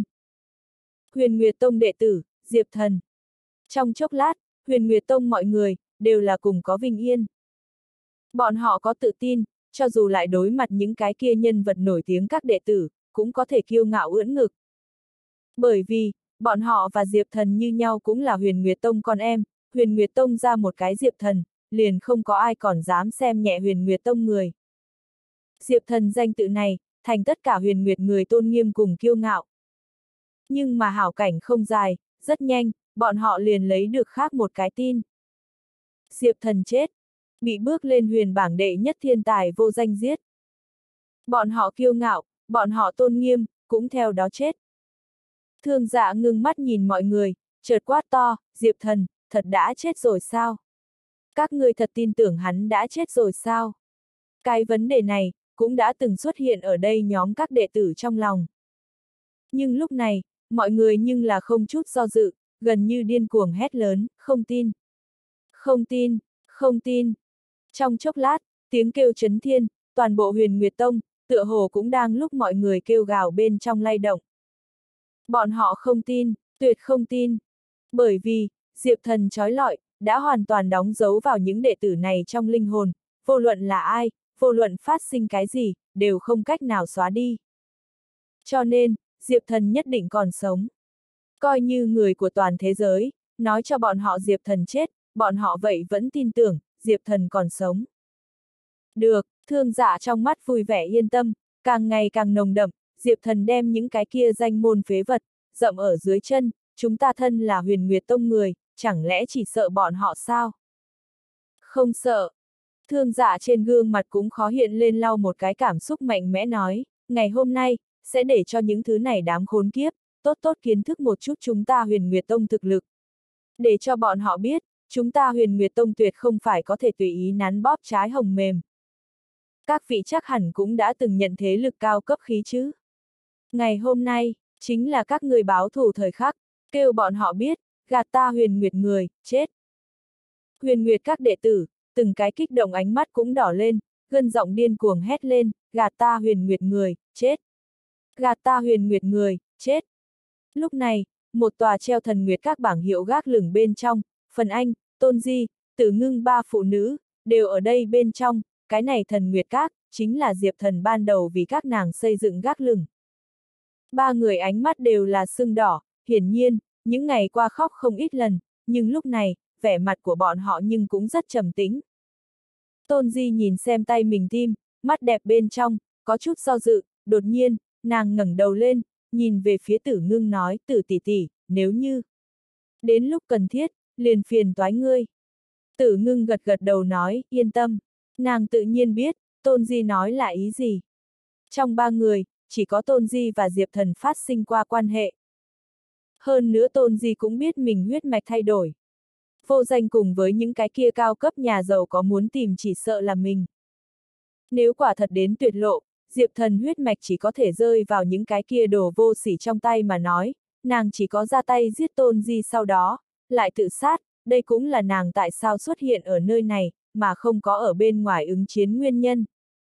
Huyền Nguyệt Tông đệ tử, Diệp Thần. Trong chốc lát, Huyền Nguyệt Tông mọi người, đều là cùng có vinh yên. Bọn họ có tự tin, cho dù lại đối mặt những cái kia nhân vật nổi tiếng các đệ tử, cũng có thể kiêu ngạo ưỡn ngực. Bởi vì, bọn họ và Diệp Thần như nhau cũng là Huyền Nguyệt Tông con em, Huyền Nguyệt Tông ra một cái Diệp Thần, liền không có ai còn dám xem nhẹ Huyền Nguyệt Tông người. Diệp Thần danh tự này, thành tất cả Huyền Nguyệt người tôn nghiêm cùng kiêu ngạo. Nhưng mà hảo cảnh không dài, rất nhanh, bọn họ liền lấy được khác một cái tin. Diệp Thần chết, bị bước lên huyền bảng đệ nhất thiên tài vô danh giết. Bọn họ kiêu ngạo, bọn họ tôn nghiêm, cũng theo đó chết. Thương Dạ ngưng mắt nhìn mọi người, chợt quát to, Diệp Thần, thật đã chết rồi sao? Các ngươi thật tin tưởng hắn đã chết rồi sao? Cái vấn đề này, cũng đã từng xuất hiện ở đây nhóm các đệ tử trong lòng. Nhưng lúc này, mọi người nhưng là không chút do dự, gần như điên cuồng hét lớn, không tin. Không tin, không tin. Trong chốc lát, tiếng kêu chấn thiên, toàn bộ Huyền Nguyệt Tông, tựa hồ cũng đang lúc mọi người kêu gào bên trong lay động. Bọn họ không tin, tuyệt không tin. Bởi vì, Diệp Thần trói lọi, đã hoàn toàn đóng dấu vào những đệ tử này trong linh hồn, vô luận là ai, vô luận phát sinh cái gì, đều không cách nào xóa đi. Cho nên, Diệp Thần nhất định còn sống. Coi như người của toàn thế giới, nói cho bọn họ Diệp Thần chết, bọn họ vậy vẫn tin tưởng, Diệp Thần còn sống. Được, Thương Dạ trong mắt vui vẻ yên tâm, càng ngày càng nồng đậm, Diệp Thần đem những cái kia danh môn phế vật, dậm ở dưới chân, chúng ta thân là Huyền Nguyệt Tông người, chẳng lẽ chỉ sợ bọn họ sao? Không sợ. Thương Dạ trên gương mặt cũng khó hiện lên lau một cái cảm xúc mạnh mẽ nói, ngày hôm nay, sẽ để cho những thứ này đám khốn kiếp, tốt tốt kiến thức một chút chúng ta Huyền Nguyệt Tông thực lực. Để cho bọn họ biết, chúng ta Huyền Nguyệt Tông tuyệt không phải có thể tùy ý nắn bóp trái hồng mềm. Các vị chắc hẳn cũng đã từng nhận thế lực cao cấp khí chứ. Ngày hôm nay, chính là các người báo thù thời khắc, kêu bọn họ biết, gạt ta Huyền Nguyệt người, chết. Huyền Nguyệt các đệ tử, từng cái kích động ánh mắt cũng đỏ lên, gân giọng điên cuồng hét lên, gạt ta Huyền Nguyệt người, chết. Gạt ta Huyền Nguyệt người, chết. Lúc này, một tòa treo thần nguyệt các bảng hiệu gác lửng bên trong, Phần Anh, Tôn Di, Tử Ngưng ba phụ nữ, đều ở đây bên trong, cái này thần nguyệt các, chính là Diệp Thần ban đầu vì các nàng xây dựng gác lửng. Ba người ánh mắt đều là sưng đỏ, hiển nhiên, những ngày qua khóc không ít lần, nhưng lúc này, vẻ mặt của bọn họ nhưng cũng rất trầm tĩnh. Tôn Di nhìn xem tay mình tim, mắt đẹp bên trong, có chút do dự, đột nhiên, nàng ngẩng đầu lên, nhìn về phía Tử Ngưng nói, Tử tỷ tỷ, nếu như đến lúc cần thiết, liền phiền toái ngươi. Tử Ngưng gật gật đầu nói, yên tâm, nàng tự nhiên biết, Tôn Di nói là ý gì. Trong ba người, chỉ có Tôn Di và Diệp Thần phát sinh qua quan hệ. Hơn nữa Tôn Di cũng biết mình huyết mạch thay đổi. Vô Danh cùng với những cái kia cao cấp nhà giàu có muốn tìm chỉ sợ là mình. Nếu quả thật đến tuyệt lộ, Diệp Thần huyết mạch chỉ có thể rơi vào những cái kia đồ vô sỉ trong tay mà nói, nàng chỉ có ra tay giết Tôn Di sau đó, lại tự sát, đây cũng là nàng tại sao xuất hiện ở nơi này, mà không có ở bên ngoài ứng chiến nguyên nhân.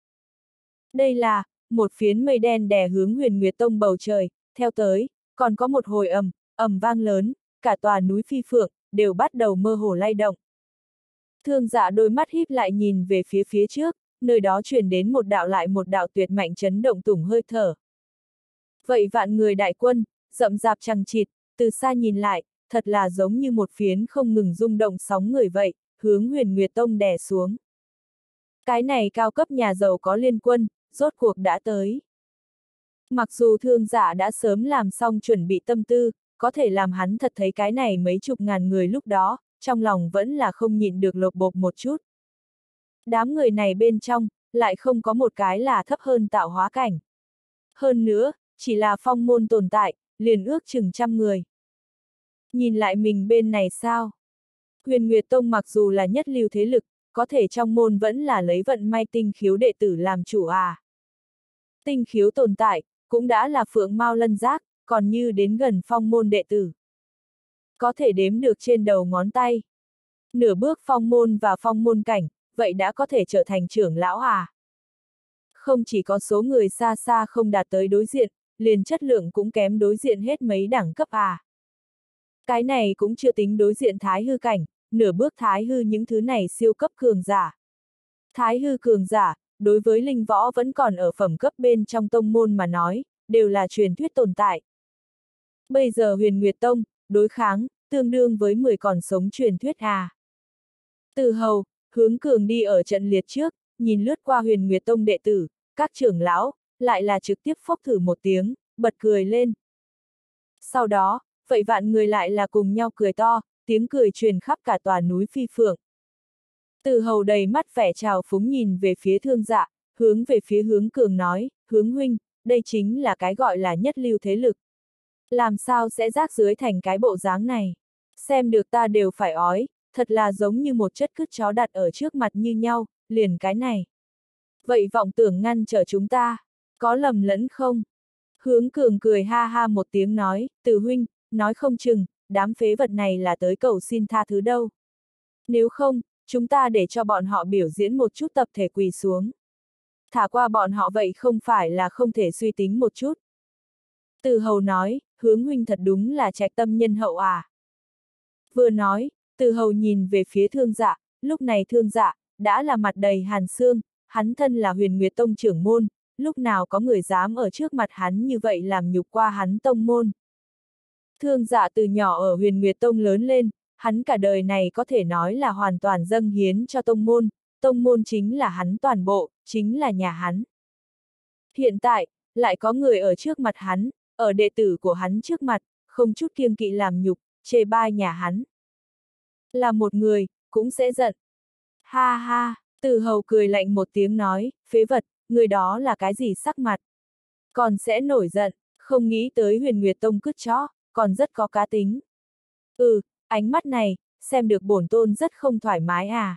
Đây là, một phiến mây đen đè hướng Huyền Nguyệt Tông bầu trời, theo tới, còn có một hồi ầm, ầm vang lớn, cả tòa núi Phi Phượng, đều bắt đầu mơ hồ lay động. Thương Dạ đôi mắt híp lại nhìn về phía phía trước, nơi đó truyền đến một đạo lại một đạo tuyệt mạnh chấn động tủng hơi thở. Vậy vạn người đại quân, rậm rạp chằng chịt, từ xa nhìn lại, thật là giống như một phiến không ngừng rung động sóng người vậy, hướng Huyền Nguyệt Tông đè xuống. Cái này cao cấp nhà giàu có liên quân, rốt cuộc đã tới. Mặc dù Thương Dạ đã sớm làm xong chuẩn bị tâm tư, có thể làm hắn thật thấy cái này mấy chục ngàn người lúc đó, trong lòng vẫn là không nhịn được lột bột một chút. Đám người này bên trong, lại không có một cái là thấp hơn tạo hóa cảnh. Hơn nữa, chỉ là phong môn tồn tại, liền ước chừng trăm người. Nhìn lại mình bên này sao? Huyền Nguyệt Tông mặc dù là nhất lưu thế lực, có thể trong môn vẫn là lấy vận may tinh khiếu đệ tử làm chủ à. Tinh khiếu tồn tại, cũng đã là phượng mao lân giác, còn như đến gần phong môn đệ tử. Có thể đếm được trên đầu ngón tay. Nửa bước phong môn và phong môn cảnh, vậy đã có thể trở thành trưởng lão à. Không chỉ có số người xa xa không đạt tới đối diện, liền chất lượng cũng kém đối diện hết mấy đẳng cấp à. Cái này cũng chưa tính đối diện thái hư cảnh, nửa bước thái hư những thứ này siêu cấp cường giả. Thái hư cường giả, đối với linh võ vẫn còn ở phẩm cấp bên trong tông môn mà nói, đều là truyền thuyết tồn tại. Bây giờ Huyền Nguyệt Tông, đối kháng, tương đương với mười còn sống truyền thuyết à. Từ hầu, hướng cường đi ở trận liệt trước, nhìn lướt qua Huyền Nguyệt Tông đệ tử, các trưởng lão, lại là trực tiếp phốc thử một tiếng, bật cười lên. Sau đó, vậy vạn người lại là cùng nhau cười to, tiếng cười truyền khắp cả tòa núi Phi Phượng. Từ hầu đầy mắt vẻ trào phúng nhìn về phía Thương Dạ, hướng về phía hướng cường nói, hướng huynh, đây chính là cái gọi là nhất lưu thế lực. Làm sao sẽ rác dưới thành cái bộ dáng này? Xem được ta đều phải ói, thật là giống như một chất cứt chó đặt ở trước mặt như nhau, liền cái này. Vậy vọng tưởng ngăn trở chúng ta, có lầm lẫn không? Hướng cường cười ha ha một tiếng nói, Từ huynh, nói không chừng, đám phế vật này là tới cầu xin tha thứ đâu. Nếu không, chúng ta để cho bọn họ biểu diễn một chút tập thể quỳ xuống. Thả qua bọn họ vậy không phải là không thể suy tính một chút. Từ hầu nói, hướng huynh thật đúng là trạch tâm nhân hậu à. Vừa nói, từ hầu nhìn về phía Thương Dạ, lúc này Thương Dạ, đã là mặt đầy hàn xương, hắn thân là Huyền Nguyệt Tông trưởng môn, lúc nào có người dám ở trước mặt hắn như vậy làm nhục qua hắn tông môn. Thương Dạ từ nhỏ ở Huyền Nguyệt Tông lớn lên, hắn cả đời này có thể nói là hoàn toàn dâng hiến cho tông môn, tông môn chính là hắn toàn bộ, chính là nhà hắn. Hiện tại, lại có người ở trước mặt hắn, ở đệ tử của hắn trước mặt, không chút kiêng kỵ làm nhục, chê bai nhà hắn. Là một người, cũng sẽ giận. Ha ha, Từ Hầu cười lạnh một tiếng nói, phế vật, người đó là cái gì sắc mặt? Còn sẽ nổi giận, không nghĩ tới Huyền Nguyệt Tông cứt chó, còn rất có cá tính. Ừ, ánh mắt này, xem được bổn tôn rất không thoải mái à.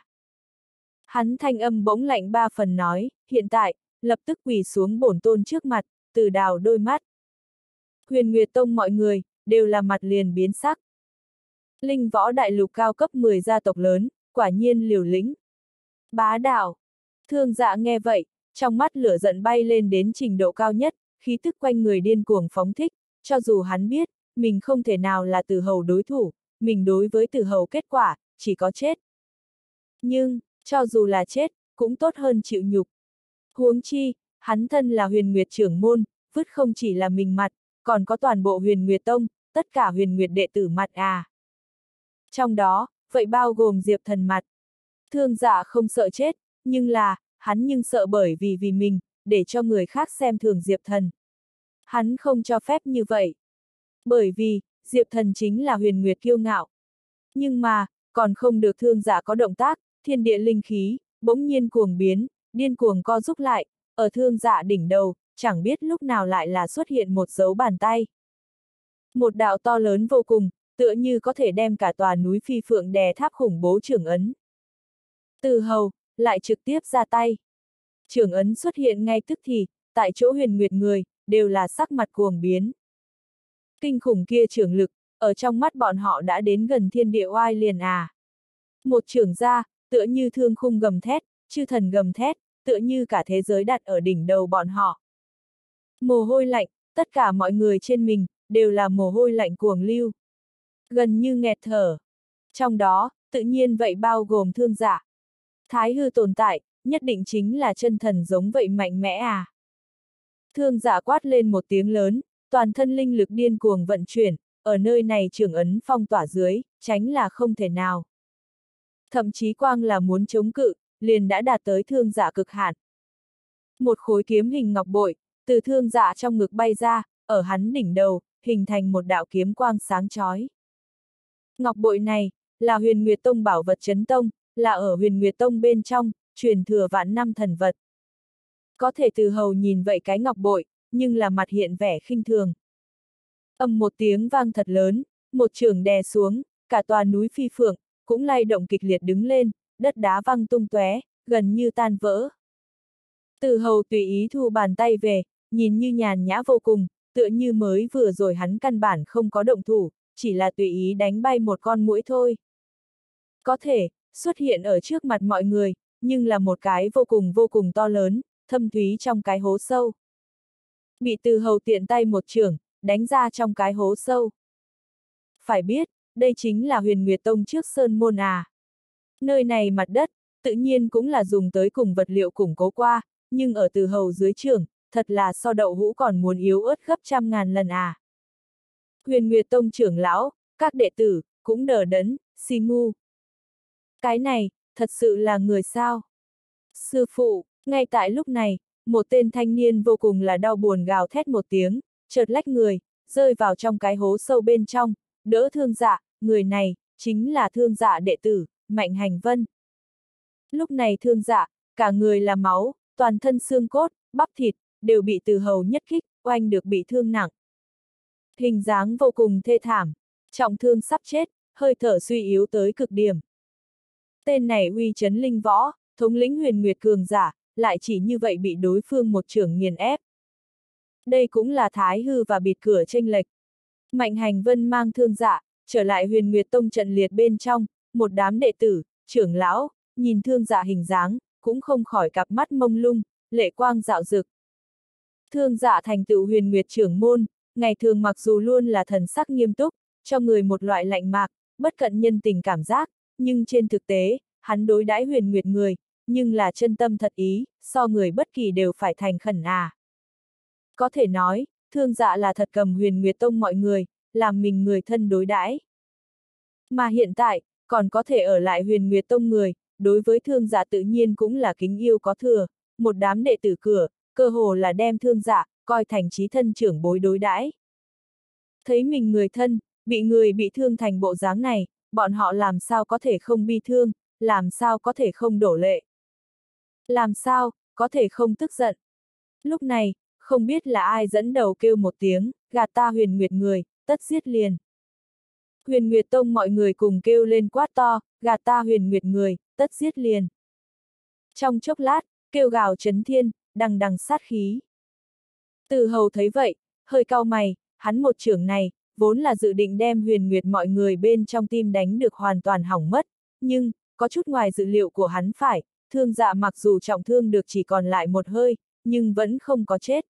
Hắn thanh âm bỗng lạnh ba phần nói, hiện tại, lập tức quỳ xuống bổn tôn trước mặt, Từ đào đôi mắt. Huyền Nguyệt Tông mọi người, đều là mặt liền biến sắc. Linh võ đại lục cao cấp mười gia tộc lớn, quả nhiên liều lĩnh. Bá đạo. Thương Dạ nghe vậy, trong mắt lửa giận bay lên đến trình độ cao nhất, khí tức quanh người điên cuồng phóng thích, cho dù hắn biết, mình không thể nào là Từ Hầu đối thủ, mình đối với Từ Hầu kết quả, chỉ có chết. Nhưng, cho dù là chết, cũng tốt hơn chịu nhục. Huống chi, hắn thân là Huyền Nguyệt trưởng môn, vứt không chỉ là mình mặt, còn có toàn bộ Huyền Nguyệt Tông, tất cả Huyền Nguyệt đệ tử mặt à. Trong đó, vậy bao gồm Diệp Thần mặt. Thương Dạ không sợ chết, nhưng là, hắn nhưng sợ bởi vì vì mình, để cho người khác xem thường Diệp Thần. Hắn không cho phép như vậy. Bởi vì, Diệp Thần chính là Huyền Nguyệt kiêu ngạo. Nhưng mà, còn không được Thương Dạ có động tác, thiên địa linh khí, bỗng nhiên cuồng biến, điên cuồng co rút lại, ở Thương Dạ đỉnh đầu, chẳng biết lúc nào lại là xuất hiện một dấu bàn tay. Một đạo to lớn vô cùng, tựa như có thể đem cả tòa núi Phi Phượng đè tháp khủng bố trưởng ấn. Từ Hầu, lại trực tiếp ra tay. Trưởng ấn xuất hiện ngay tức thì, tại chỗ Huyền Nguyệt người, đều là sắc mặt cuồng biến. Kinh khủng kia trưởng lực, ở trong mắt bọn họ đã đến gần thiên địa oai liền à. Một trưởng ra, tựa như thương khung gầm thét, chư thần gầm thét, tựa như cả thế giới đặt ở đỉnh đầu bọn họ. Mồ hôi lạnh, tất cả mọi người trên mình, đều là mồ hôi lạnh cuồng lưu. Gần như nghẹt thở. Trong đó, tự nhiên vậy bao gồm Thương Dạ. Thái hư tồn tại, nhất định chính là chân thần giống vậy mạnh mẽ à. Thương Dạ quát lên một tiếng lớn, toàn thân linh lực điên cuồng vận chuyển, ở nơi này trưởng ấn phong tỏa dưới, tránh là không thể nào. Thậm chí quang là muốn chống cự, liền đã đạt tới Thương Dạ cực hạn. Một khối kiếm hình ngọc bội, từ Thương Dạ trong ngực bay ra, ở hắn đỉnh đầu, hình thành một đạo kiếm quang sáng chói. Ngọc bội này, là Huyền Nguyệt Tông bảo vật chấn tông, là ở Huyền Nguyệt Tông bên trong, truyền thừa vạn năm thần vật. Có thể Từ Hầu nhìn vậy cái ngọc bội, nhưng là mặt hiện vẻ khinh thường. Ầm một tiếng vang thật lớn, một chưởng đè xuống, cả tòa núi Phi Phượng, cũng lay động kịch liệt đứng lên, đất đá văng tung tóe, gần như tan vỡ. Từ Hầu tùy ý thu bàn tay về, nhìn như nhàn nhã vô cùng, tựa như mới vừa rồi hắn căn bản không có động thủ, chỉ là tùy ý đánh bay một con muỗi thôi. Có thể, xuất hiện ở trước mặt mọi người, nhưng là một cái vô cùng vô cùng to lớn, thâm thúy trong cái hố sâu. Bị Từ Hầu tiện tay một chưởng, đánh ra trong cái hố sâu. Phải biết, đây chính là Huyền Nguyệt Tông trước sơn môn à. Nơi này mặt đất, tự nhiên cũng là dùng tới cùng vật liệu củng cố qua, nhưng ở Từ Hầu dưới chưởng, thật là so đậu hũ còn muốn yếu ớt gấp trăm ngàn lần à. Huyền Nguyệt Tông trưởng lão, các đệ tử, cũng đờ đẫn, si ngu. Cái này, thật sự là người sao? Sư phụ, ngay tại lúc này, một tên thanh niên vô cùng là đau buồn gào thét một tiếng, chợt lách người, rơi vào trong cái hố sâu bên trong, đỡ Thương Dạ, người này, chính là Thương Dạ đệ tử, Mạnh Hành Vân. Lúc này Thương Dạ, cả người là máu, toàn thân xương cốt, bắp thịt, đều bị Từ Hầu nhất kích, oanh được bị thương nặng. Hình dáng vô cùng thê thảm, trọng thương sắp chết, hơi thở suy yếu tới cực điểm. Tên này uy chấn linh võ, thống lĩnh Huyền Nguyệt cường giả, lại chỉ như vậy bị đối phương một chưởng nghiền ép. Đây cũng là thái hư và bịt cửa chênh lệch. Mạnh Hành Vân mang Thương Dạ, trở lại Huyền Nguyệt Tông trận liệt bên trong, một đám đệ tử, trưởng lão, nhìn Thương Dạ hình dáng, cũng không khỏi cặp mắt mông lung, lệ quang dạo dực. Thương Dạ thành tựu Huyền Nguyệt trưởng môn, ngày thường mặc dù luôn là thần sắc nghiêm túc, cho người một loại lạnh mạc, bất cận nhân tình cảm giác, nhưng trên thực tế, hắn đối đãi Huyền Nguyệt người, nhưng là chân tâm thật ý, so người bất kỳ đều phải thành khẩn à. Có thể nói, Thương Dạ là thật cầm Huyền Nguyệt Tông mọi người, làm mình người thân đối đãi. Mà hiện tại, còn có thể ở lại Huyền Nguyệt Tông người, đối với Thương Dạ tự nhiên cũng là kính yêu có thừa, một đám đệ tử cửa, cơ hồ là đem Thương Dạ coi thành chí thân trưởng bối đối đãi. Thấy mình người thân, bị người bị thương thành bộ dáng này, bọn họ làm sao có thể không bi thương, làm sao có thể không đổ lệ. Làm sao, có thể không tức giận. Lúc này, không biết là ai dẫn đầu kêu một tiếng, gạt ta Huyền Nguyệt người, tất giết liền. Huyền Nguyệt Tông mọi người cùng kêu lên quát to, gạt ta Huyền Nguyệt người, tất giết liền. Trong chốc lát, kêu gào chấn thiên, đằng đằng sát khí. Từ Hầu thấy vậy, hơi cau mày, hắn một chưởng này, vốn là dự định đem Huyền Nguyệt mọi người bên trong tim đánh được hoàn toàn hỏng mất, nhưng, có chút ngoài dự liệu của hắn phải, Thương Dạ mặc dù trọng thương được chỉ còn lại một hơi, nhưng vẫn không có chết.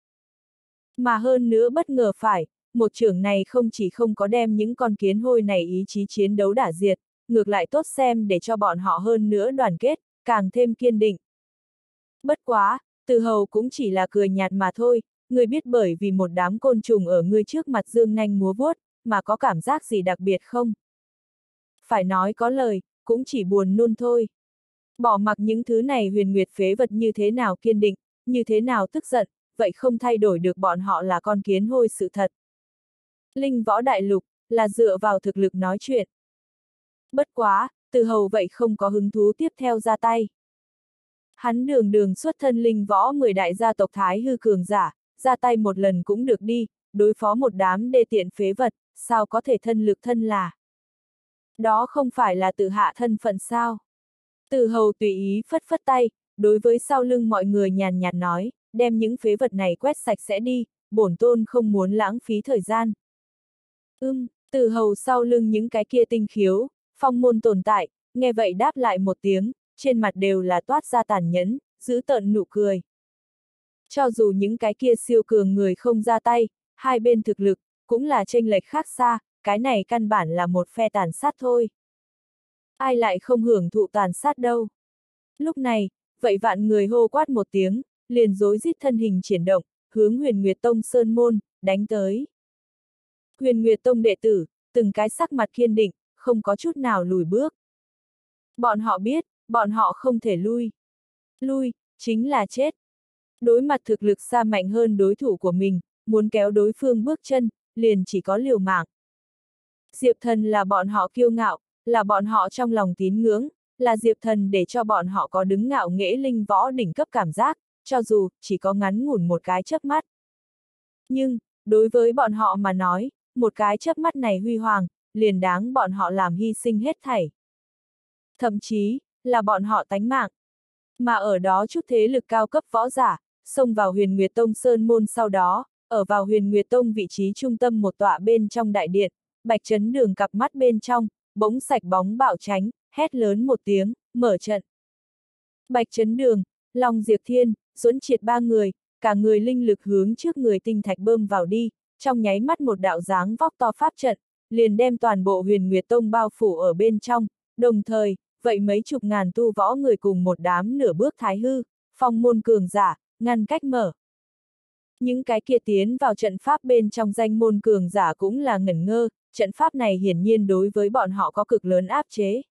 Mà hơn nữa bất ngờ phải, một chưởng này không chỉ không có đem những con kiến hôi này ý chí chiến đấu đả diệt, ngược lại tốt xem để cho bọn họ hơn nữa đoàn kết, càng thêm kiên định. Bất quá, Từ Hầu cũng chỉ là cười nhạt mà thôi, ngươi biết bởi vì một đám côn trùng ở ngươi trước mặt dương nanh múa vuốt, mà có cảm giác gì đặc biệt không? Phải nói có lời, cũng chỉ buồn nôn thôi. Bỏ mặc những thứ này Huyền Nguyệt phế vật như thế nào kiên định, như thế nào tức giận, vậy không thay đổi được bọn họ là con kiến hôi sự thật. Linh võ đại lục, là dựa vào thực lực nói chuyện. Bất quá, Từ Hầu vậy không có hứng thú tiếp theo ra tay. Hắn đường đường xuất thân linh võ mười đại gia tộc Thái hư cường giả, ra tay một lần cũng được đi, đối phó một đám đê tiện phế vật, sao có thể thân lực thân là. Đó không phải là tự hạ thân phận sao. Từ Hầu tùy ý phất phất tay, đối với sau lưng mọi người nhàn nhạt nói, đem những phế vật này quét sạch sẽ đi, bổn tôn không muốn lãng phí thời gian. Ưm, Từ Hầu sau lưng những cái kia tinh khiếu, phong môn tồn tại, nghe vậy đáp lại một tiếng, trên mặt đều là toát ra tàn nhẫn, giữ tợn nụ cười. Cho dù những cái kia siêu cường người không ra tay, hai bên thực lực, cũng là chênh lệch khác xa, cái này căn bản là một phe tàn sát thôi. Ai lại không hưởng thụ tàn sát đâu. Lúc này, vậy vạn người hô quát một tiếng, liền rối rít thân hình triển động, hướng Huyền Nguyệt Tông Sơn Môn, đánh tới. Huyền Nguyệt Tông đệ tử, từng cái sắc mặt kiên định, không có chút nào lùi bước. Bọn họ biết, bọn họ không thể lui. Lui, chính là chết. Đối mặt thực lực xa mạnh hơn đối thủ của mình, muốn kéo đối phương bước chân, liền chỉ có liều mạng. Diệp Thần là bọn họ kiêu ngạo, là bọn họ trong lòng tín ngưỡng, là Diệp Thần để cho bọn họ có đứng ngạo nghễ linh võ đỉnh cấp cảm giác, cho dù chỉ có ngắn ngủn một cái chớp mắt. Nhưng, đối với bọn họ mà nói, một cái chớp mắt này huy hoàng, liền đáng bọn họ làm hy sinh hết thảy. Thậm chí, là bọn họ tánh mạng. Mà ở đó chút thế lực cao cấp võ giả, xông vào Huyền Nguyệt Tông Sơn Môn sau đó, ở vào Huyền Nguyệt Tông vị trí trung tâm một tọa bên trong đại điện, Bạch Chấn Đường cặp mắt bên trong, bỗng sạch bóng bạo tránh, hét lớn một tiếng, mở trận. Bạch Chấn Đường, Long Diệp Thiên, Duẫn Triệt ba người, cả người linh lực hướng trước người tinh thạch bơm vào đi, trong nháy mắt một đạo dáng vóc to pháp trận, liền đem toàn bộ Huyền Nguyệt Tông bao phủ ở bên trong, đồng thời, vậy mấy chục ngàn tu võ người cùng một đám nửa bước thái hư, phong môn cường giả, ngăn cách mở. Những cái kia tiến vào trận pháp bên trong danh môn cường giả cũng là ngẩn ngơ, trận pháp này hiển nhiên đối với bọn họ có cực lớn áp chế.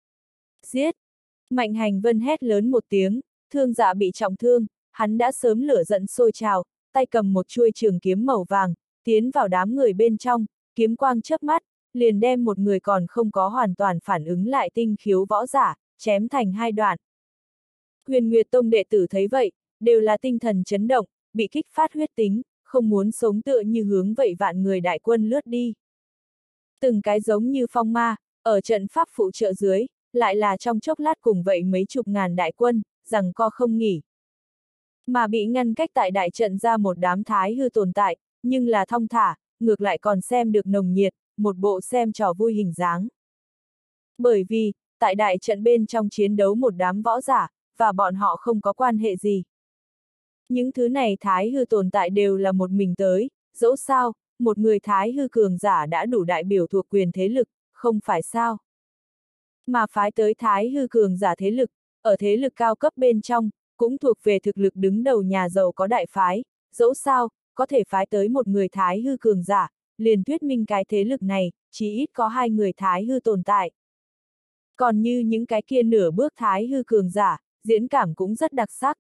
Giết! Mạnh Hành Vân hét lớn một tiếng, Thương Dạ bị trọng thương, hắn đã sớm lửa giận sôi trào, tay cầm một chuôi trường kiếm màu vàng, tiến vào đám người bên trong, kiếm quang chớp mắt, liền đem một người còn không có hoàn toàn phản ứng lại tinh khiếu võ giả, chém thành hai đoạn. Huyền Nguyệt Tông đệ tử thấy vậy, đều là tinh thần chấn động, bị kích phát huyết tính, không muốn sống tựa như hướng vậy vạn người đại quân lướt đi. Từng cái giống như phong ma, ở trận pháp phụ trợ dưới, lại là trong chốc lát cùng vậy mấy chục ngàn đại quân, rằng co không nghỉ. Mà bị ngăn cách tại đại trận ra một đám thái hư tồn tại, nhưng là thong thả, ngược lại còn xem được nồng nhiệt, một bộ xem trò vui hình dáng. Bởi vì, tại đại trận bên trong chiến đấu một đám võ giả, và bọn họ không có quan hệ gì. Những thứ này thái hư tồn tại đều là một mình tới, dẫu sao, một người thái hư cường giả đã đủ đại biểu thuộc quyền thế lực, không phải sao. Mà phái tới thái hư cường giả thế lực, ở thế lực cao cấp bên trong, cũng thuộc về thực lực đứng đầu nhà giàu có đại phái, dẫu sao, có thể phái tới một người thái hư cường giả, liền thuyết minh cái thế lực này, chỉ ít có hai người thái hư tồn tại. Còn như những cái kia nửa bước thái hư cường giả, diễn cảm cũng rất đặc sắc.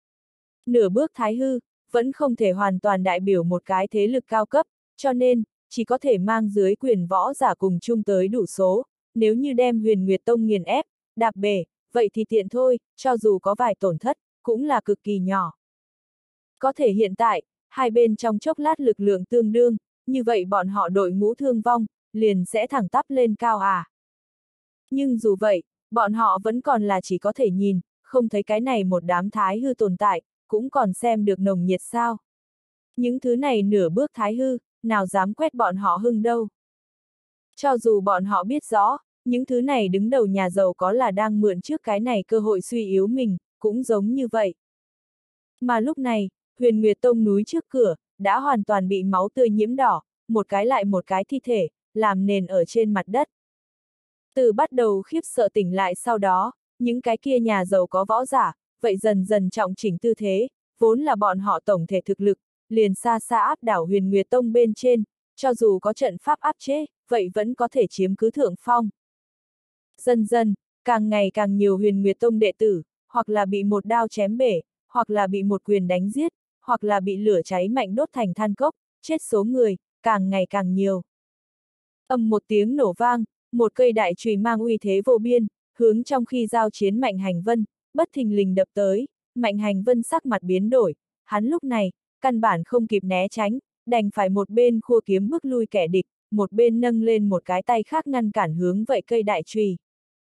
Nửa bước thái hư, vẫn không thể hoàn toàn đại biểu một cái thế lực cao cấp, cho nên, chỉ có thể mang dưới quyền võ giả cùng chung tới đủ số, nếu như đem Huyền Nguyệt Tông nghiền ép, đạp bể, vậy thì tiện thôi, cho dù có vài tổn thất, cũng là cực kỳ nhỏ. Có thể hiện tại, hai bên trong chốc lát lực lượng tương đương, như vậy bọn họ đội ngũ thương vong, liền sẽ thẳng tắp lên cao à. Nhưng dù vậy, bọn họ vẫn còn là chỉ có thể nhìn, không thấy cái này một đám thái hư tồn tại, cũng còn xem được nồng nhiệt sao. Những thứ này nửa bước thái hư, nào dám quét bọn họ hưng đâu. Cho dù bọn họ biết rõ, những thứ này đứng đầu nhà giàu có là đang mượn trước cái này cơ hội suy yếu mình, cũng giống như vậy. Mà lúc này, Huyền Nguyệt Tông núi trước cửa, đã hoàn toàn bị máu tươi nhiễm đỏ, một cái lại một cái thi thể, làm nền ở trên mặt đất. Từ bắt đầu khiếp sợ tỉnh lại sau đó, những cái kia nhà giàu có võ giả, vậy dần dần trọng chỉnh tư thế, vốn là bọn họ tổng thể thực lực, liền xa xa áp đảo Huyền Nguyệt Tông bên trên, cho dù có trận pháp áp chế, vậy vẫn có thể chiếm cứ thượng phong. Dần dần, càng ngày càng nhiều Huyền Nguyệt Tông đệ tử, hoặc là bị một đao chém bể, hoặc là bị một quyền đánh giết, hoặc là bị lửa cháy mạnh đốt thành than cốc, chết số người, càng ngày càng nhiều. Ầm một tiếng nổ vang, một cây đại chùy mang uy thế vô biên, hướng trong khi giao chiến Mạnh Hành Vân, bất thình lình đập tới, Mạnh Hành Vân sắc mặt biến đổi, hắn lúc này, căn bản không kịp né tránh, đành phải một bên khua kiếm bước lui kẻ địch, một bên nâng lên một cái tay khác ngăn cản hướng vậy cây đại chùy.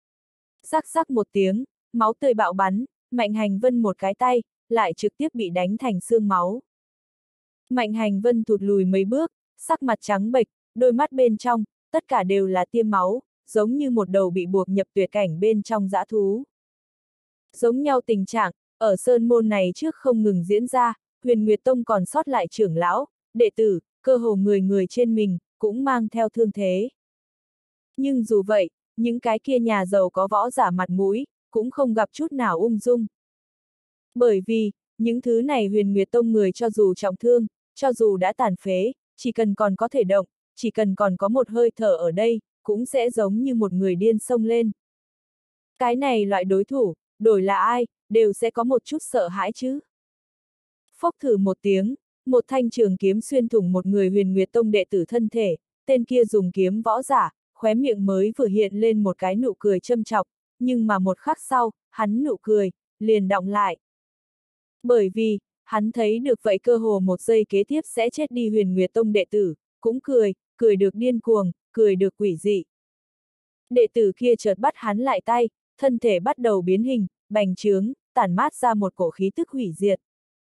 Sắc sắc một tiếng, máu tươi bạo bắn, Mạnh Hành Vân một cái tay, lại trực tiếp bị đánh thành xương máu. Mạnh Hành Vân thụt lùi mấy bước, sắc mặt trắng bệch, đôi mắt bên trong, tất cả đều là tiêm máu, giống như một đầu bị buộc nhập tuyệt cảnh bên trong dã thú. Giống nhau tình trạng, ở sơn môn này trước không ngừng diễn ra, Huyền Nguyệt Tông còn sót lại trưởng lão, đệ tử, cơ hồ người người trên mình, cũng mang theo thương thế. Nhưng dù vậy, những cái kia nhà giàu có võ giả mặt mũi, cũng không gặp chút nào ung dung. Bởi vì, những thứ này Huyền Nguyệt Tông người cho dù trọng thương, cho dù đã tàn phế, chỉ cần còn có thể động, chỉ cần còn có một hơi thở ở đây, cũng sẽ giống như một người điên xông lên. Cái này loại đối thủ, đổi là ai, đều sẽ có một chút sợ hãi chứ. Phốc thử một tiếng, một thanh trường kiếm xuyên thủng một người Huyền Nguyệt Tông đệ tử thân thể, tên kia dùng kiếm võ giả, khóe miệng mới vừa hiện lên một cái nụ cười châm chọc, nhưng mà một khắc sau, hắn nụ cười, liền đọng lại. Bởi vì, hắn thấy được vậy cơ hồ một giây kế tiếp sẽ chết đi Huyền Nguyệt Tông đệ tử, cũng cười, cười được điên cuồng, cười được quỷ dị. Đệ tử kia chợt bắt hắn lại tay, thân thể bắt đầu biến hình, bành trướng, tản mát ra một cổ khí tức hủy diệt.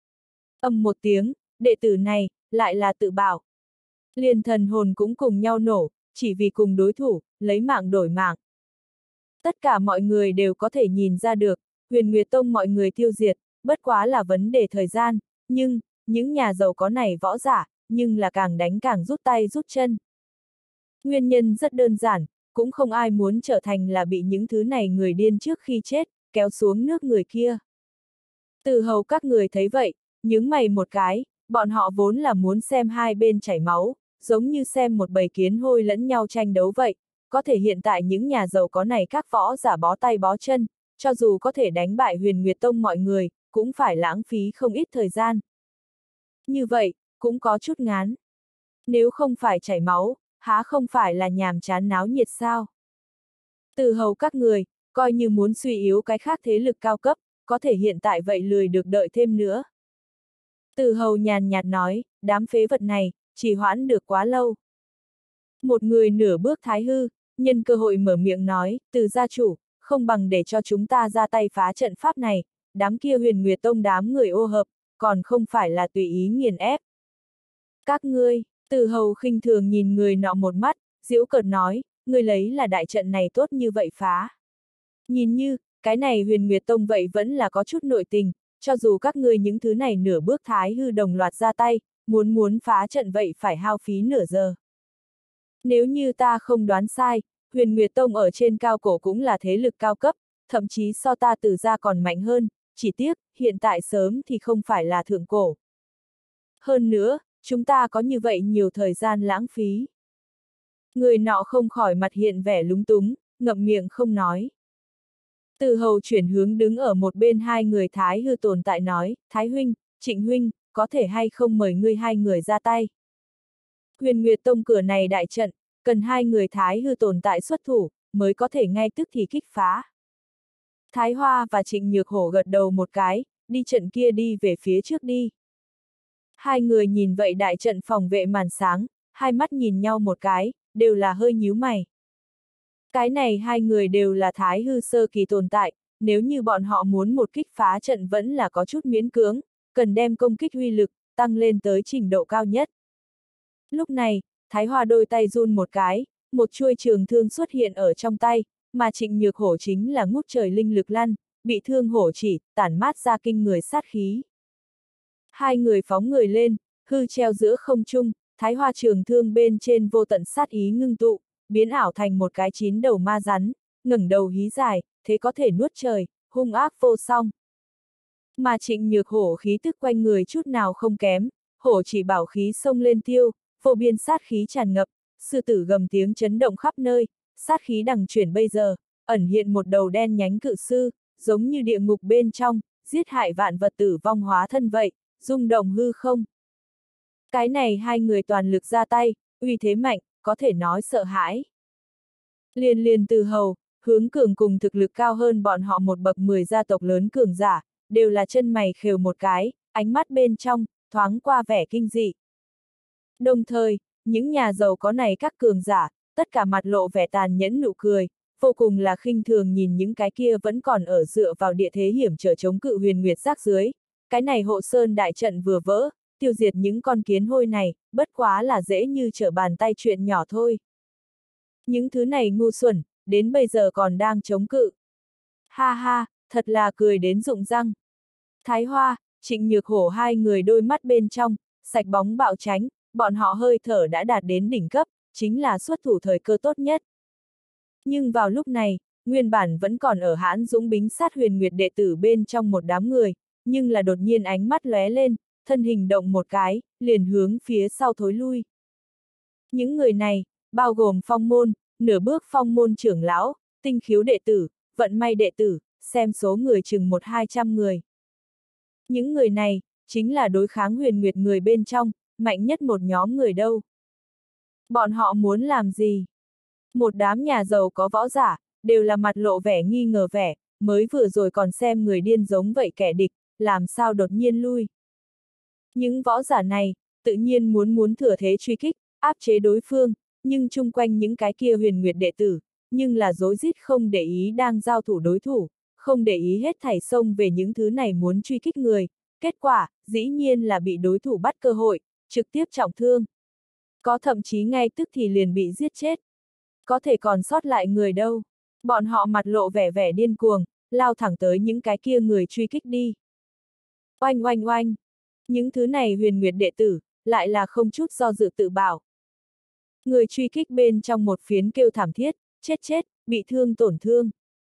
Ầm một tiếng, đệ tử này, lại là tự bảo. Liền thần hồn cũng cùng nhau nổ, chỉ vì cùng đối thủ, lấy mạng đổi mạng. Tất cả mọi người đều có thể nhìn ra được, Huyền Nguyệt Tông mọi người tiêu diệt, bất quá là vấn đề thời gian, nhưng, những nhà giàu có này võ giả, nhưng là càng đánh càng rút tay rút chân. Nguyên nhân rất đơn giản, cũng không ai muốn trở thành là bị những thứ này người điên trước khi chết, kéo xuống nước người kia. Từ hầu các người thấy vậy, nhướng mày một cái, bọn họ vốn là muốn xem hai bên chảy máu, giống như xem một bầy kiến hôi lẫn nhau tranh đấu vậy, có thể hiện tại những nhà giàu có này các võ giả bó tay bó chân, cho dù có thể đánh bại Huyền Nguyệt Tông mọi người, cũng phải lãng phí không ít thời gian. Như vậy, cũng có chút ngán. Nếu không phải chảy máu, há không phải là nhàm chán náo nhiệt sao? Từ hầu các người, coi như muốn suy yếu cái khác thế lực cao cấp, có thể hiện tại vậy lười được đợi thêm nữa. Từ hầu nhàn nhạt nói, đám phế vật này, trì hoãn được quá lâu. Một người nửa bước thái hư, nhân cơ hội mở miệng nói, từ gia chủ, không bằng để cho chúng ta ra tay phá trận pháp này, đám kia Huyền Nguyệt Tông đám người ô hợp, còn không phải là tùy ý nghiền ép. Các ngươi, từ hầu khinh thường nhìn người nọ một mắt, giễu cợt nói, ngươi lấy là đại trận này tốt như vậy phá. Nhìn như, cái này Huyền Nguyệt Tông vậy vẫn là có chút nội tình, cho dù các ngươi những thứ này nửa bước thái hư đồng loạt ra tay, muốn muốn phá trận vậy phải hao phí nửa giờ. Nếu như ta không đoán sai, Huyền Nguyệt Tông ở trên cao cổ cũng là thế lực cao cấp, thậm chí so ta từ gia còn mạnh hơn, chỉ tiếc, hiện tại sớm thì không phải là thượng cổ. Hơn nữa, chúng ta có như vậy nhiều thời gian lãng phí. Người nọ không khỏi mặt hiện vẻ lúng túng, ngậm miệng không nói. Từ Hầu chuyển hướng đứng ở một bên hai người Thái Hư tồn tại nói, Thái huynh, Trịnh huynh, có thể hay không mời ngươi hai người ra tay. Huyền Nguyệt Tông cửa này đại trận, cần hai người Thái Hư tồn tại xuất thủ, mới có thể ngay tức thì kích phá. Thái Hoa và Trịnh Nhược Hổ gật đầu một cái, đi trận kia đi về phía trước đi. Hai người nhìn vậy đại trận phòng vệ màn sáng, hai mắt nhìn nhau một cái, đều là hơi nhíu mày. Cái này hai người đều là Thái Hư sơ kỳ tồn tại, nếu như bọn họ muốn một kích phá trận vẫn là có chút miễn cưỡng, cần đem công kích uy lực, tăng lên tới trình độ cao nhất. Lúc này, Thái Hoa đôi tay run một cái, một chuôi trường thương xuất hiện ở trong tay, mà Trịnh Nhược Hổ chính là ngút trời linh lực lăn, bị thương hổ chỉ, tản mát ra kinh người sát khí. Hai người phóng người lên, hư treo giữa không trung, Thái Hoa trường thương bên trên vô tận sát ý ngưng tụ, biến ảo thành một cái chín đầu ma rắn, ngẩng đầu hí dài, thế có thể nuốt trời, hung ác vô song. Mà Trịnh Nhược Hổ khí tức quanh người chút nào không kém, hổ chỉ bảo khí xông lên tiêu, vô biên sát khí tràn ngập, sư tử gầm tiếng chấn động khắp nơi, sát khí đằng chuyển bây giờ, ẩn hiện một đầu đen nhánh cự sư, giống như địa ngục bên trong, giết hại vạn vật tử vong hóa thân vậy, rung động hư không. Cái này hai người toàn lực ra tay, uy thế mạnh, có thể nói sợ hãi. Liền liền Từ Hầu, hướng cường cùng thực lực cao hơn bọn họ một bậc mười gia tộc lớn cường giả, đều là chân mày khều một cái, ánh mắt bên trong, thoáng qua vẻ kinh dị. Đồng thời, những nhà giàu có này các cường giả, tất cả mặt lộ vẻ tàn nhẫn nụ cười, vô cùng là khinh thường nhìn những cái kia vẫn còn ở dựa vào địa thế hiểm trở chống cự huyền nguyệt rác dưới. Cái này hộ sơn đại trận vừa vỡ, tiêu diệt những con kiến hôi này, bất quá là dễ như trở bàn tay chuyện nhỏ thôi. Những thứ này ngu xuẩn, đến bây giờ còn đang chống cự. Ha ha, thật là cười đến rụng răng. Thái Hoa, Trịnh Nhược Hổ hai người đôi mắt bên trong, sạch bóng bạo tránh, bọn họ hơi thở đã đạt đến đỉnh cấp, chính là xuất thủ thời cơ tốt nhất. Nhưng vào lúc này, nguyên bản vẫn còn ở hãn dũng bính sát huyền nguyệt đệ tử bên trong một đám người, nhưng là đột nhiên ánh mắt lóe lên, thân hình động một cái, liền hướng phía sau thối lui. Những người này, bao gồm phong môn, nửa bước phong môn trưởng lão, tinh khiếu đệ tử, vận may đệ tử, xem số người chừng một hai trăm người. Những người này, chính là đối kháng huyền nguyệt người bên trong, mạnh nhất một nhóm người đâu. Bọn họ muốn làm gì? Một đám nhà giàu có võ giả, đều là mặt lộ vẻ nghi ngờ vẻ, mới vừa rồi còn xem người điên giống vậy kẻ địch, làm sao đột nhiên lui. Những võ giả này, tự nhiên muốn muốn thừa thế truy kích, áp chế đối phương, nhưng chung quanh những cái kia huyền nguyệt đệ tử, nhưng là rối rít không để ý đang giao thủ đối thủ, không để ý hết thảy xông về những thứ này muốn truy kích người, kết quả, dĩ nhiên là bị đối thủ bắt cơ hội, trực tiếp trọng thương. Có thậm chí ngay tức thì liền bị giết chết. Có thể còn sót lại người đâu. Bọn họ mặt lộ vẻ vẻ điên cuồng, lao thẳng tới những cái kia người truy kích đi. Oanh oanh oanh. Những thứ này huyền nguyệt đệ tử, lại là không chút do dự tự bảo. Người truy kích bên trong một phiến kêu thảm thiết, chết chết, bị thương tổn thương.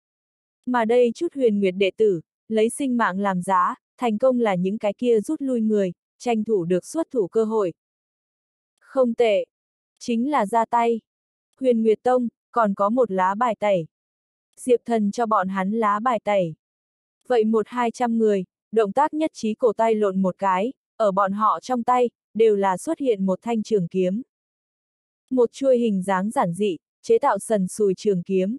Mà đây chút huyền nguyệt đệ tử, lấy sinh mạng làm giá, thành công là những cái kia rút lui người, tranh thủ được xuất thủ cơ hội. Không tệ. Chính là ra tay. Huyền Nguyệt Tông, còn có một lá bài tẩy. Diệp Thần cho bọn hắn lá bài tẩy. Vậy một hai trăm người, động tác nhất trí cổ tay lộn một cái, ở bọn họ trong tay, đều là xuất hiện một thanh trường kiếm. Một chuôi hình dáng giản dị, chế tạo sần sùi trường kiếm.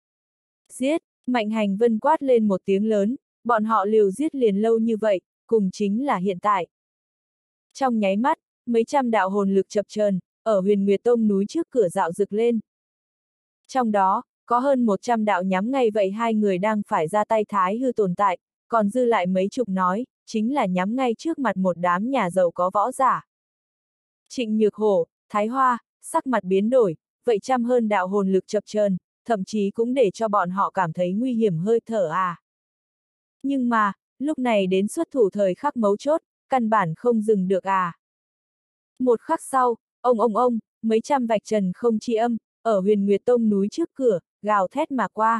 Giết, Mạnh Hành Vân quát lên một tiếng lớn, bọn họ liều giết liền lâu như vậy, cùng chính là hiện tại. Trong nháy mắt, mấy trăm đạo hồn lực chập chờn ở Huyền Nguyệt Tông núi trước cửa dạo rực lên. Trong đó, có hơn một trăm đạo nhắm ngay vậy hai người đang phải ra tay Thái Hư tồn tại, còn dư lại mấy chục nói, chính là nhắm ngay trước mặt một đám nhà giàu có võ giả. Trịnh Nhược Hổ, Thái Hoa, sắc mặt biến đổi, vậy trăm hơn đạo hồn lực chập chờn, thậm chí cũng để cho bọn họ cảm thấy nguy hiểm hơi thở à. Nhưng mà, lúc này đến xuất thủ thời khắc mấu chốt, căn bản không dừng được à. Một khắc sau, ông ông ông, mấy trăm vạch trần không chi âm, ở Huyền Nguyệt Tông núi trước cửa, gào thét mà qua.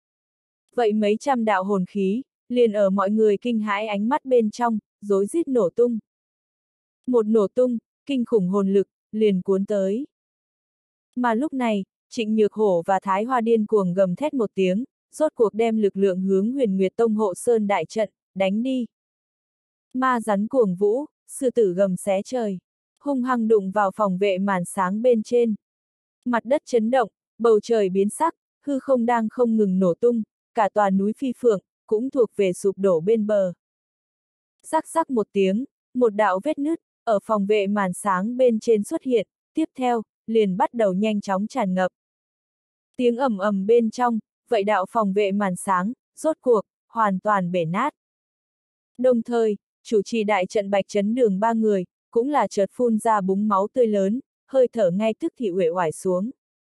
Vậy mấy trăm đạo hồn khí, liền ở mọi người kinh hãi ánh mắt bên trong, rối rít nổ tung. Một nổ tung, kinh khủng hồn lực, liền cuốn tới. Mà lúc này, Trịnh Nhược Hổ và Thái Hoa điên cuồng gầm thét một tiếng, rốt cuộc đem lực lượng hướng Huyền Nguyệt Tông hộ sơn đại trận, đánh đi. Ma rắn cuồng vũ, sư tử gầm xé trời, hung hăng đụng vào phòng vệ màn sáng bên trên. Mặt đất chấn động, bầu trời biến sắc, hư không đang không ngừng nổ tung, cả tòa núi Phi Phượng, cũng thuộc về sụp đổ bên bờ. Rắc rắc một tiếng, một đạo vết nứt, ở phòng vệ màn sáng bên trên xuất hiện, tiếp theo, liền bắt đầu nhanh chóng tràn ngập. Tiếng ầm ầm bên trong, vậy đạo phòng vệ màn sáng, rốt cuộc, hoàn toàn bể nát. Đồng thời, chủ trì đại trận Bạch Chấn Đường ba người, cũng là chợt phun ra búng máu tươi lớn, hơi thở ngay tức thì uể oải xuống.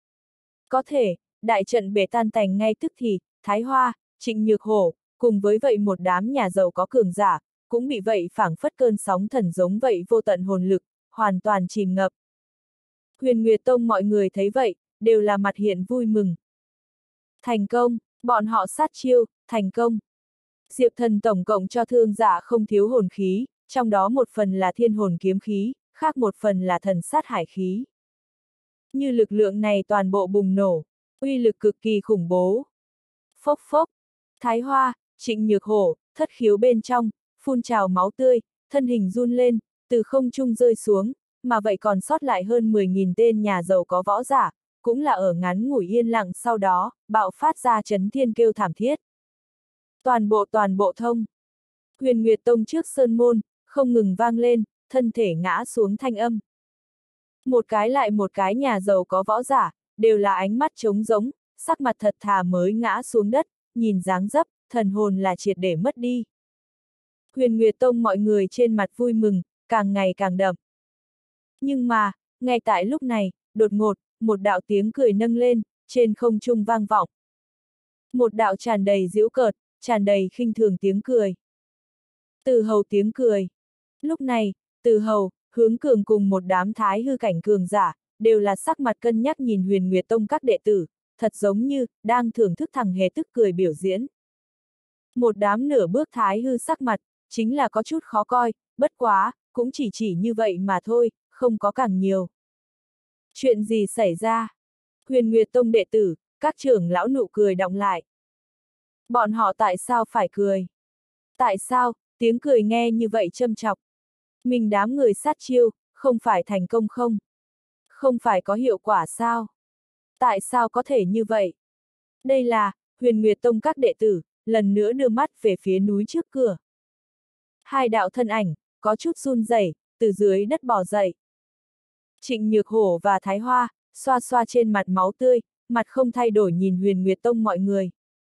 Có thể, đại trận bể tan tành ngay tức thì, Thái Hoa, Trịnh Nhược Hổ, cùng với vậy một đám nhà giàu có cường giả, cũng bị vậy phảng phất cơn sóng thần giống vậy vô tận hồn lực, hoàn toàn chìm ngập. Huyền Nguyệt Tông mọi người thấy vậy, đều là mặt hiện vui mừng. Thành công, bọn họ sát chiêu, thành công. Diệp Thần tổng cộng cho thương giả không thiếu hồn khí, trong đó một phần là thiên hồn kiếm khí, khác một phần là thần sát hải khí. Như lực lượng này toàn bộ bùng nổ, uy lực cực kỳ khủng bố. Phốc phốc, Thái Hoa, Trịnh Nhược Hổ, thất khiếu bên trong, phun trào máu tươi, thân hình run lên, từ không trung rơi xuống, mà vậy còn sót lại hơn mười nghìn tên nhà giàu có võ giả, cũng là ở ngắn ngủi yên lặng sau đó, bạo phát ra chấn thiên kêu thảm thiết. Toàn bộ toàn bộ thông. Huyền Nguyệt Tông trước sơn môn, không ngừng vang lên, thân thể ngã xuống thanh âm. Một cái lại một cái nhà giàu có võ giả, đều là ánh mắt trống rỗng, sắc mặt thật thà mới ngã xuống đất, nhìn dáng dấp, thần hồn là triệt để mất đi. Huyền Nguyệt Tông mọi người trên mặt vui mừng, càng ngày càng đậm. Nhưng mà, ngay tại lúc này, đột ngột, một đạo tiếng cười nâng lên, trên không trung vang vọng. Một đạo tràn đầy giễu cợt, tràn đầy khinh thường tiếng cười. Từ Hầu tiếng cười. Lúc này, Từ Hầu, Hướng Cường cùng một đám thái hư cảnh cường giả, đều là sắc mặt cân nhắc nhìn Huyền Nguyệt Tông các đệ tử, thật giống như, đang thưởng thức thằng hề tức cười biểu diễn. Một đám nửa bước thái hư sắc mặt, chính là có chút khó coi, bất quá, cũng chỉ chỉ như vậy mà thôi, không có càng nhiều. Chuyện gì xảy ra? Huyền Nguyệt Tông đệ tử, các trưởng lão nụ cười đọng lại. Bọn họ tại sao phải cười? Tại sao, tiếng cười nghe như vậy châm chọc? Mình đám người sát chiêu, không phải thành công không? Không phải có hiệu quả sao? Tại sao có thể như vậy? Đây là, Huyền Nguyệt Tông các đệ tử, lần nữa đưa mắt về phía núi trước cửa. Hai đạo thân ảnh, có chút run rẩy, từ dưới đất bò dậy. Trịnh Nhược Hổ và Thái Hoa, xoa xoa trên mặt máu tươi, mặt không thay đổi nhìn Huyền Nguyệt Tông mọi người.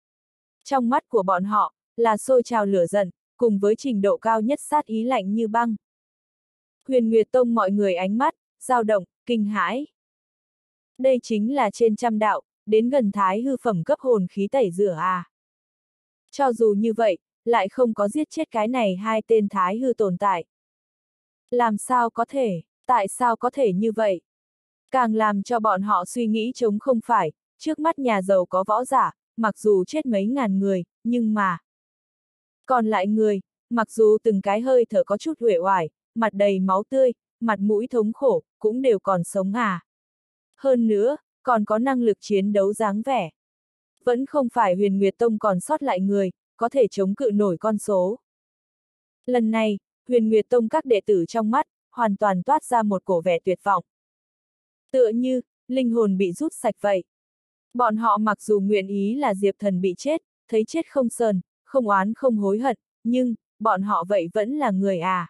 Trong mắt của bọn họ, là sôi trào lửa giận, cùng với trình độ cao nhất sát ý lạnh như băng. Huyền Nguyệt Tông mọi người ánh mắt, dao động, kinh hãi. Đây chính là trên trăm đạo, đến gần thái hư phẩm cấp hồn khí tẩy rửa à. Cho dù như vậy, lại không có giết chết cái này hai tên thái hư tồn tại. Làm sao có thể, tại sao có thể như vậy? Càng làm cho bọn họ suy nghĩ trống không phải, trước mắt nhà giàu có võ giả, mặc dù chết mấy ngàn người, nhưng mà... Còn lại người, mặc dù từng cái hơi thở có chút uể oải, mặt đầy máu tươi, mặt mũi thống khổ, cũng đều còn sống à. Hơn nữa, còn có năng lực chiến đấu dáng vẻ. Vẫn không phải Huyền Nguyệt Tông còn sót lại người, có thể chống cự nổi con số. Lần này, Huyền Nguyệt Tông các đệ tử trong mắt, hoàn toàn toát ra một cổ vẻ tuyệt vọng. Tựa như, linh hồn bị rút sạch vậy. Bọn họ mặc dù nguyện ý là Diệp Thần bị chết, thấy chết không sờn, không oán không hối hận, nhưng, bọn họ vậy vẫn là người à.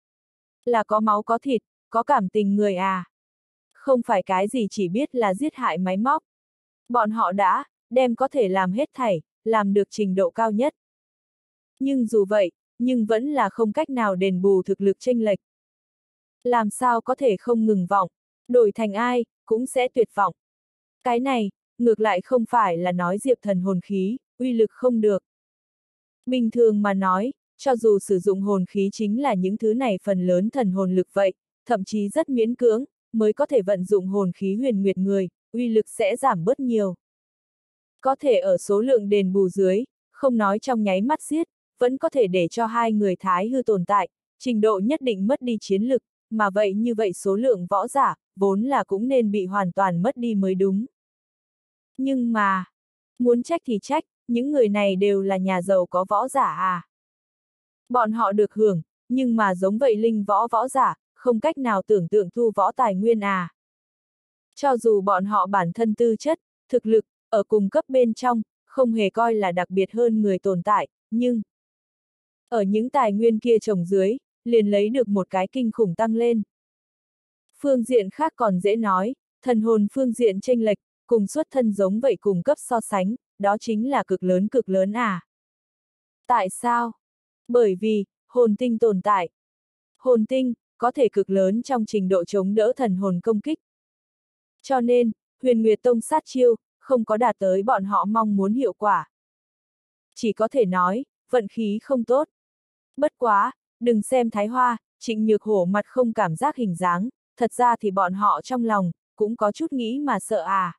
Là có máu có thịt, có cảm tình người à. Không phải cái gì chỉ biết là giết hại máy móc. Bọn họ đã, đem có thể làm hết thảy, làm được trình độ cao nhất. Nhưng dù vậy, nhưng vẫn là không cách nào đền bù thực lực chênh lệch. Làm sao có thể không ngừng vọng, đổi thành ai, cũng sẽ tuyệt vọng. Cái này, ngược lại không phải là nói Diệp Thần hồn khí, uy lực không được. Bình thường mà nói, cho dù sử dụng hồn khí chính là những thứ này phần lớn thần hồn lực vậy, thậm chí rất miễn cưỡng, mới có thể vận dụng hồn khí huyền nguyệt người, uy lực sẽ giảm bớt nhiều. Có thể ở số lượng đền bù dưới, không nói trong nháy mắt giết, vẫn có thể để cho hai người thái hư tồn tại, trình độ nhất định mất đi chiến lực, mà vậy như vậy số lượng võ giả, vốn là cũng nên bị hoàn toàn mất đi mới đúng. Nhưng mà, muốn trách thì trách, những người này đều là nhà giàu có võ giả à. Bọn họ được hưởng, nhưng mà giống vậy linh võ võ giả, không cách nào tưởng tượng thu võ tài nguyên à. Cho dù bọn họ bản thân tư chất, thực lực, ở cùng cấp bên trong, không hề coi là đặc biệt hơn người tồn tại, nhưng ở những tài nguyên kia trồng dưới, liền lấy được một cái kinh khủng tăng lên. Phương diện khác còn dễ nói, thần hồn phương diện chênh lệch, cùng xuất thân giống vậy cùng cấp so sánh, đó chính là cực lớn cực lớn à. Tại sao? Bởi vì, hồn tinh tồn tại. Hồn tinh, có thể cực lớn trong trình độ chống đỡ thần hồn công kích. Cho nên, Huyền Nguyệt Tông sát chiêu, không có đạt tới bọn họ mong muốn hiệu quả. Chỉ có thể nói, vận khí không tốt. Bất quá, đừng xem Thái Hoa, Trịnh Nhược Hổ mặt không cảm giác hình dáng, thật ra thì bọn họ trong lòng, cũng có chút nghĩ mà sợ à.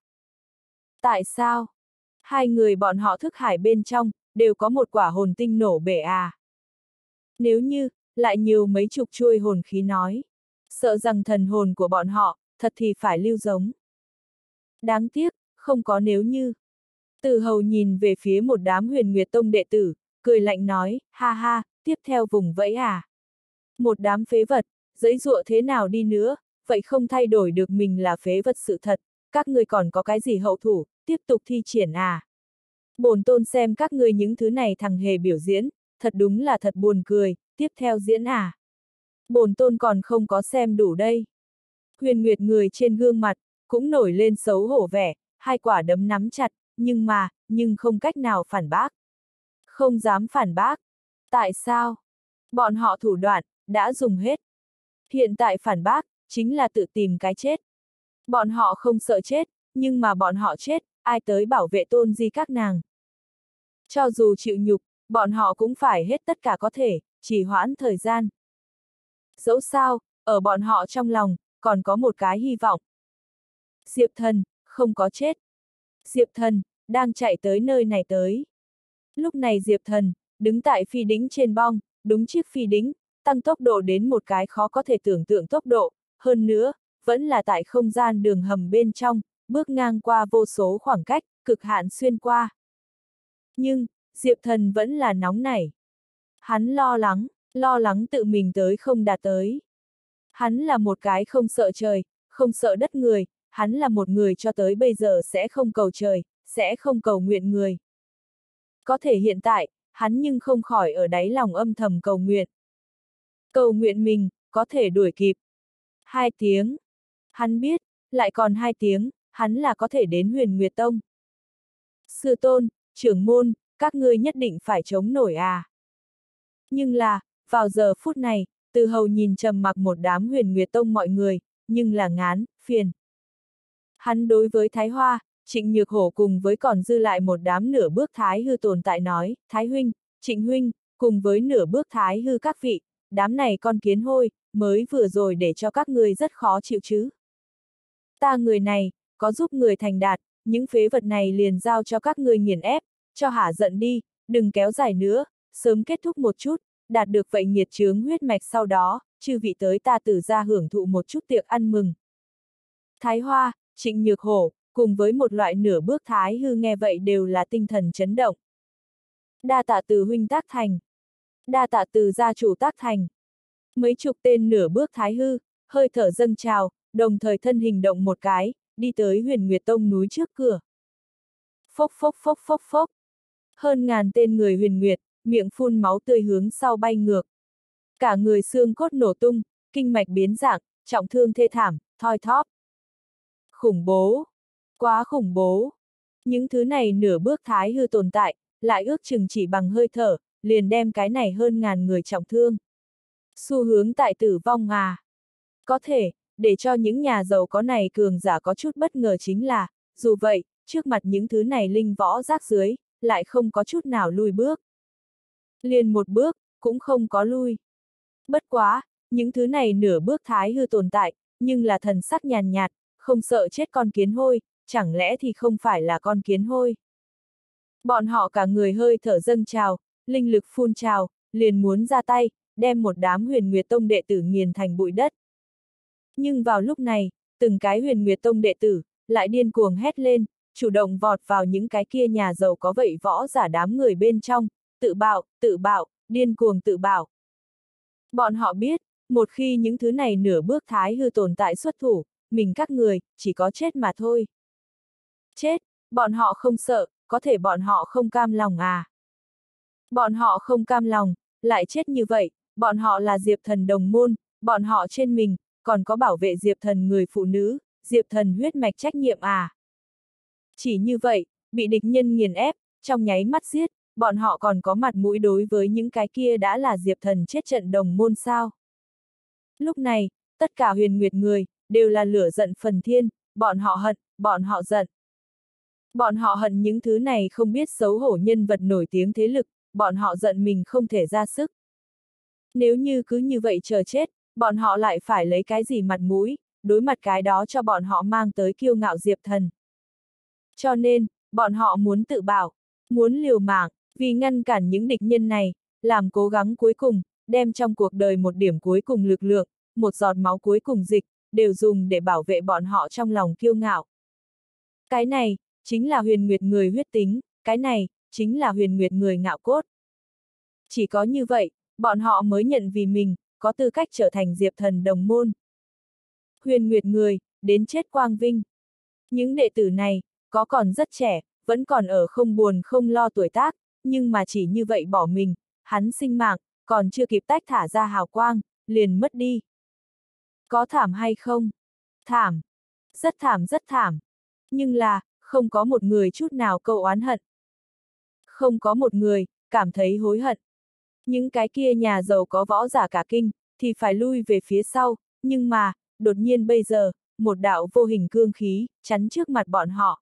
Tại sao? Hai người bọn họ thức hải bên trong, đều có một quả hồn tinh nổ bể à. Nếu như, lại nhiều mấy chục chuôi hồn khí nói, sợ rằng thần hồn của bọn họ, thật thì phải lưu giống. Đáng tiếc, không có nếu như. Từ Hầu nhìn về phía một đám Huyền Nguyệt Tông đệ tử, cười lạnh nói, ha ha, tiếp theo vùng vẫy à. Một đám phế vật, giãy giụa thế nào đi nữa, vậy không thay đổi được mình là phế vật sự thật, các người còn có cái gì hậu thủ, tiếp tục thi triển à. Bổn tôn xem các người những thứ này thằng hề biểu diễn, thật đúng là thật buồn cười, tiếp theo diễn à. Bổn tôn còn không có xem đủ đây. Huyền Nguyệt người trên gương mặt, cũng nổi lên xấu hổ vẻ, hai quả đấm nắm chặt, nhưng mà, nhưng không cách nào phản bác. Không dám phản bác. Tại sao? Bọn họ thủ đoạn, đã dùng hết. Hiện tại phản bác, chính là tự tìm cái chết. Bọn họ không sợ chết, nhưng mà bọn họ chết, ai tới bảo vệ tôn di các nàng. Cho dù chịu nhục, bọn họ cũng phải hết tất cả có thể, chỉ hoãn thời gian. Dẫu sao, ở bọn họ trong lòng, còn có một cái hy vọng. Diệp Thần, không có chết. Diệp Thần, đang chạy tới nơi này tới. Lúc này Diệp Thần, đứng tại phi đính trên bong, đúng chiếc phi đính, tăng tốc độ đến một cái khó có thể tưởng tượng tốc độ, hơn nữa, vẫn là tại không gian đường hầm bên trong, bước ngang qua vô số khoảng cách, cực hạn xuyên qua. Nhưng, Diệp Thần vẫn là nóng nảy. Hắn lo lắng, lo lắng tự mình tới không đạt tới. Hắn là một cái không sợ trời, không sợ đất người, hắn là một người cho tới bây giờ sẽ không cầu trời, sẽ không cầu nguyện người. Có thể hiện tại, hắn nhưng không khỏi ở đáy lòng âm thầm cầu nguyện. Cầu nguyện mình, có thể đuổi kịp. Hai tiếng. Hắn biết, lại còn hai tiếng, hắn là có thể đến Huyền Nguyệt Tông. Sư tôn, trưởng môn, các ngươi nhất định phải chống nổi à. Nhưng là, vào giờ phút này, Từ Hầu nhìn trầm mặc một đám Huyền Nguyệt Tông mọi người, nhưng là ngán, phiền. Hắn đối với Thái Hoa, Trịnh Nhược Hổ cùng với còn dư lại một đám nửa bước Thái Hư tồn tại nói, Thái huynh, Trịnh huynh, cùng với nửa bước Thái Hư các vị, đám này con kiến hôi, mới vừa rồi để cho các ngươi rất khó chịu chứ. Ta người này, có giúp người thành đạt, những phế vật này liền giao cho các ngươi nghiền ép, cho hả giận đi, đừng kéo dài nữa, sớm kết thúc một chút, đạt được vậy nghiệt chướng huyết mạch sau đó, chư vị tới ta Từ gia hưởng thụ một chút tiệc ăn mừng. Thái Hoa, Trịnh Nhược Hổ, cùng với một loại nửa bước Thái Hư nghe vậy đều là tinh thần chấn động. Đa tạ Từ huynh tác thành. Đa tạ Từ gia chủ tác thành. Mấy chục tên nửa bước Thái Hư, hơi thở dâng trào, đồng thời thân hình động một cái, đi tới Huyền Nguyệt Tông núi trước cửa. Phốc phốc phốc phốc phốc. Hơn ngàn tên người Huyền Nguyệt, miệng phun máu tươi hướng sau bay ngược. Cả người xương cốt nổ tung, kinh mạch biến dạng, trọng thương thê thảm, thoi thóp. Khủng bố! Quá khủng bố! Những thứ này nửa bước Thái Hư tồn tại, lại ước chừng chỉ bằng hơi thở, liền đem cái này hơn ngàn người trọng thương. Xu hướng tại tử vong à? Có thể, để cho những nhà giàu có này cường giả có chút bất ngờ chính là, dù vậy, trước mặt những thứ này linh võ rác dưới, lại không có chút nào lui bước. Liền một bước, cũng không có lui. Bất quá, những thứ này nửa bước Thái Hư tồn tại, nhưng là thần sắc nhàn nhạt, không sợ chết con kiến hôi, chẳng lẽ thì không phải là con kiến hôi. Bọn họ cả người hơi thở dâng trào, linh lực phun trào, liền muốn ra tay, đem một đám Huyền Nguyệt Tông đệ tử nghiền thành bụi đất. Nhưng vào lúc này, từng cái Huyền Nguyệt Tông đệ tử, lại điên cuồng hét lên, chủ động vọt vào những cái kia nhà giàu có vậy võ giả đám người bên trong, tự bạo, tự bạo, điên cuồng tự bạo. Bọn họ biết, một khi những thứ này nửa bước thái hư tồn tại xuất thủ, mình các người, chỉ có chết mà thôi. Chết, bọn họ không sợ, có thể bọn họ không cam lòng à. Bọn họ không cam lòng, lại chết như vậy, bọn họ là Diệp Thần đồng môn, bọn họ trên mình, còn có bảo vệ Diệp Thần người phụ nữ, Diệp Thần huyết mạch trách nhiệm à. Chỉ như vậy, bị địch nhân nghiền ép, trong nháy mắt giết, bọn họ còn có mặt mũi đối với những cái kia đã là Diệp Thần chết trận đồng môn sao. Lúc này, tất cả Huyền Nguyệt người, đều là lửa giận phần thiên, bọn họ hận, bọn họ giận. Bọn họ hận những thứ này không biết xấu hổ nhân vật nổi tiếng thế lực, bọn họ giận mình không thể ra sức. Nếu như cứ như vậy chờ chết, bọn họ lại phải lấy cái gì mặt mũi, đối mặt cái đó cho bọn họ mang tới kiêu ngạo Diệp Thần. Cho nên, bọn họ muốn tự bảo, muốn liều mạng, vì ngăn cản những địch nhân này, làm cố gắng cuối cùng, đem trong cuộc đời một điểm cuối cùng lực lượng, một giọt máu cuối cùng dịch, đều dùng để bảo vệ bọn họ trong lòng kiêu ngạo. Cái này, chính là Huyền Nguyệt người huyết tính, cái này, chính là Huyền Nguyệt người ngạo cốt. Chỉ có như vậy, bọn họ mới nhận vì mình, có tư cách trở thành Diệp Thần đồng môn. Huyền Nguyệt người, đến chết quang vinh. Những đệ tử này, có còn rất trẻ, vẫn còn ở không buồn không lo tuổi tác, nhưng mà chỉ như vậy bỏ mình, hắn sinh mạng, còn chưa kịp tách thả ra hào quang, liền mất đi. Có thảm hay không? Thảm. Rất thảm rất thảm. Nhưng là, không có một người chút nào câu oán hận. Không có một người, cảm thấy hối hận. Những cái kia nhà giàu có võ giả cả kinh, thì phải lui về phía sau, nhưng mà, đột nhiên bây giờ, một đạo vô hình cương khí, chắn trước mặt bọn họ.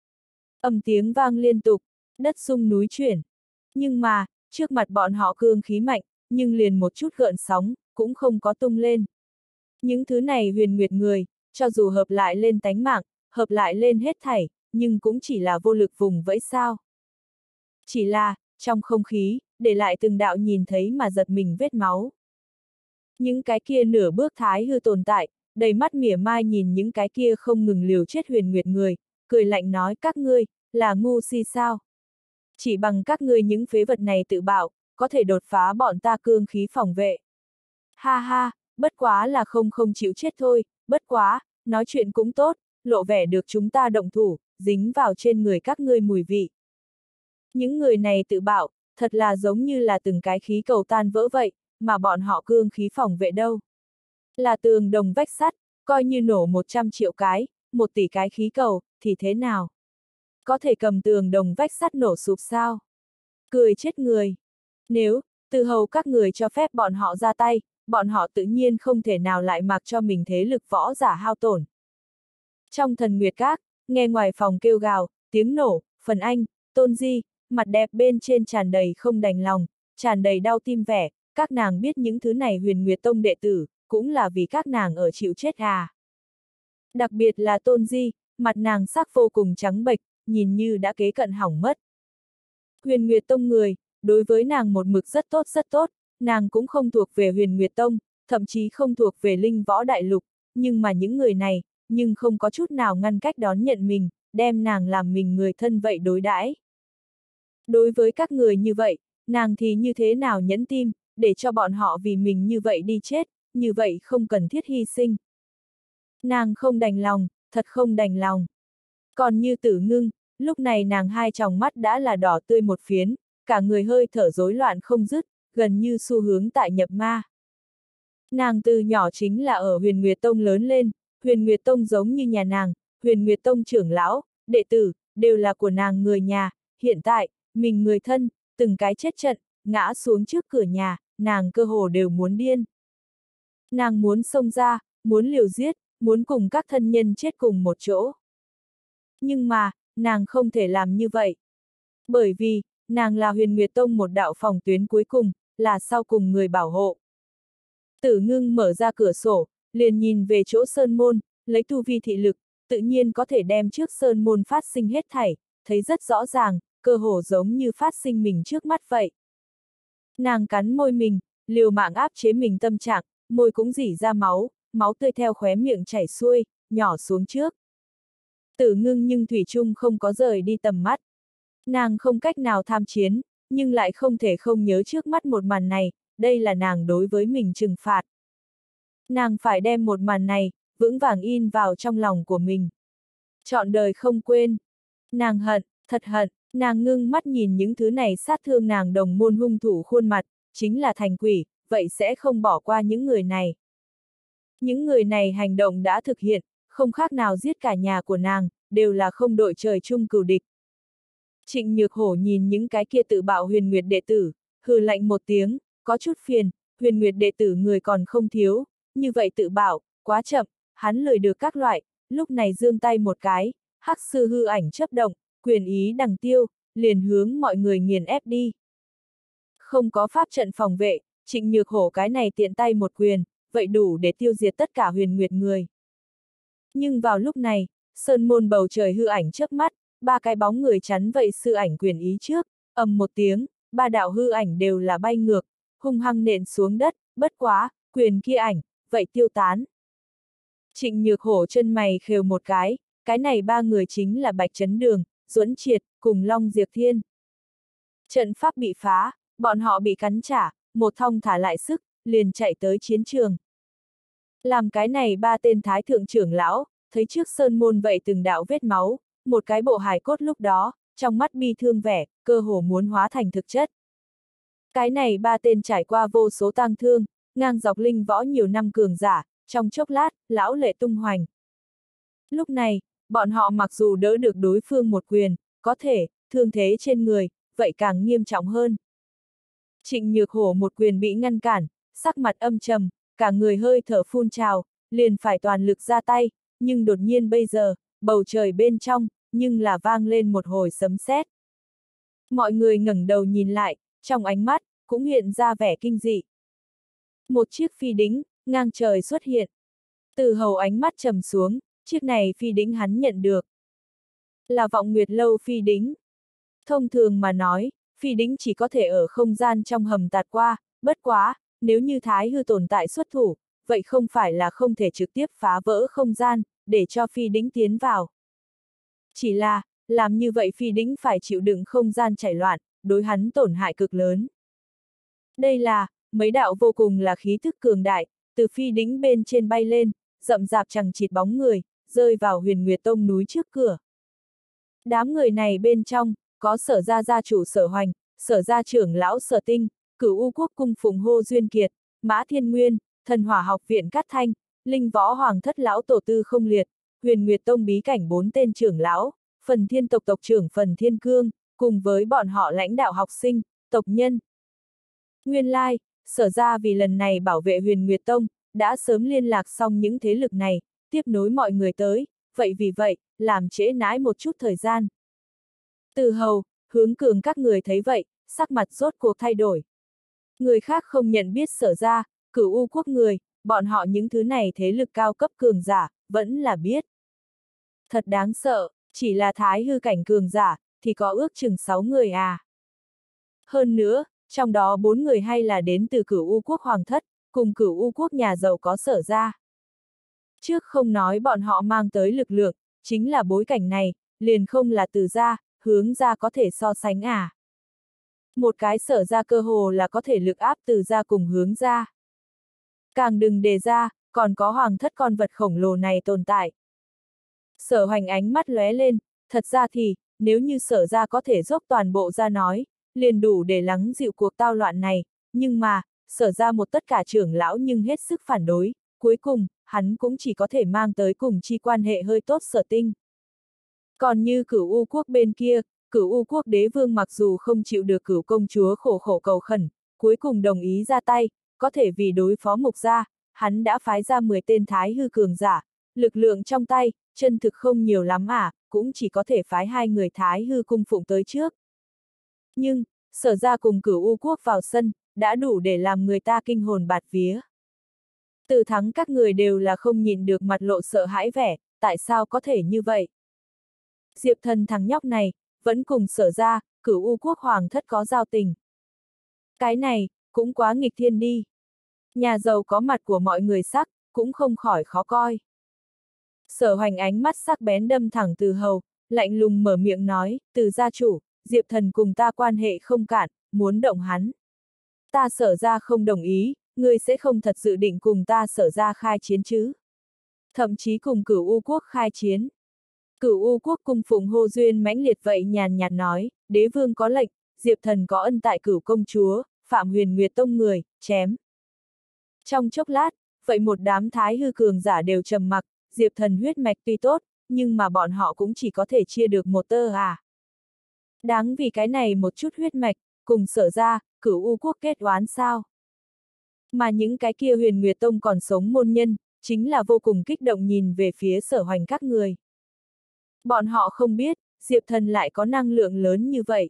Ầm tiếng vang liên tục, đất rung núi chuyển. Nhưng mà, trước mặt bọn họ cương khí mạnh, nhưng liền một chút gợn sóng, cũng không có tung lên. Những thứ này Huyền Nguyệt người, cho dù hợp lại lên tánh mạng, hợp lại lên hết thảy, nhưng cũng chỉ là vô lực vùng vẫy sao. Chỉ là, trong không khí, để lại từng đạo nhìn thấy mà giật mình vết máu. Những cái kia nửa bước thái hư tồn tại, đầy mắt mỉa mai nhìn những cái kia không ngừng liều chết Huyền Nguyệt người, cười lạnh nói các ngươi, là ngu si sao? Chỉ bằng các ngươi những phế vật này tự bảo, có thể đột phá bọn ta cương khí phòng vệ. Ha ha, bất quá là không không chịu chết thôi, bất quá, nói chuyện cũng tốt, lộ vẻ được chúng ta động thủ, dính vào trên người các ngươi mùi vị. Những người này tự bảo, thật là giống như là từng cái khí cầu tan vỡ vậy, mà bọn họ cương khí phòng vệ đâu. Là tường đồng vách sắt, coi như nổ một trăm triệu cái, một tỷ cái khí cầu, thì thế nào? Có thể cầm tường đồng vách sắt nổ sụp sao? Cười chết người. Nếu, từ hầu các người cho phép bọn họ ra tay, bọn họ tự nhiên không thể nào lại mặc cho mình thế lực võ giả hao tổn. Trong Thần Nguyệt Các, nghe ngoài phòng kêu gào, tiếng nổ, Phần Anh, Tôn Di, mặt đẹp bên trên tràn đầy không đành lòng, tràn đầy đau tim vẻ, các nàng biết những thứ này Huyền Nguyệt Tông đệ tử, cũng là vì các nàng ở chịu chết à. Đặc biệt là Tôn Di, mặt nàng sắc vô cùng trắng bệch, nhìn như đã kế cận hỏng mất. Huyền Nguyệt Tông người, đối với nàng một mực rất tốt rất tốt, nàng cũng không thuộc về Huyền Nguyệt Tông, thậm chí không thuộc về Linh Võ Đại Lục, nhưng mà những người này, nhưng không có chút nào ngăn cách đón nhận mình, đem nàng làm mình người thân vậy đối đãi. Đối với các người như vậy, nàng thì như thế nào nhẫn tim, để cho bọn họ vì mình như vậy đi chết, như vậy không cần thiết hy sinh. Nàng không đành lòng, thật không đành lòng. Còn như Tử Ngưng, lúc này nàng hai tròng mắt đã là đỏ tươi một phiến, cả người hơi thở rối loạn không dứt, gần như xu hướng tại nhập ma. Nàng từ nhỏ chính là ở Huyền Nguyệt Tông lớn lên, Huyền Nguyệt Tông giống như nhà nàng, Huyền Nguyệt Tông trưởng lão, đệ tử, đều là của nàng người nhà, hiện tại, mình người thân, từng cái chết trận, ngã xuống trước cửa nhà, nàng cơ hồ đều muốn điên. Nàng muốn xông ra, muốn liều giết, muốn cùng các thân nhân chết cùng một chỗ. Nhưng mà, nàng không thể làm như vậy. Bởi vì, nàng là Huyền Nguyệt Tông một đạo phòng tuyến cuối cùng, là sau cùng người bảo hộ. Tử Ngưng mở ra cửa sổ, liền nhìn về chỗ sơn môn, lấy tu vi thị lực, tự nhiên có thể đem trước sơn môn phát sinh hết thảy, thấy rất rõ ràng, cơ hồ giống như phát sinh mình trước mắt vậy. Nàng cắn môi mình, liều mạng áp chế mình tâm trạng, môi cũng rỉ ra máu, máu tươi theo khóe miệng chảy xuôi, nhỏ xuống trước. Tử Ngưng nhưng thủy chung không có rời đi tầm mắt. Nàng không cách nào tham chiến, nhưng lại không thể không nhớ trước mắt một màn này, đây là nàng đối với mình trừng phạt. Nàng phải đem một màn này, vững vàng in vào trong lòng của mình. Trọn đời không quên. Nàng hận, thật hận, nàng ngưng mắt nhìn những thứ này sát thương nàng đồng môn hung thủ khuôn mặt, chính là thành quỷ, vậy sẽ không bỏ qua những người này. Những người này hành động đã thực hiện, không khác nào giết cả nhà của nàng, đều là không đội trời chung cừu địch. Trịnh Nhược Hổ nhìn những cái kia tự bạo Huyền Nguyệt đệ tử, hừ lạnh một tiếng, có chút phiền, Huyền Nguyệt đệ tử người còn không thiếu, như vậy tự bạo, quá chậm, hắn lười được các loại, lúc này giương tay một cái, hắc sư hư ảnh chấp động, quyền ý đằng tiêu, liền hướng mọi người nghiền ép đi. Không có pháp trận phòng vệ, Trịnh Nhược Hổ cái này tiện tay một quyền, vậy đủ để tiêu diệt tất cả Huyền Nguyệt người. Nhưng vào lúc này, sơn môn bầu trời hư ảnh chớp mắt, ba cái bóng người chắn vậy sư ảnh quyền ý trước, ầm một tiếng, ba đạo hư ảnh đều là bay ngược, hung hăng nện xuống đất, bất quá, quyền kia ảnh, vậy tiêu tán. Trịnh Nhược Hổ chân mày khều một cái, cái này ba người chính là Bạch Chấn Đường, Duẫn Triệt, cùng Long Diệp Thiên. Trận pháp bị phá, bọn họ bị cắn trả, một thong thả lại sức, liền chạy tới chiến trường. Làm cái này ba tên thái thượng trưởng lão, thấy trước sơn môn vậy từng đạo vết máu, một cái bộ hài cốt lúc đó, trong mắt bi thương vẻ, cơ hồ muốn hóa thành thực chất. Cái này ba tên trải qua vô số tang thương, ngang dọc linh võ nhiều năm cường giả, trong chốc lát, lão lệ tung hoành. Lúc này, bọn họ mặc dù đỡ được đối phương một quyền, có thể, thương thế trên người, vậy càng nghiêm trọng hơn. Trịnh Nhược Hổ một quyền bị ngăn cản, sắc mặt âm trầm, cả người hơi thở phun trào, liền phải toàn lực ra tay, nhưng đột nhiên bây giờ, bầu trời bên trong, nhưng là vang lên một hồi sấm sét. Mọi người ngẩng đầu nhìn lại, trong ánh mắt, cũng hiện ra vẻ kinh dị. Một chiếc phi đính, ngang trời xuất hiện. Từ Hầu ánh mắt trầm xuống, chiếc này phi đính hắn nhận được. Là Vọng Nguyệt Lâu phi đính. Thông thường mà nói, phi đính chỉ có thể ở không gian trong hầm tạt qua, bất quá, nếu như Thái Hư tồn tại xuất thủ, vậy không phải là không thể trực tiếp phá vỡ không gian, để cho phi đính tiến vào. Chỉ là, làm như vậy phi đính phải chịu đựng không gian chảy loạn, đối hắn tổn hại cực lớn. Đây là, mấy đạo vô cùng là khí thức cường đại, từ phi đính bên trên bay lên, rậm rạp chằng chịt bóng người, rơi vào Huyền Nguyệt Tông núi trước cửa. Đám người này bên trong, có Sở gia gia chủ Sở Hoành, Sở gia trưởng lão Sở Tinh, Cửu U Quốc cung phụng Hô Duyên Kiệt, Mã Thiên Nguyên, Thần Hỏa học viện Cát Thanh, Linh Võ Hoàng thất lão tổ tư không liệt, Huyền Nguyệt Tông bí cảnh bốn tên trưởng lão, Phần Thiên tộc tộc trưởng Phần Thiên Cương, cùng với bọn họ lãnh đạo học sinh, tộc nhân. Nguyên lai, Sở gia vì lần này bảo vệ Huyền Nguyệt Tông, đã sớm liên lạc xong những thế lực này, tiếp nối mọi người tới, vậy vì vậy, làm trễ nãi một chút thời gian. Từ Hầu, Hướng Cường các người thấy vậy, sắc mặt rốt cuộc thay đổi. Người khác không nhận biết Sở gia, Cửu U Quốc người, bọn họ những thứ này thế lực cao cấp cường giả, vẫn là biết. Thật đáng sợ, chỉ là Thái Hư cảnh cường giả, thì có ước chừng sáu người à. Hơn nữa, trong đó bốn người hay là đến từ Cửu U Quốc Hoàng thất, cùng Cửu U Quốc nhà giàu có Sở gia. Trước không nói bọn họ mang tới lực lượng, chính là bối cảnh này, liền không là Từ gia, Hướng gia có thể so sánh à. Một cái Sở gia cơ hồ là có thể lực áp Từ gia cùng Hướng gia. Càng đừng đề ra, còn có Hoàng thất con vật khổng lồ này tồn tại. Sở Hoành ánh mắt lóe lên, thật ra thì, nếu như Sở gia có thể dốc toàn bộ ra nói, liền đủ để lắng dịu cuộc tao loạn này, nhưng mà, Sở gia một tất cả trưởng lão nhưng hết sức phản đối, cuối cùng, hắn cũng chỉ có thể mang tới cùng chi quan hệ hơi tốt Sở Tinh. Còn như Cửu U Quốc bên kia, Cửu U Quốc đế vương mặc dù không chịu được Cửu công chúa khổ khổ cầu khẩn, cuối cùng đồng ý ra tay, có thể vì đối phó Mục gia, hắn đã phái ra mười tên Thái Hư cường giả, lực lượng trong tay, chân thực không nhiều lắm à, cũng chỉ có thể phái hai người Thái Hư cung phụng tới trước. Nhưng, Sở gia cùng Cửu U Quốc vào sân, đã đủ để làm người ta kinh hồn bạt vía. Từ thắng các người đều là không nhìn được mặt lộ sợ hãi vẻ, tại sao có thể như vậy? Diệp Thần thằng nhóc này, vẫn cùng Sở gia, Cửu U Quốc Hoàng thất có giao tình. Cái này, cũng quá nghịch thiên đi. Nhà giàu có mặt của mọi người sắc, cũng không khỏi khó coi. Sở Hoành ánh mắt sắc bén đâm thẳng Từ Hầu, lạnh lùng mở miệng nói, Từ gia chủ, Diệp Thần cùng ta quan hệ không cạn, muốn động hắn. Ta Sở gia không đồng ý, ngươi sẽ không thật dự định cùng ta Sở gia khai chiến chứ. Thậm chí cùng Cửu U quốc khai chiến. Cửu U quốc cung phụng hô duyên mãnh liệt vậy nhàn nhạt nói, đế vương có lệnh, Diệp Thần có ân tại Cửu công chúa, phạm Huyền Nguyệt tông người, chém. Trong chốc lát, vậy một đám thái hư cường giả đều trầm mặc, Diệp Thần huyết mạch tuy tốt, nhưng mà bọn họ cũng chỉ có thể chia được một tơ à. Đáng vì cái này một chút huyết mạch, cùng Sở gia, Cửu U quốc kết oán sao. Mà những cái kia Huyền Nguyệt tông còn sống môn nhân, chính là vô cùng kích động nhìn về phía Sở Hoành các người. Bọn họ không biết, Diệp Thần lại có năng lượng lớn như vậy.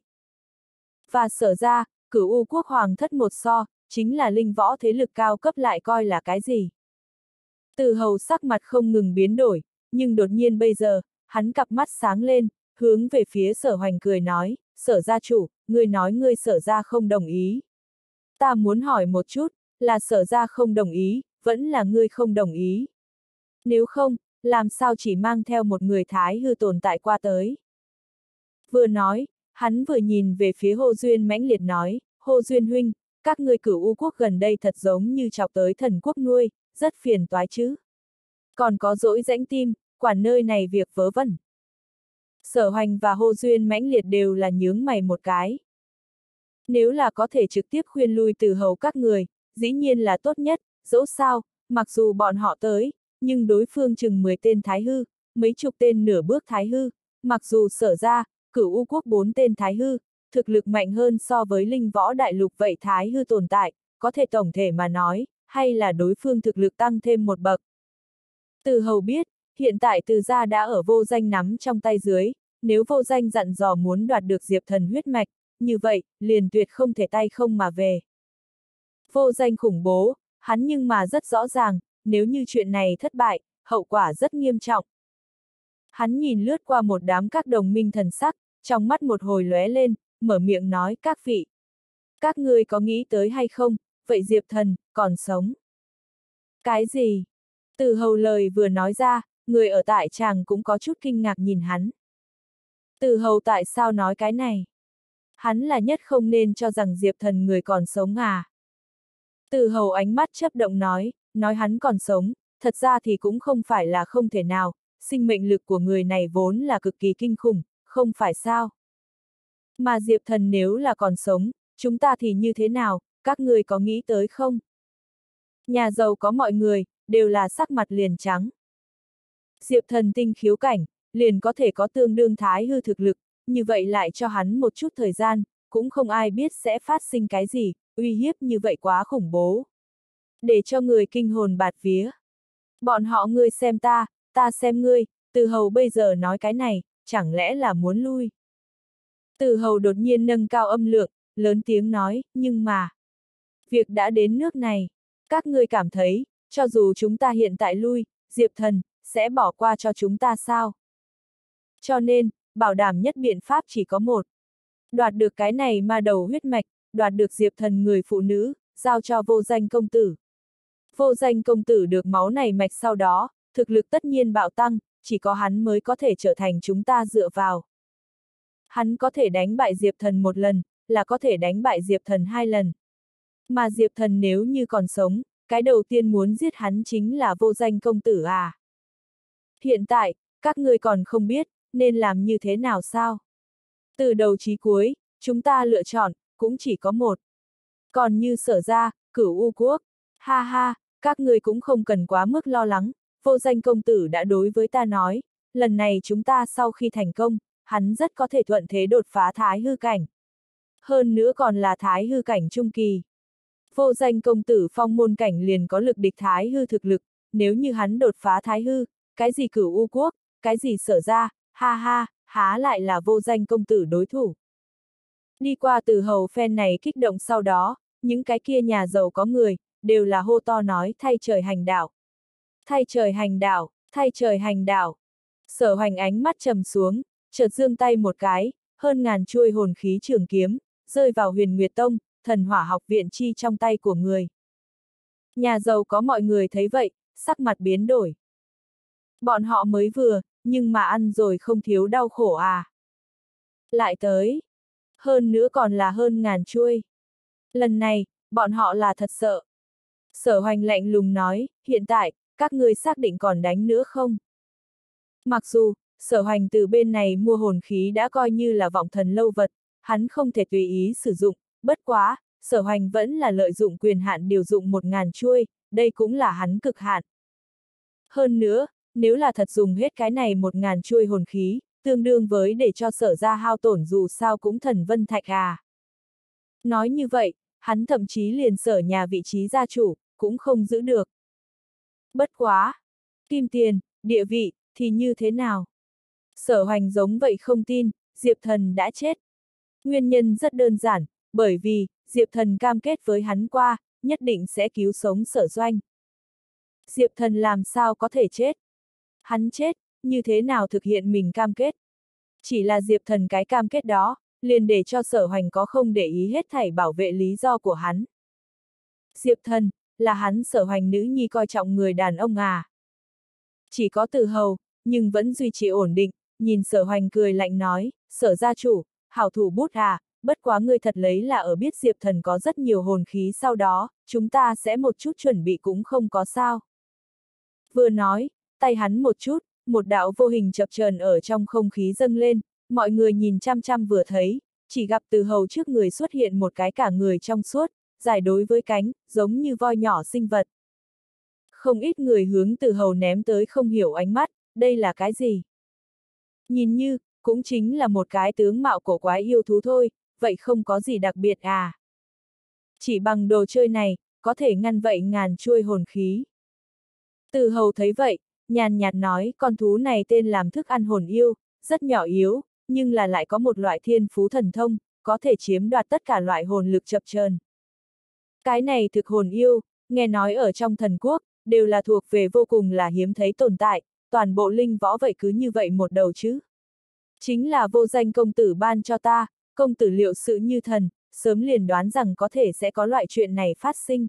Và Sở gia, Cửu U quốc hoàng thất một so, chính là linh võ thế lực cao cấp lại coi là cái gì. Từ Hầu sắc mặt không ngừng biến đổi, nhưng đột nhiên bây giờ, hắn cặp mắt sáng lên, hướng về phía Sở Hoành cười nói, Sở gia chủ, ngươi nói ngươi Sở gia không đồng ý. Ta muốn hỏi một chút, là Sở gia không đồng ý, vẫn là ngươi không đồng ý. Nếu không, làm sao chỉ mang theo một người thái hư tồn tại qua tới. Vừa nói, hắn vừa nhìn về phía Hồ Duyên mãnh liệt nói, Hồ Duyên huynh, các ngươi Cửu U quốc gần đây thật giống như chọc tới thần quốc nuôi, rất phiền toái chứ. Còn có dỗi rãnh tim, quản nơi này việc vớ vẩn. Sở Hoành và Hồ Duyên mãnh liệt đều là nhướng mày một cái. Nếu là có thể trực tiếp khuyên lui Từ Hầu các người, dĩ nhiên là tốt nhất, dẫu sao, mặc dù bọn họ tới, nhưng đối phương chừng mười tên thái hư, mấy chục tên nửa bước thái hư, mặc dù Sở gia, Cửu U quốc bốn tên thái hư, thực lực mạnh hơn so với linh võ đại lục vậy thái hư tồn tại, có thể tổng thể mà nói, hay là đối phương thực lực tăng thêm một bậc. Từ Hầu biết, hiện tại Từ gia đã ở Vô Danh nắm trong tay dưới, nếu Vô Danh dặn dò muốn đoạt được Diệp Thần huyết mạch, như vậy, liền tuyệt không thể tay không mà về. Vô Danh khủng bố, hắn nhưng mà rất rõ ràng, nếu như chuyện này thất bại, hậu quả rất nghiêm trọng. Hắn nhìn lướt qua một đám các đồng minh thần sắc, trong mắt một hồi lóe lên, mở miệng nói các vị. Các ngươi có nghĩ tới hay không, vậy Diệp Thần, còn sống. Cái gì? Từ Hầu lời vừa nói ra, người ở tại tràng cũng có chút kinh ngạc nhìn hắn. Từ Hầu tại sao nói cái này? Hắn là nhất không nên cho rằng Diệp Thần người còn sống à? Từ Hầu ánh mắt chớp động nói, nói hắn còn sống, thật ra thì cũng không phải là không thể nào, sinh mệnh lực của người này vốn là cực kỳ kinh khủng, không phải sao? Mà Diệp Thần nếu là còn sống, chúng ta thì như thế nào, các người có nghĩ tới không? Nhà giàu có mọi người, đều là sắc mặt liền trắng. Diệp Thần tinh khiếu cảnh, liền có thể có tương đương thái hư thực lực, như vậy lại cho hắn một chút thời gian, cũng không ai biết sẽ phát sinh cái gì, uy hiếp như vậy quá khủng bố. Để cho người kinh hồn bạt vía. Bọn họ ngươi xem ta, ta xem ngươi, Từ Hầu bây giờ nói cái này, chẳng lẽ là muốn lui. Từ Hầu đột nhiên nâng cao âm lượng, lớn tiếng nói, nhưng mà, việc đã đến nước này, các ngươi cảm thấy, cho dù chúng ta hiện tại lui, Diệp Thần, sẽ bỏ qua cho chúng ta sao? Cho nên, bảo đảm nhất biện pháp chỉ có một. Đoạt được cái này ma đầu huyết mạch, đoạt được Diệp Thần người phụ nữ, giao cho Vô Danh công tử. Vô Danh công tử được máu này mạch sau đó, thực lực tất nhiên bạo tăng, chỉ có hắn mới có thể trở thành chúng ta dựa vào. Hắn có thể đánh bại Diệp Thần một lần, là có thể đánh bại Diệp Thần hai lần. Mà Diệp Thần nếu như còn sống, cái đầu tiên muốn giết hắn chính là Vô Danh công tử à. Hiện tại, các ngươi còn không biết, nên làm như thế nào sao? Từ đầu chí cuối, chúng ta lựa chọn, cũng chỉ có một. Còn như Sở gia, Cửu U quốc, ha ha, các ngươi cũng không cần quá mức lo lắng, Vô Danh công tử đã đối với ta nói, lần này chúng ta sau khi thành công, hắn rất có thể thuận thế đột phá thái hư cảnh. Hơn nữa còn là thái hư cảnh trung kỳ. Vô Danh công tử phong môn cảnh liền có lực địch thái hư thực lực, nếu như hắn đột phá thái hư, cái gì Cửu U quốc, cái gì Sở gia, ha ha, há lại là Vô Danh công tử đối thủ. Đi qua Từ Hầu phen này kích động sau đó, những cái kia nhà giàu có người, đều là hô to nói thay trời hành đạo. Thay trời hành đạo, thay trời hành đạo. Sở Hoành ánh mắt trầm xuống, chợt giương tay một cái, hơn ngàn chuôi hồn khí trường kiếm, rơi vào Huyền Nguyệt Tông, Thần Hỏa học viện chi trong tay của người. Nhà giàu có mọi người thấy vậy, sắc mặt biến đổi. Bọn họ mới vừa, nhưng mà ăn rồi không thiếu đau khổ à. Lại tới. Hơn nữa còn là hơn ngàn chuôi. Lần này, bọn họ là thật sợ. Sở Hoành lạnh lùng nói, hiện tại, các ngươi xác định còn đánh nữa không? Mặc dù, Sở Hoành từ bên này mua hồn khí đã coi như là vọng thần lâu vật, hắn không thể tùy ý sử dụng, bất quá, Sở Hoành vẫn là lợi dụng quyền hạn điều dụng một ngàn chuôi, đây cũng là hắn cực hạn. Hơn nữa, nếu là thật dùng hết cái này một ngàn chuôi hồn khí, tương đương với để cho Sở ra hao tổn dù sao cũng thần vân thạch à. Nói như vậy, hắn thậm chí liền Sở nhà vị trí gia chủ, cũng không giữ được. Bất quá! Kim tiền, địa vị, thì như thế nào? Sở Hoành giống vậy không tin, Diệp Thần đã chết. Nguyên nhân rất đơn giản, bởi vì, Diệp Thần cam kết với hắn qua, nhất định sẽ cứu sống Sở Doanh. Diệp Thần làm sao có thể chết? Hắn chết, như thế nào thực hiện mình cam kết? Chỉ là Diệp Thần cái cam kết đó, liền để cho Sở Hoành có không để ý hết thảy bảo vệ lý do của hắn. Diệp Thần, là hắn Sở Hoành nữ nhi coi trọng người đàn ông à? Chỉ có Từ Hầu, nhưng vẫn duy trì ổn định, nhìn Sở Hoành cười lạnh nói, Sở gia chủ, hảo thủ bút à, bất quá ngươi thật lấy là ở biết Diệp Thần có rất nhiều hồn khí sau đó, chúng ta sẽ một chút chuẩn bị cũng không có sao. Vừa nói, tay hắn một chút, một đạo vô hình chập chờn ở trong không khí dâng lên, mọi người nhìn chăm chăm vừa thấy, chỉ gặp Từ Hầu trước người xuất hiện một cái cả người trong suốt, dài đối với cánh, giống như voi nhỏ sinh vật. Không ít người hướng Từ Hầu ném tới không hiểu ánh mắt, đây là cái gì? Nhìn như, cũng chính là một cái tướng mạo cổ quái yêu thú thôi, vậy không có gì đặc biệt à? Chỉ bằng đồ chơi này, có thể ngăn vậy ngàn chuôi hồn khí. Từ Hầu thấy vậy, nhàn nhạt nói con thú này tên làm thức ăn hồn yêu, rất nhỏ yếu, nhưng là lại có một loại thiên phú thần thông, có thể chiếm đoạt tất cả loại hồn lực chập chờn. Cái này thực hồn yêu, nghe nói ở trong thần quốc, đều là thuộc về vô cùng là hiếm thấy tồn tại, toàn bộ linh võ vậy cứ như vậy một đầu chứ. Chính là vô danh công tử ban cho ta, công tử liệu sự như thần, sớm liền đoán rằng có thể sẽ có loại chuyện này phát sinh.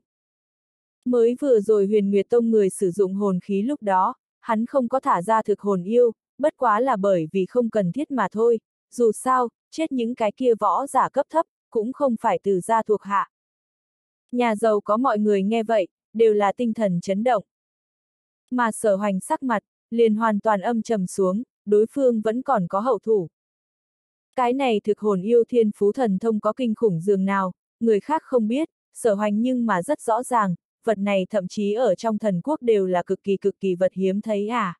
Mới vừa rồi Huyền Nguyệt Tông người sử dụng hồn khí lúc đó, hắn không có thả ra thực hồn yêu, bất quá là bởi vì không cần thiết mà thôi, dù sao, chết những cái kia võ giả cấp thấp, cũng không phải từ gia thuộc hạ. Nhà giàu có mọi người nghe vậy, đều là tinh thần chấn động. Mà Sở Hoành sắc mặt, liền hoàn toàn âm trầm xuống, đối phương vẫn còn có hậu thủ. Cái này thực hồn yêu thiên phú thần thông có kinh khủng dường nào, người khác không biết, Sở Hoành nhưng mà rất rõ ràng, vật này thậm chí ở trong thần quốc đều là cực kỳ cực kỳ vật hiếm thấy à.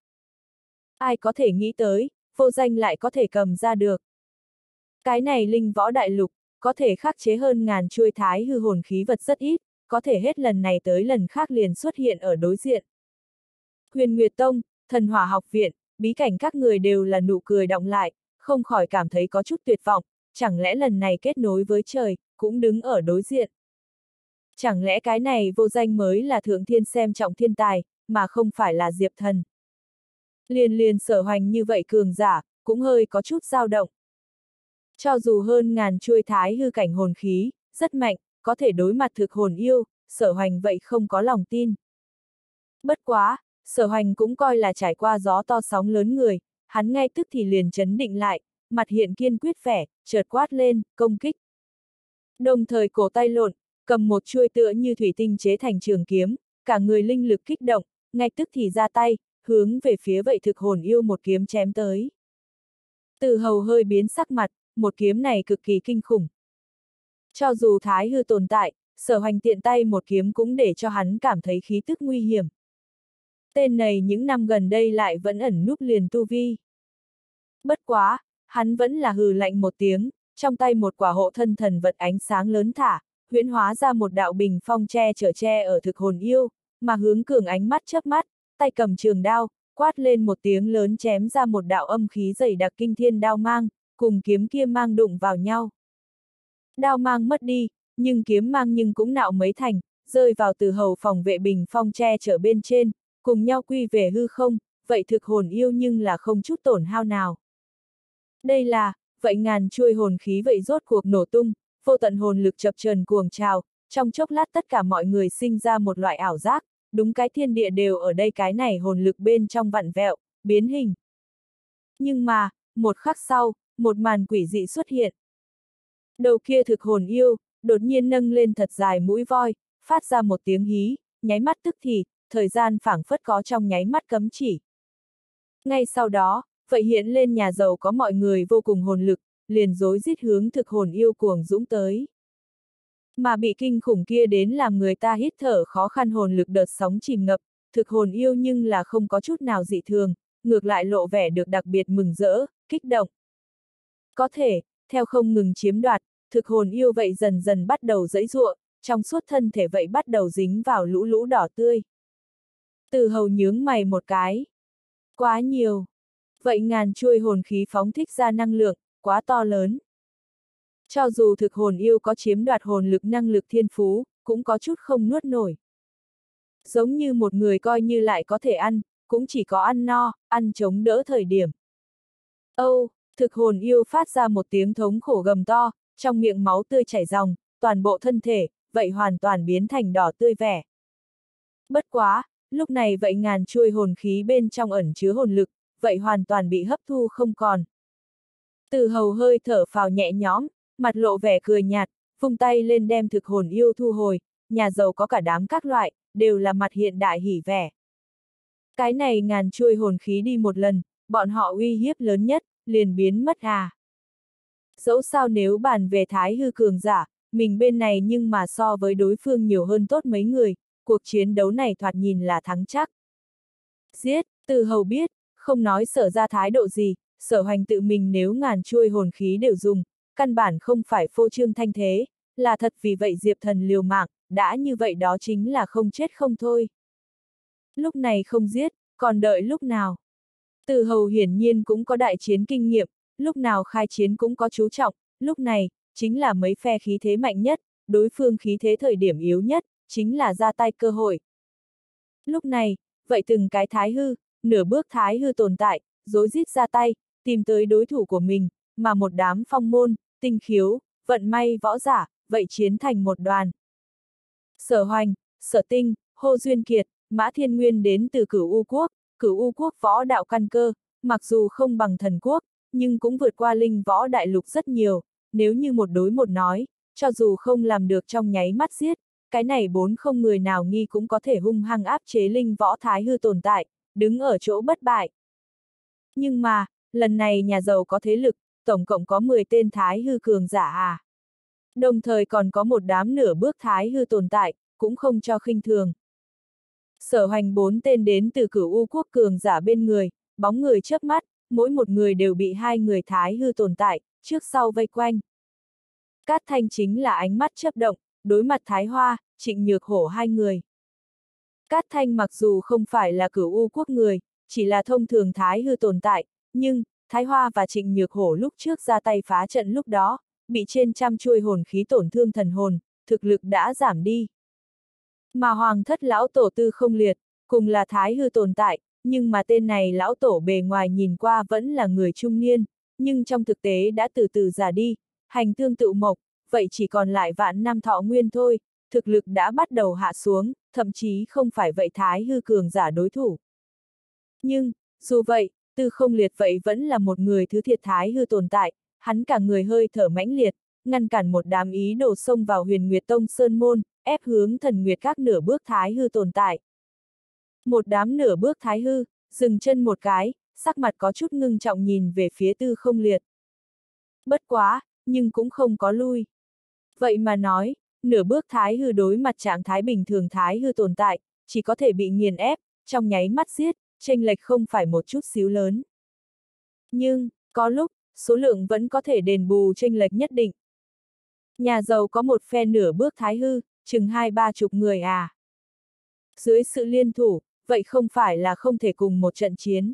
Ai có thể nghĩ tới, vô danh lại có thể cầm ra được. Cái này linh võ đại lục, có thể khắc chế hơn ngàn chuôi thái hư hồn khí vật rất ít, có thể hết lần này tới lần khác liền xuất hiện ở đối diện. Huyền Nguyệt Tông, Thần Hỏa Học Viện, bí cảnh các người đều là nụ cười đọng lại, không khỏi cảm thấy có chút tuyệt vọng, chẳng lẽ lần này kết nối với trời, cũng đứng ở đối diện. Chẳng lẽ cái này vô danh mới là thượng thiên xem trọng thiên tài, mà không phải là Diệp Thần. Liền liền Sở Hoành như vậy cường giả, cũng hơi có chút dao động. Cho dù hơn ngàn chuôi thái hư cảnh hồn khí, rất mạnh, có thể đối mặt thực hồn yêu, Sở Hoành vậy không có lòng tin. Bất quá, Sở Hoành cũng coi là trải qua gió to sóng lớn người, hắn ngay tức thì liền chấn định lại, mặt hiện kiên quyết vẻ, chợt quát lên, công kích. Đồng thời cổ tay lộn, cầm một chuôi tựa như thủy tinh chế thành trường kiếm, cả người linh lực kích động, ngay tức thì ra tay, hướng về phía vậy thực hồn yêu một kiếm chém tới. Từ Hầu hơi biến sắc mặt, một kiếm này cực kỳ kinh khủng. Cho dù thái hư tồn tại, Sở Hoành tiện tay một kiếm cũng để cho hắn cảm thấy khí tức nguy hiểm. Tên này những năm gần đây lại vẫn ẩn núp liền tu vi. Bất quá, hắn vẫn là hừ lạnh một tiếng, trong tay một quả hộ thân thần vật ánh sáng lớn thả, huyễn hóa ra một đạo bình phong che chở che ở thực hồn yêu, mà hướng cường ánh mắt chớp mắt, tay cầm trường đao, quát lên một tiếng lớn chém ra một đạo âm khí dày đặc kinh thiên đao mang, cùng kiếm kia mang đụng vào nhau. Đao mang mất đi, nhưng kiếm mang nhưng cũng nạo mấy thành, rơi vào Từ Hầu phòng vệ bình phong che chở bên trên, cùng nhau quy về hư không, vậy thực hồn yêu nhưng là không chút tổn hao nào. Đây là, vậy ngàn chuôi hồn khí vậy rốt cuộc nổ tung, vô tận hồn lực chập chờn cuồng trào, trong chốc lát tất cả mọi người sinh ra một loại ảo giác, đúng cái thiên địa đều ở đây cái này hồn lực bên trong vặn vẹo, biến hình. Nhưng mà, một khắc sau, một màn quỷ dị xuất hiện. Đầu kia thực hồn yêu, đột nhiên nâng lên thật dài mũi voi, phát ra một tiếng hí, nháy mắt tức thì, thời gian phảng phất có trong nháy mắt cấm chỉ. Ngay sau đó, vậy hiện lên nhà giàu có mọi người vô cùng hồn lực, liền rối rít hướng thực hồn yêu cuồng dũng tới. Mà bị kinh khủng kia đến làm người ta hít thở khó khăn hồn lực đợt sóng chìm ngập, thực hồn yêu nhưng là không có chút nào dị thường, ngược lại lộ vẻ được đặc biệt mừng rỡ, kích động. Có thể, theo không ngừng chiếm đoạt, thực hồn yêu vậy dần dần bắt đầu giãy giụa, trong suốt thân thể vậy bắt đầu dính vào lũ lũ đỏ tươi. Từ hầu nhướng mày một cái. Quá nhiều. Vậy ngàn chuôi hồn khí phóng thích ra năng lượng, quá to lớn. Cho dù thực hồn yêu có chiếm đoạt hồn lực năng lực thiên phú, cũng có chút không nuốt nổi. Giống như một người coi như lại có thể ăn, cũng chỉ có ăn no, ăn chống đỡ thời điểm. Âu, thực hồn yêu phát ra một tiếng thống khổ gầm to, trong miệng máu tươi chảy ròng, toàn bộ thân thể, vậy hoàn toàn biến thành đỏ tươi vẻ. Bất quá, lúc này vậy ngàn chuôi hồn khí bên trong ẩn chứa hồn lực, vậy hoàn toàn bị hấp thu không còn. Từ hầu hơi thở phào nhẹ nhõm, mặt lộ vẻ cười nhạt, vung tay lên đem thực hồn yêu thu hồi, nhà giàu có cả đám các loại, đều là mặt hiện đại hỉ vẻ. Cái này ngàn chuôi hồn khí đi một lần, bọn họ uy hiếp lớn nhất, liền biến mất à. Dẫu sao nếu bàn về thái hư cường giả, mình bên này nhưng mà so với đối phương nhiều hơn tốt mấy người, cuộc chiến đấu này thoạt nhìn là thắng chắc. Giết, từ hầu biết, không nói sở ra thái độ gì, sở hoành tự mình nếu ngàn chuôi hồn khí đều dùng, căn bản không phải phô trương thanh thế, là thật vì vậy Diệp Thần liều mạng, đã như vậy đó chính là không chết không thôi. Lúc này không giết, còn đợi lúc nào? Từ hầu hiển nhiên cũng có đại chiến kinh nghiệm, lúc nào khai chiến cũng có chú trọng, lúc này, chính là mấy phe khí thế mạnh nhất, đối phương khí thế thời điểm yếu nhất, chính là ra tay cơ hội. Lúc này, vậy từng cái thái hư, nửa bước thái hư tồn tại, rối rít ra tay, tìm tới đối thủ của mình, mà một đám phong môn, tinh khiếu, vận may võ giả, vậy chiến thành một đoàn. Sở Hoành, Sở Tinh, Hồ Duyên Kiệt, Mã Thiên Nguyên đến từ Cửu U Quốc, Cửu U Quốc võ đạo căn cơ, mặc dù không bằng thần quốc, nhưng cũng vượt qua linh võ đại lục rất nhiều, nếu như một đối một nói, cho dù không làm được trong nháy mắt giết, cái này bốn không người nào nghi cũng có thể hung hăng áp chế linh võ thái hư tồn tại, đứng ở chỗ bất bại. Nhưng mà, lần này nhà giàu có thế lực, tổng cộng có mười tên thái hư cường giả à. Đồng thời còn có một đám nửa bước thái hư tồn tại, cũng không cho khinh thường. Sở Hoành bốn tên đến từ Cửu U Quốc cường giả bên người, bóng người chớp mắt, mỗi một người đều bị hai người thái hư tồn tại, trước sau vây quanh. Cát Thanh chính là ánh mắt chớp động, đối mặt Thái Hoa, Trịnh Nhược Hổ hai người. Cát Thanh mặc dù không phải là Cửu U Quốc người, chỉ là thông thường thái hư tồn tại, nhưng, Thái Hoa và Trịnh Nhược Hổ lúc trước ra tay phá trận lúc đó, bị trên trăm chuôi hồn khí tổn thương thần hồn, thực lực đã giảm đi. Mà Hoàng thất lão tổ Tư Không Liệt, cùng là thái hư tồn tại, nhưng mà tên này lão tổ bề ngoài nhìn qua vẫn là người trung niên, nhưng trong thực tế đã từ từ già đi, hành tương tự mộc, vậy chỉ còn lại vạn năm thọ nguyên thôi, thực lực đã bắt đầu hạ xuống, thậm chí không phải vậy thái hư cường giả đối thủ. Nhưng, dù vậy, Tư Không Liệt vậy vẫn là một người thứ thiệt thái hư tồn tại, hắn cả người hơi thở mãnh liệt, ngăn cản một đám ý đồ xông vào Huyền Nguyệt Tông Sơn Môn, ép hướng Thần Nguyệt các nửa bước thái hư tồn tại. Một đám nửa bước thái hư, dừng chân một cái, sắc mặt có chút ngưng trọng nhìn về phía Tư Không Liệt. Bất quá, nhưng cũng không có lui. Vậy mà nói, nửa bước thái hư đối mặt trạng thái bình thường thái hư tồn tại, chỉ có thể bị nghiền ép, trong nháy mắt giết, chênh lệch không phải một chút xíu lớn. Nhưng, có lúc, số lượng vẫn có thể đền bù chênh lệch nhất định. Nhà giàu có một phe nửa bước thái hư, chừng hai ba chục người à. Dưới sự liên thủ, vậy không phải là không thể cùng một trận chiến.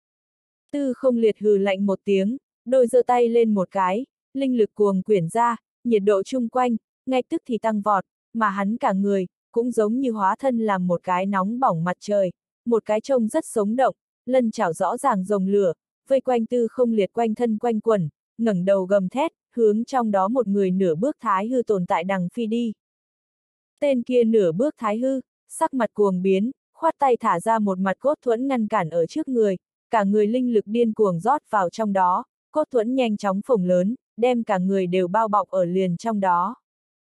Tư Không Liệt hừ lạnh một tiếng, đôi giơ tay lên một cái, linh lực cuồng quyển ra, nhiệt độ chung quanh, ngay tức thì tăng vọt, mà hắn cả người, cũng giống như hóa thân làm một cái nóng bỏng mặt trời, một cái trông rất sống động, lân chảo rõ ràng rồng lửa, vây quanh Tư Không Liệt quanh thân quanh quẩn, ngẩng đầu gầm thét, hướng trong đó một người nửa bước thái hư tồn tại đằng phi đi. Tên kia nửa bước thái hư, sắc mặt cuồng biến, khoát tay thả ra một mặt cốt thuẫn ngăn cản ở trước người, cả người linh lực điên cuồng rót vào trong đó, cốt thuẫn nhanh chóng phồng lớn, đem cả người đều bao bọc ở liền trong đó.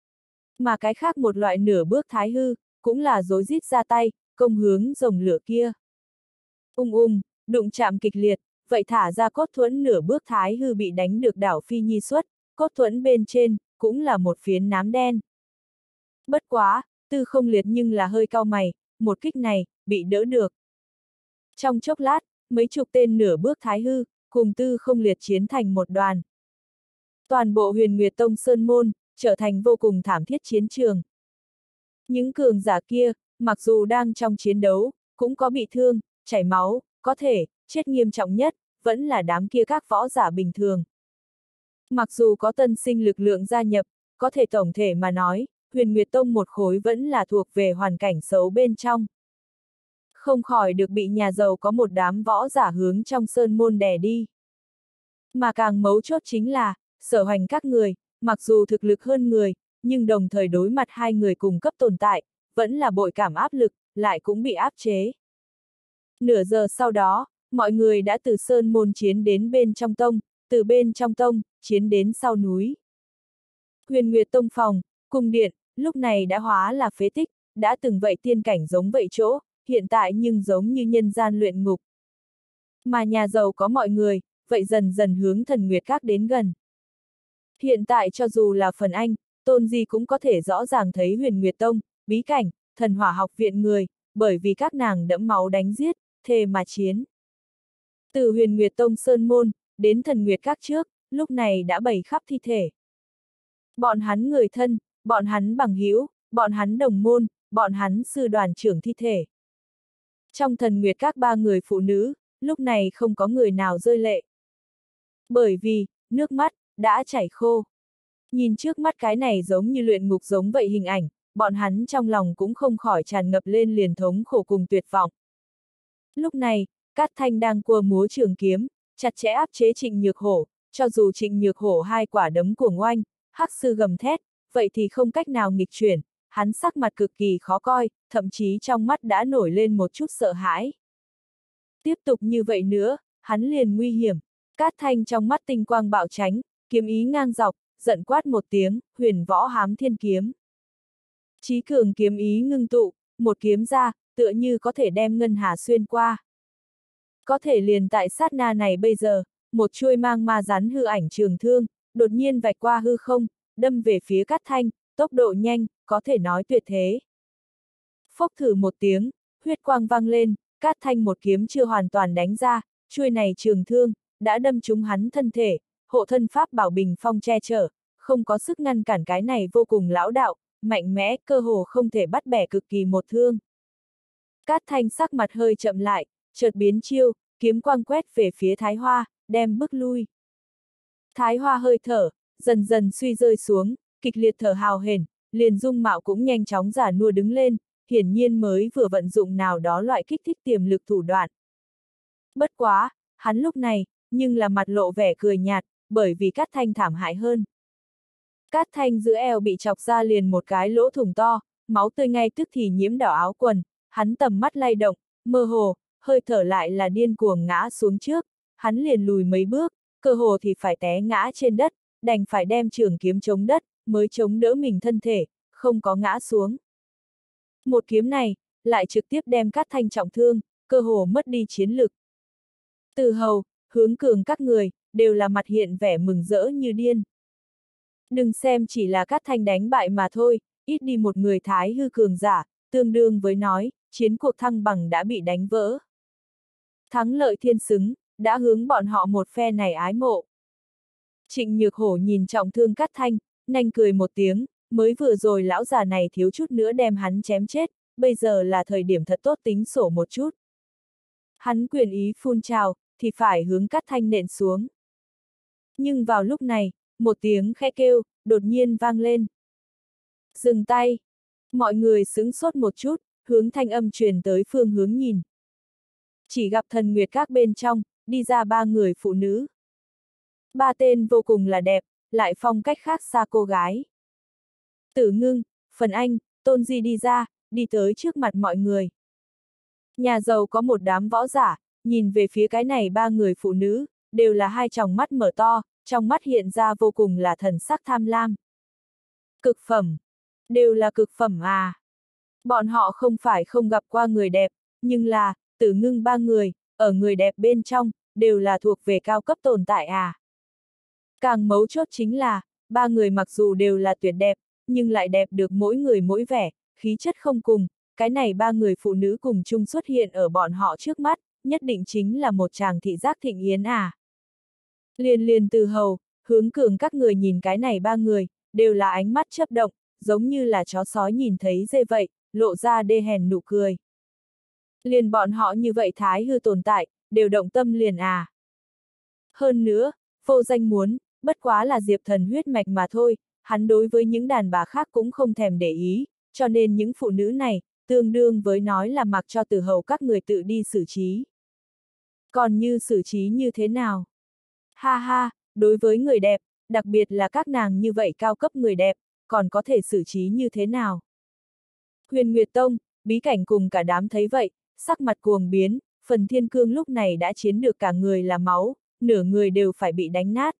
Mà cái khác một loại nửa bước thái hư, cũng là rối rít ra tay, công hướng rồng lửa kia. Ung ung, đụng chạm kịch liệt, vậy thả ra cốt thuẫn nửa bước thái hư bị đánh được đảo phi nhi xuất, cốt thuẫn bên trên, cũng là một phiến nám đen. Bất quá, Tư Không Liệt nhưng là hơi cau mày, một kích này, bị đỡ được. Trong chốc lát, mấy chục tên nửa bước thái hư, cùng Tư Không Liệt chiến thành một đoàn. Toàn bộ Huyền Nguyệt Tông Sơn Môn, trở thành vô cùng thảm thiết chiến trường. Những cường giả kia, mặc dù đang trong chiến đấu, cũng có bị thương, chảy máu, có thể, chết nghiêm trọng nhất, vẫn là đám kia các võ giả bình thường. Mặc dù có tân sinh lực lượng gia nhập, có thể tổng thể mà nói, Huyền Nguyệt Tông một khối vẫn là thuộc về hoàn cảnh xấu bên trong. Không khỏi được bị nhà giàu có một đám võ giả hướng trong sơn môn đè đi. Mà càng mấu chốt chính là, Sở Hoành các người, mặc dù thực lực hơn người, nhưng đồng thời đối mặt hai người cùng cấp tồn tại, vẫn là bội cảm áp lực, lại cũng bị áp chế. Nửa giờ sau đó, mọi người đã từ sơn môn chiến đến bên trong tông, từ bên trong tông, chiến đến sau núi. Huyền Nguyệt Tông phòng, cung điện, lúc này đã hóa là phế tích, đã từng vậy tiên cảnh giống vậy chỗ, hiện tại nhưng giống như nhân gian luyện ngục. Mà nhà giàu có mọi người, vậy dần dần hướng Thần Nguyệt Các đến gần. Hiện tại cho dù là Phần Anh, Tôn Di cũng có thể rõ ràng thấy Huyền Nguyệt Tông, bí cảnh, thần hỏa học viện người, bởi vì các nàng đẫm máu đánh giết, thề mà chiến. Từ Huyền Nguyệt Tông Sơn Môn, đến Thần Nguyệt Các trước, lúc này đã bày khắp thi thể. Bọn hắn người thân, bọn hắn bằng hữu, bọn hắn đồng môn, bọn hắn sư đoàn trưởng thi thể. Trong Thần Nguyệt Các ba người phụ nữ, lúc này không có người nào rơi lệ. Bởi vì, nước mắt, đã chảy khô. Nhìn trước mắt cái này giống như luyện ngục giống vậy hình ảnh, bọn hắn trong lòng cũng không khỏi tràn ngập lên liền thống khổ cùng tuyệt vọng. Lúc này, Cát Thanh đang cua múa trường kiếm, chặt chẽ áp chế Trịnh Nhược Hổ, cho dù Trịnh Nhược Hổ hai quả đấm cuồng oanh, hắc sư gầm thét, vậy thì không cách nào nghịch chuyển, hắn sắc mặt cực kỳ khó coi, thậm chí trong mắt đã nổi lên một chút sợ hãi. Tiếp tục như vậy nữa, hắn liền nguy hiểm. Cát Thanh trong mắt tinh quang bạo tránh, kiếm ý ngang dọc, giận quát một tiếng, huyền võ hám thiên kiếm. Chí cường kiếm ý ngưng tụ, một kiếm ra, tựa như có thể đem ngân hà xuyên qua. Có thể liền tại sát na này bây giờ, một chuôi mang ma rắn hư ảnh trường thương, đột nhiên vạch qua hư không, đâm về phía Cát Thanh, tốc độ nhanh, có thể nói tuyệt thế. Phốc thử một tiếng, huyết quang vang lên, Cát Thanh một kiếm chưa hoàn toàn đánh ra, chuôi này trường thương, đã đâm trúng hắn thân thể, hộ thân pháp bảo bình phong che chở, không có sức ngăn cản cái này vô cùng lão đạo, mạnh mẽ, cơ hồ không thể bắt bẻ cực kỳ một thương. Cát Thanh sắc mặt hơi chậm lại, chợt biến chiêu, kiếm quang quét về phía Thái Hoa, đem bước lui. Thái Hoa hơi thở, dần dần suy rơi xuống, kịch liệt thở hào hển, liền dung mạo cũng nhanh chóng già nua đứng lên, hiển nhiên mới vừa vận dụng nào đó loại kích thích tiềm lực thủ đoạn. Bất quá, hắn lúc này, nhưng là mặt lộ vẻ cười nhạt, bởi vì Cát Thanh thảm hại hơn. Cát Thanh giữa eo bị chọc ra liền một cái lỗ thủng to, máu tươi ngay tức thì nhiễm đỏ áo quần, hắn tầm mắt lay động, mơ hồ, hơi thở lại là điên cuồng ngã xuống trước, hắn liền lùi mấy bước, cơ hồ thì phải té ngã trên đất, đành phải đem trường kiếm chống đất, mới chống đỡ mình thân thể, không có ngã xuống. Một kiếm này, lại trực tiếp đem Cát Thanh trọng thương, cơ hồ mất đi chiến lực. Từ Hầu, Hướng Cường các người, đều là mặt hiện vẻ mừng rỡ như điên. Đừng xem chỉ là Cát Thanh đánh bại mà thôi, ít đi một người thái hư cường giả, tương đương với nói, chiến cuộc thăng bằng đã bị đánh vỡ. Thắng lợi thiên xứng, đã hướng bọn họ một phe này ái mộ. Trịnh Nhược Hổ nhìn trọng thương Cát Thanh, nanh cười một tiếng, mới vừa rồi lão già này thiếu chút nữa đem hắn chém chết, bây giờ là thời điểm thật tốt tính sổ một chút. Hắn quyền ý phun trào, thì phải hướng Cát Thanh nện xuống. Nhưng vào lúc này, một tiếng khẽ kêu, đột nhiên vang lên. Dừng tay! Mọi người sững sốt một chút, hướng thanh âm truyền tới phương hướng nhìn. Chỉ gặp Thần Nguyệt Các bên trong, đi ra ba người phụ nữ. Ba tên vô cùng là đẹp, lại phong cách khác xa cô gái. Tử Ngưng, Phần Anh, Tôn Di đi ra, đi tới trước mặt mọi người. Nhà giàu có một đám võ giả, nhìn về phía cái này ba người phụ nữ, đều là hai tròng mắt mở to, trong mắt hiện ra vô cùng là thần sắc tham lam. Cực phẩm. Đều là cực phẩm à. Bọn họ không phải không gặp qua người đẹp, nhưng là, Tử Ngưng ba người, ở người đẹp bên trong, đều là thuộc về cao cấp tồn tại à. Càng mấu chốt chính là, ba người mặc dù đều là tuyệt đẹp, nhưng lại đẹp được mỗi người mỗi vẻ, khí chất không cùng, cái này ba người phụ nữ cùng chung xuất hiện ở bọn họ trước mắt, nhất định chính là một chàng thị giác thịnh yến à. Liền liền từ hầu, hướng cường các người nhìn cái này ba người, đều là ánh mắt chớp động, giống như là chó sói nhìn thấy dê vậy, lộ ra đê hèn nụ cười. Liền bọn họ như vậy thái hư tồn tại, đều động tâm liền à. Hơn nữa, vô danh muốn, bất quá là Diệp Thần huyết mạch mà thôi, hắn đối với những đàn bà khác cũng không thèm để ý, cho nên những phụ nữ này, tương đương với nói là mặc cho Từ hầu các người tự đi xử trí. Còn như xử trí như thế nào? Ha ha, đối với người đẹp, đặc biệt là các nàng như vậy cao cấp người đẹp, còn có thể xử trí như thế nào? Huyền Nguyệt Tông, Bí Cảnh cùng cả đám thấy vậy, sắc mặt cuồng biến, Phần Thiên Cương lúc này đã chiến được cả người là máu, nửa người đều phải bị đánh nát.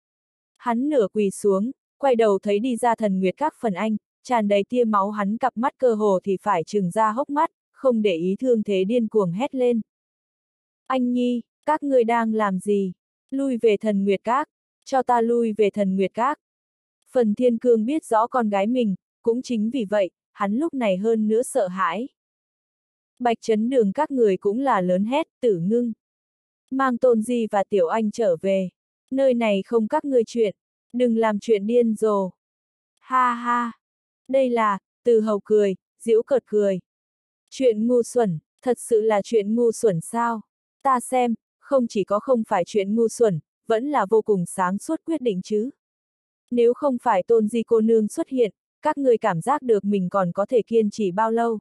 Hắn nửa quỳ xuống, quay đầu thấy đi ra Thần Nguyệt các Phần Anh, tràn đầy tia máu, hắn cặp mắt cơ hồ thì phải trừng ra hốc mắt, không để ý thương thế điên cuồng hét lên. Anh Nhi, các ngươi đang làm gì? Lui về Thần Nguyệt các, cho ta lui về Thần Nguyệt các. Phần Thiên Cương biết rõ con gái mình, cũng chính vì vậy, hắn lúc này hơn nữa sợ hãi. Bạch Chấn Đường các người cũng là lớn hét, Tử Ngưng. Mang Tôn Di và Tiểu Anh trở về. Nơi này không các ngươi chuyện, đừng làm chuyện điên rồ. Ha ha. Đây là, Từ hầu cười, giễu cợt cười. Chuyện ngu xuẩn, thật sự là chuyện ngu xuẩn sao? Ta xem, không chỉ có không phải chuyện ngu xuẩn, vẫn là vô cùng sáng suốt quyết định chứ. Nếu không phải Tôn Di cô nương xuất hiện, các người cảm giác được mình còn có thể kiên trì bao lâu?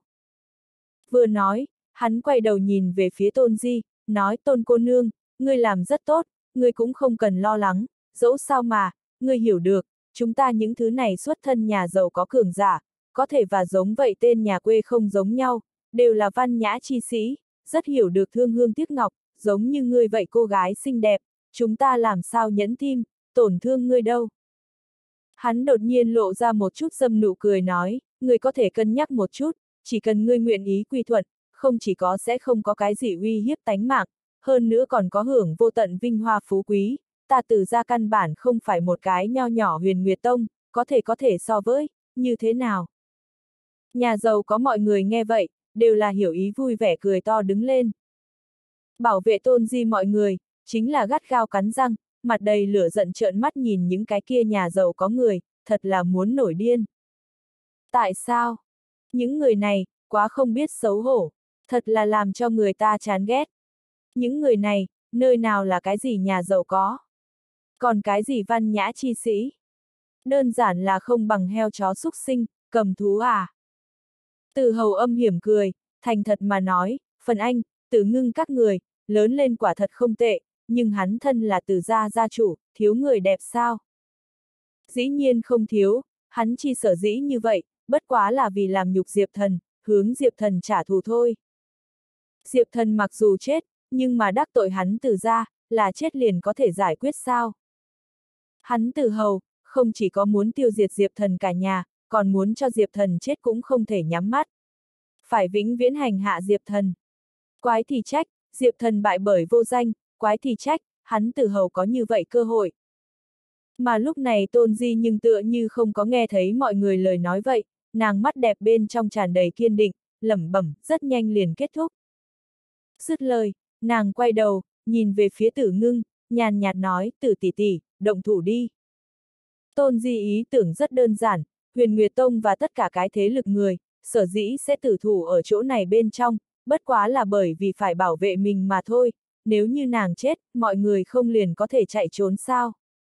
Vừa nói, hắn quay đầu nhìn về phía Tôn Di, nói Tôn cô nương, ngươi làm rất tốt, ngươi cũng không cần lo lắng, dẫu sao mà, ngươi hiểu được, chúng ta những thứ này xuất thân nhà giàu có cường giả, có thể và giống vậy tên nhà quê không giống nhau, đều là văn nhã chi sĩ, rất hiểu được thương hương tiếc ngọc, giống như ngươi vậy cô gái xinh đẹp, chúng ta làm sao nhẫn tim, tổn thương ngươi đâu. Hắn đột nhiên lộ ra một chút dâm nụ cười nói, ngươi có thể cân nhắc một chút, chỉ cần ngươi nguyện ý quy thuận, không chỉ có sẽ không có cái gì uy hiếp tánh mạng, hơn nữa còn có hưởng vô tận vinh hoa phú quý, ta Từ gia căn bản không phải một cái nho nhỏ Huyền Nguyệt Tông, có thể có thể so với, như thế nào? Nhà giàu có mọi người nghe vậy, đều là hiểu ý vui vẻ cười to đứng lên. Bảo vệ Tôn Di mọi người, chính là gắt gao cắn răng, mặt đầy lửa giận trợn mắt nhìn những cái kia nhà giàu có người, thật là muốn nổi điên. Tại sao? Những người này, quá không biết xấu hổ, thật là làm cho người ta chán ghét. Những người này, nơi nào là cái gì nhà giàu có? Còn cái gì văn nhã chi sĩ? Đơn giản là không bằng heo chó súc sinh, cầm thú à? Từ hầu âm hiểm cười, thành thật mà nói, Phần Anh, Tử Ngưng các người, lớn lên quả thật không tệ, nhưng hắn thân là Từ gia gia chủ, thiếu người đẹp sao? Dĩ nhiên không thiếu, hắn chi sở dĩ như vậy, bất quá là vì làm nhục Diệp Thần, hướng Diệp Thần trả thù thôi. Diệp Thần mặc dù chết, nhưng mà đắc tội hắn Từ gia, là chết liền có thể giải quyết sao? Hắn Từ hầu, không chỉ có muốn tiêu diệt Diệp Thần cả nhà, còn muốn cho Diệp Thần chết cũng không thể nhắm mắt. Phải vĩnh viễn hành hạ Diệp Thần. Quái thì trách, Diệp Thần bại bởi vô danh, quái thì trách, hắn Từ hầu có như vậy cơ hội. Mà lúc này Tôn Di nhưng tựa như không có nghe thấy mọi người lời nói vậy, nàng mắt đẹp bên trong tràn đầy kiên định, lẩm bẩm, rất nhanh liền kết thúc. Dứt lời, nàng quay đầu, nhìn về phía Tử Ngưng, nhàn nhạt nói, Tử tỷ tỷ, động thủ đi. Tôn Di ý tưởng rất đơn giản, Huyền Nguyệt Tông và tất cả cái thế lực người, sở dĩ sẽ tử thủ ở chỗ này bên trong, bất quá là bởi vì phải bảo vệ mình mà thôi, nếu như nàng chết, mọi người không liền có thể chạy trốn sao.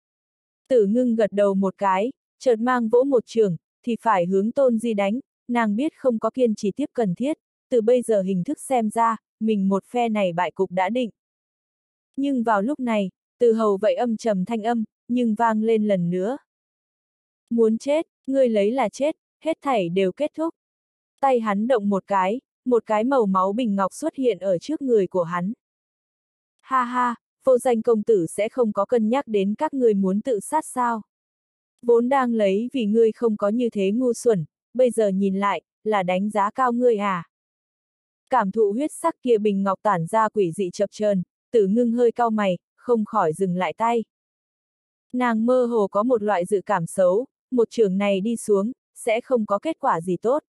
Tử Ngưng gật đầu một cái, chợt mang vỗ một trường, thì phải hướng Tôn Di đánh, nàng biết không có kiên trì tiếp cần thiết, từ bây giờ hình thức xem ra, mình một phe này bại cục đã định. Nhưng vào lúc này, Từ hầu vậy âm trầm thanh âm, nhưng vang lên lần nữa. Muốn chết, ngươi lấy là chết, hết thảy đều kết thúc. Tay hắn động một cái, một cái màu máu bình ngọc xuất hiện ở trước người của hắn. Ha ha, vô danh công tử sẽ không có cân nhắc đến các ngươi muốn tự sát sao? Vốn đang lấy vì ngươi không có như thế ngu xuẩn, bây giờ nhìn lại, là đánh giá cao ngươi à? Cảm thụ huyết sắc kia bình ngọc tản ra quỷ dị chập chờn, Tử Ngưng hơi cau mày, không khỏi dừng lại tay. Nàng mơ hồ có một loại dự cảm xấu, một chưởng này đi xuống, sẽ không có kết quả gì tốt.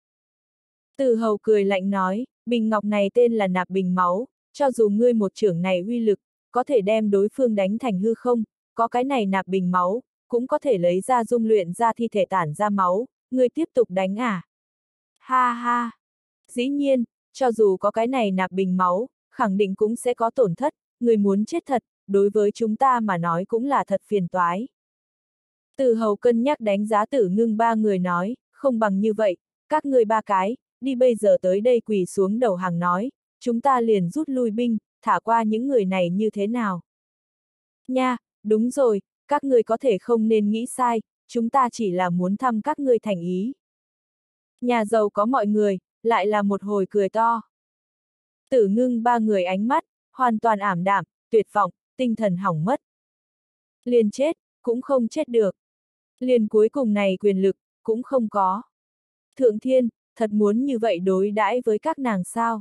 Từ Hầu cười lạnh nói, bình ngọc này tên là nạp bình máu, cho dù ngươi một chưởng này uy lực, có thể đem đối phương đánh thành hư không, có cái này nạp bình máu, cũng có thể lấy ra dung luyện ra thi thể tản ra máu, ngươi tiếp tục đánh à? Ha ha! Dĩ nhiên, cho dù có cái này nạp bình máu, khẳng định cũng sẽ có tổn thất, người muốn chết thật, đối với chúng ta mà nói cũng là thật phiền toái. Từ Hầu cân nhắc đánh giá Tử Ngưng ba người nói, không bằng như vậy, các ngươi ba cái, đi bây giờ tới đây quỳ xuống đầu hàng nói, chúng ta liền rút lui binh, thả qua những người này như thế nào? Nha, đúng rồi, các ngươi có thể không nên nghĩ sai, chúng ta chỉ là muốn thăm các ngươi thành ý. Nhà giàu có mọi người, lại là một hồi cười to. Tử Ngưng ba người ánh mắt, hoàn toàn ảm đạm, tuyệt vọng, tinh thần hỏng mất. Liền chết, cũng không chết được. Liền cuối cùng này quyền lực, cũng không có. Thượng Thiên, thật muốn như vậy đối đãi với các nàng sao?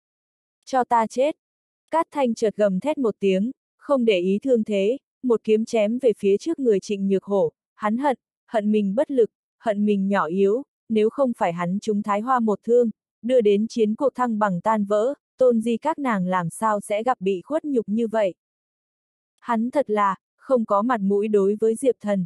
Cho ta chết. Cát Thanh chợt gầm thét một tiếng, không để ý thương thế, một kiếm chém về phía trước người Trịnh Nhược Hổ, hắn hận, hận mình bất lực, hận mình nhỏ yếu, nếu không phải hắn trúng Thái Hoa một thương, đưa đến chiến cuộc thăng bằng tan vỡ, Tôn Di các nàng làm sao sẽ gặp bị khuất nhục như vậy. Hắn thật là, không có mặt mũi đối với Diệp Thần.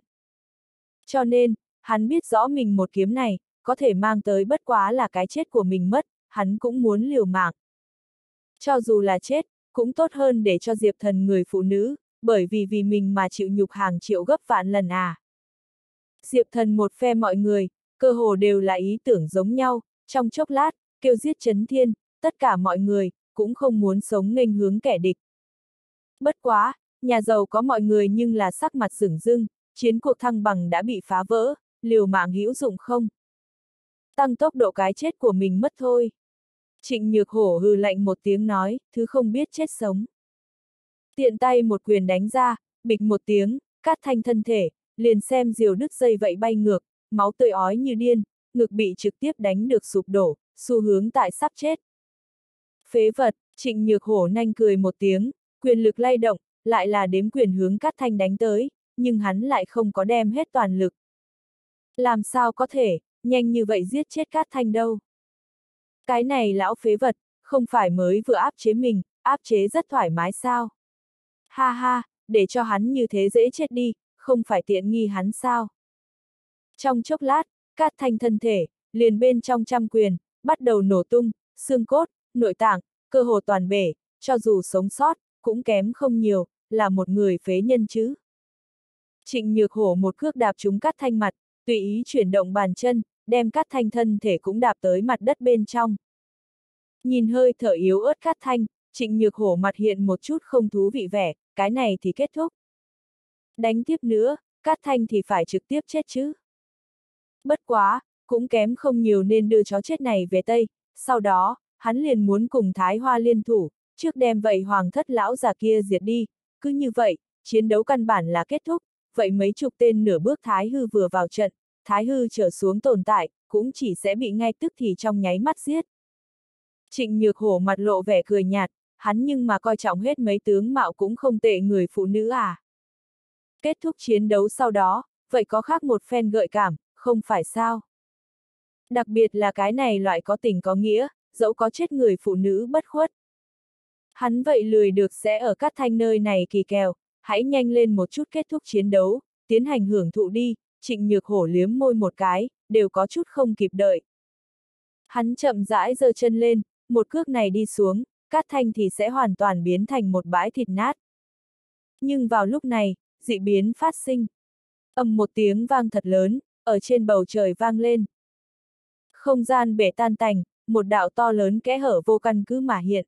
Cho nên, hắn biết rõ mình một kiếm này, có thể mang tới bất quá là cái chết của mình mất, hắn cũng muốn liều mạng. Cho dù là chết, cũng tốt hơn để cho Diệp Thần người phụ nữ, bởi vì vì mình mà chịu nhục hàng triệu gấp vạn lần à. Diệp Thần một phe mọi người, cơ hồ đều là ý tưởng giống nhau, trong chốc lát, kêu giết chấn thiên, tất cả mọi người, cũng không muốn sống nghênh hướng kẻ địch. Bất quá, nhà giàu có mọi người nhưng là sắc mặt sửng dưng, chiến cuộc thăng bằng đã bị phá vỡ, liều mạng hữu dụng không? Tăng tốc độ cái chết của mình mất thôi. Trịnh Nhược Hổ hừ lạnh một tiếng nói, thứ không biết chết sống. Tiện tay một quyền đánh ra, bịch một tiếng, Cát Thanh thân thể, liền xem diều đứt dây vậy bay ngược, máu tươi ói như điên, ngực bị trực tiếp đánh được sụp đổ, xu hướng tại sắp chết. Phế vật, Trịnh Nhược Hổ nanh cười một tiếng, quyền lực lay động, lại là đếm quyền hướng Cát Thanh đánh tới, nhưng hắn lại không có đem hết toàn lực. Làm sao có thể, nhanh như vậy giết chết Cát Thanh đâu. Cái này lão phế vật, không phải mới vừa áp chế mình, áp chế rất thoải mái sao. Ha ha, để cho hắn như thế dễ chết đi, không phải tiện nghi hắn sao. Trong chốc lát, Cát Thanh thân thể, liền bên trong trăm quyền, bắt đầu nổ tung, xương cốt, nội tạng, cơ hồ toàn bể, cho dù sống sót, cũng kém không nhiều, là một người phế nhân chứ. Trịnh Nhược Hổ một cước đạp trúng Cát Thanh mặt, tùy ý chuyển động bàn chân, đem Cát Thanh thân thể cũng đạp tới mặt đất bên trong. Nhìn hơi thở yếu ớt Cát Thanh, Trịnh Nhược Hổ mặt hiện một chút không thú vị vẻ, cái này thì kết thúc. Đánh tiếp nữa, Cát Thanh thì phải trực tiếp chết chứ. Bất quá, cũng kém không nhiều nên đưa chó chết này về Tây, sau đó, hắn liền muốn cùng Thái Hoa liên thủ, trước đem vậy hoàng thất lão già kia diệt đi, cứ như vậy, chiến đấu căn bản là kết thúc, vậy mấy chục tên nửa bước Thái Hư vừa vào trận, Thái Hư trở xuống tồn tại, cũng chỉ sẽ bị ngay tức thì trong nháy mắt giết. Trịnh Nhược Hổ mặt lộ vẻ cười nhạt, hắn nhưng mà coi trọng hết mấy tướng mạo cũng không tệ người phụ nữ à. Kết thúc chiến đấu sau đó, vậy có khác một phen gợi cảm, không phải sao? Đặc biệt là cái này loại có tình có nghĩa, dẫu có chết người phụ nữ bất khuất. Hắn vậy lười được sẽ ở Cát Thanh nơi này kỳ kèo, hãy nhanh lên một chút kết thúc chiến đấu, tiến hành hưởng thụ đi. Trịnh Nhược Hổ liếm môi một cái, đều có chút không kịp đợi. Hắn chậm rãi giơ chân lên, một cước này đi xuống, Cát Thanh thì sẽ hoàn toàn biến thành một bãi thịt nát. Nhưng vào lúc này, dị biến phát sinh. Ầm một tiếng vang thật lớn, ở trên bầu trời vang lên. Không gian bể tan tành, một đạo to lớn kẽ hở vô căn cứ mà hiện.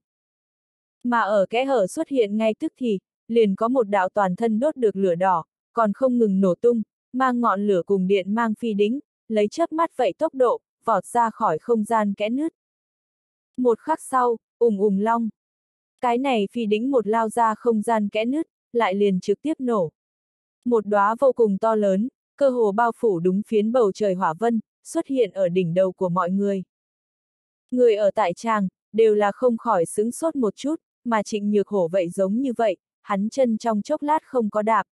Mà ở kẽ hở xuất hiện ngay tức thì, liền có một đạo toàn thân đốt được lửa đỏ, còn không ngừng nổ tung, mang ngọn lửa cùng điện mang phi đĩnh, lấy chớp mắt vậy tốc độ, vọt ra khỏi không gian kẽ nứt. Một khắc sau, ùng ùng long. Cái này phi đĩnh một lao ra không gian kẽ nứt, lại liền trực tiếp nổ. Một đóa vô cùng to lớn, cơ hồ bao phủ đúng phiến bầu trời hỏa vân, xuất hiện ở đỉnh đầu của mọi người. Người ở tại tràng, đều là không khỏi sững sốt một chút, mà Trịnh Nhược Hổ vậy giống như vậy, hắn chân trong chốc lát không có đạp.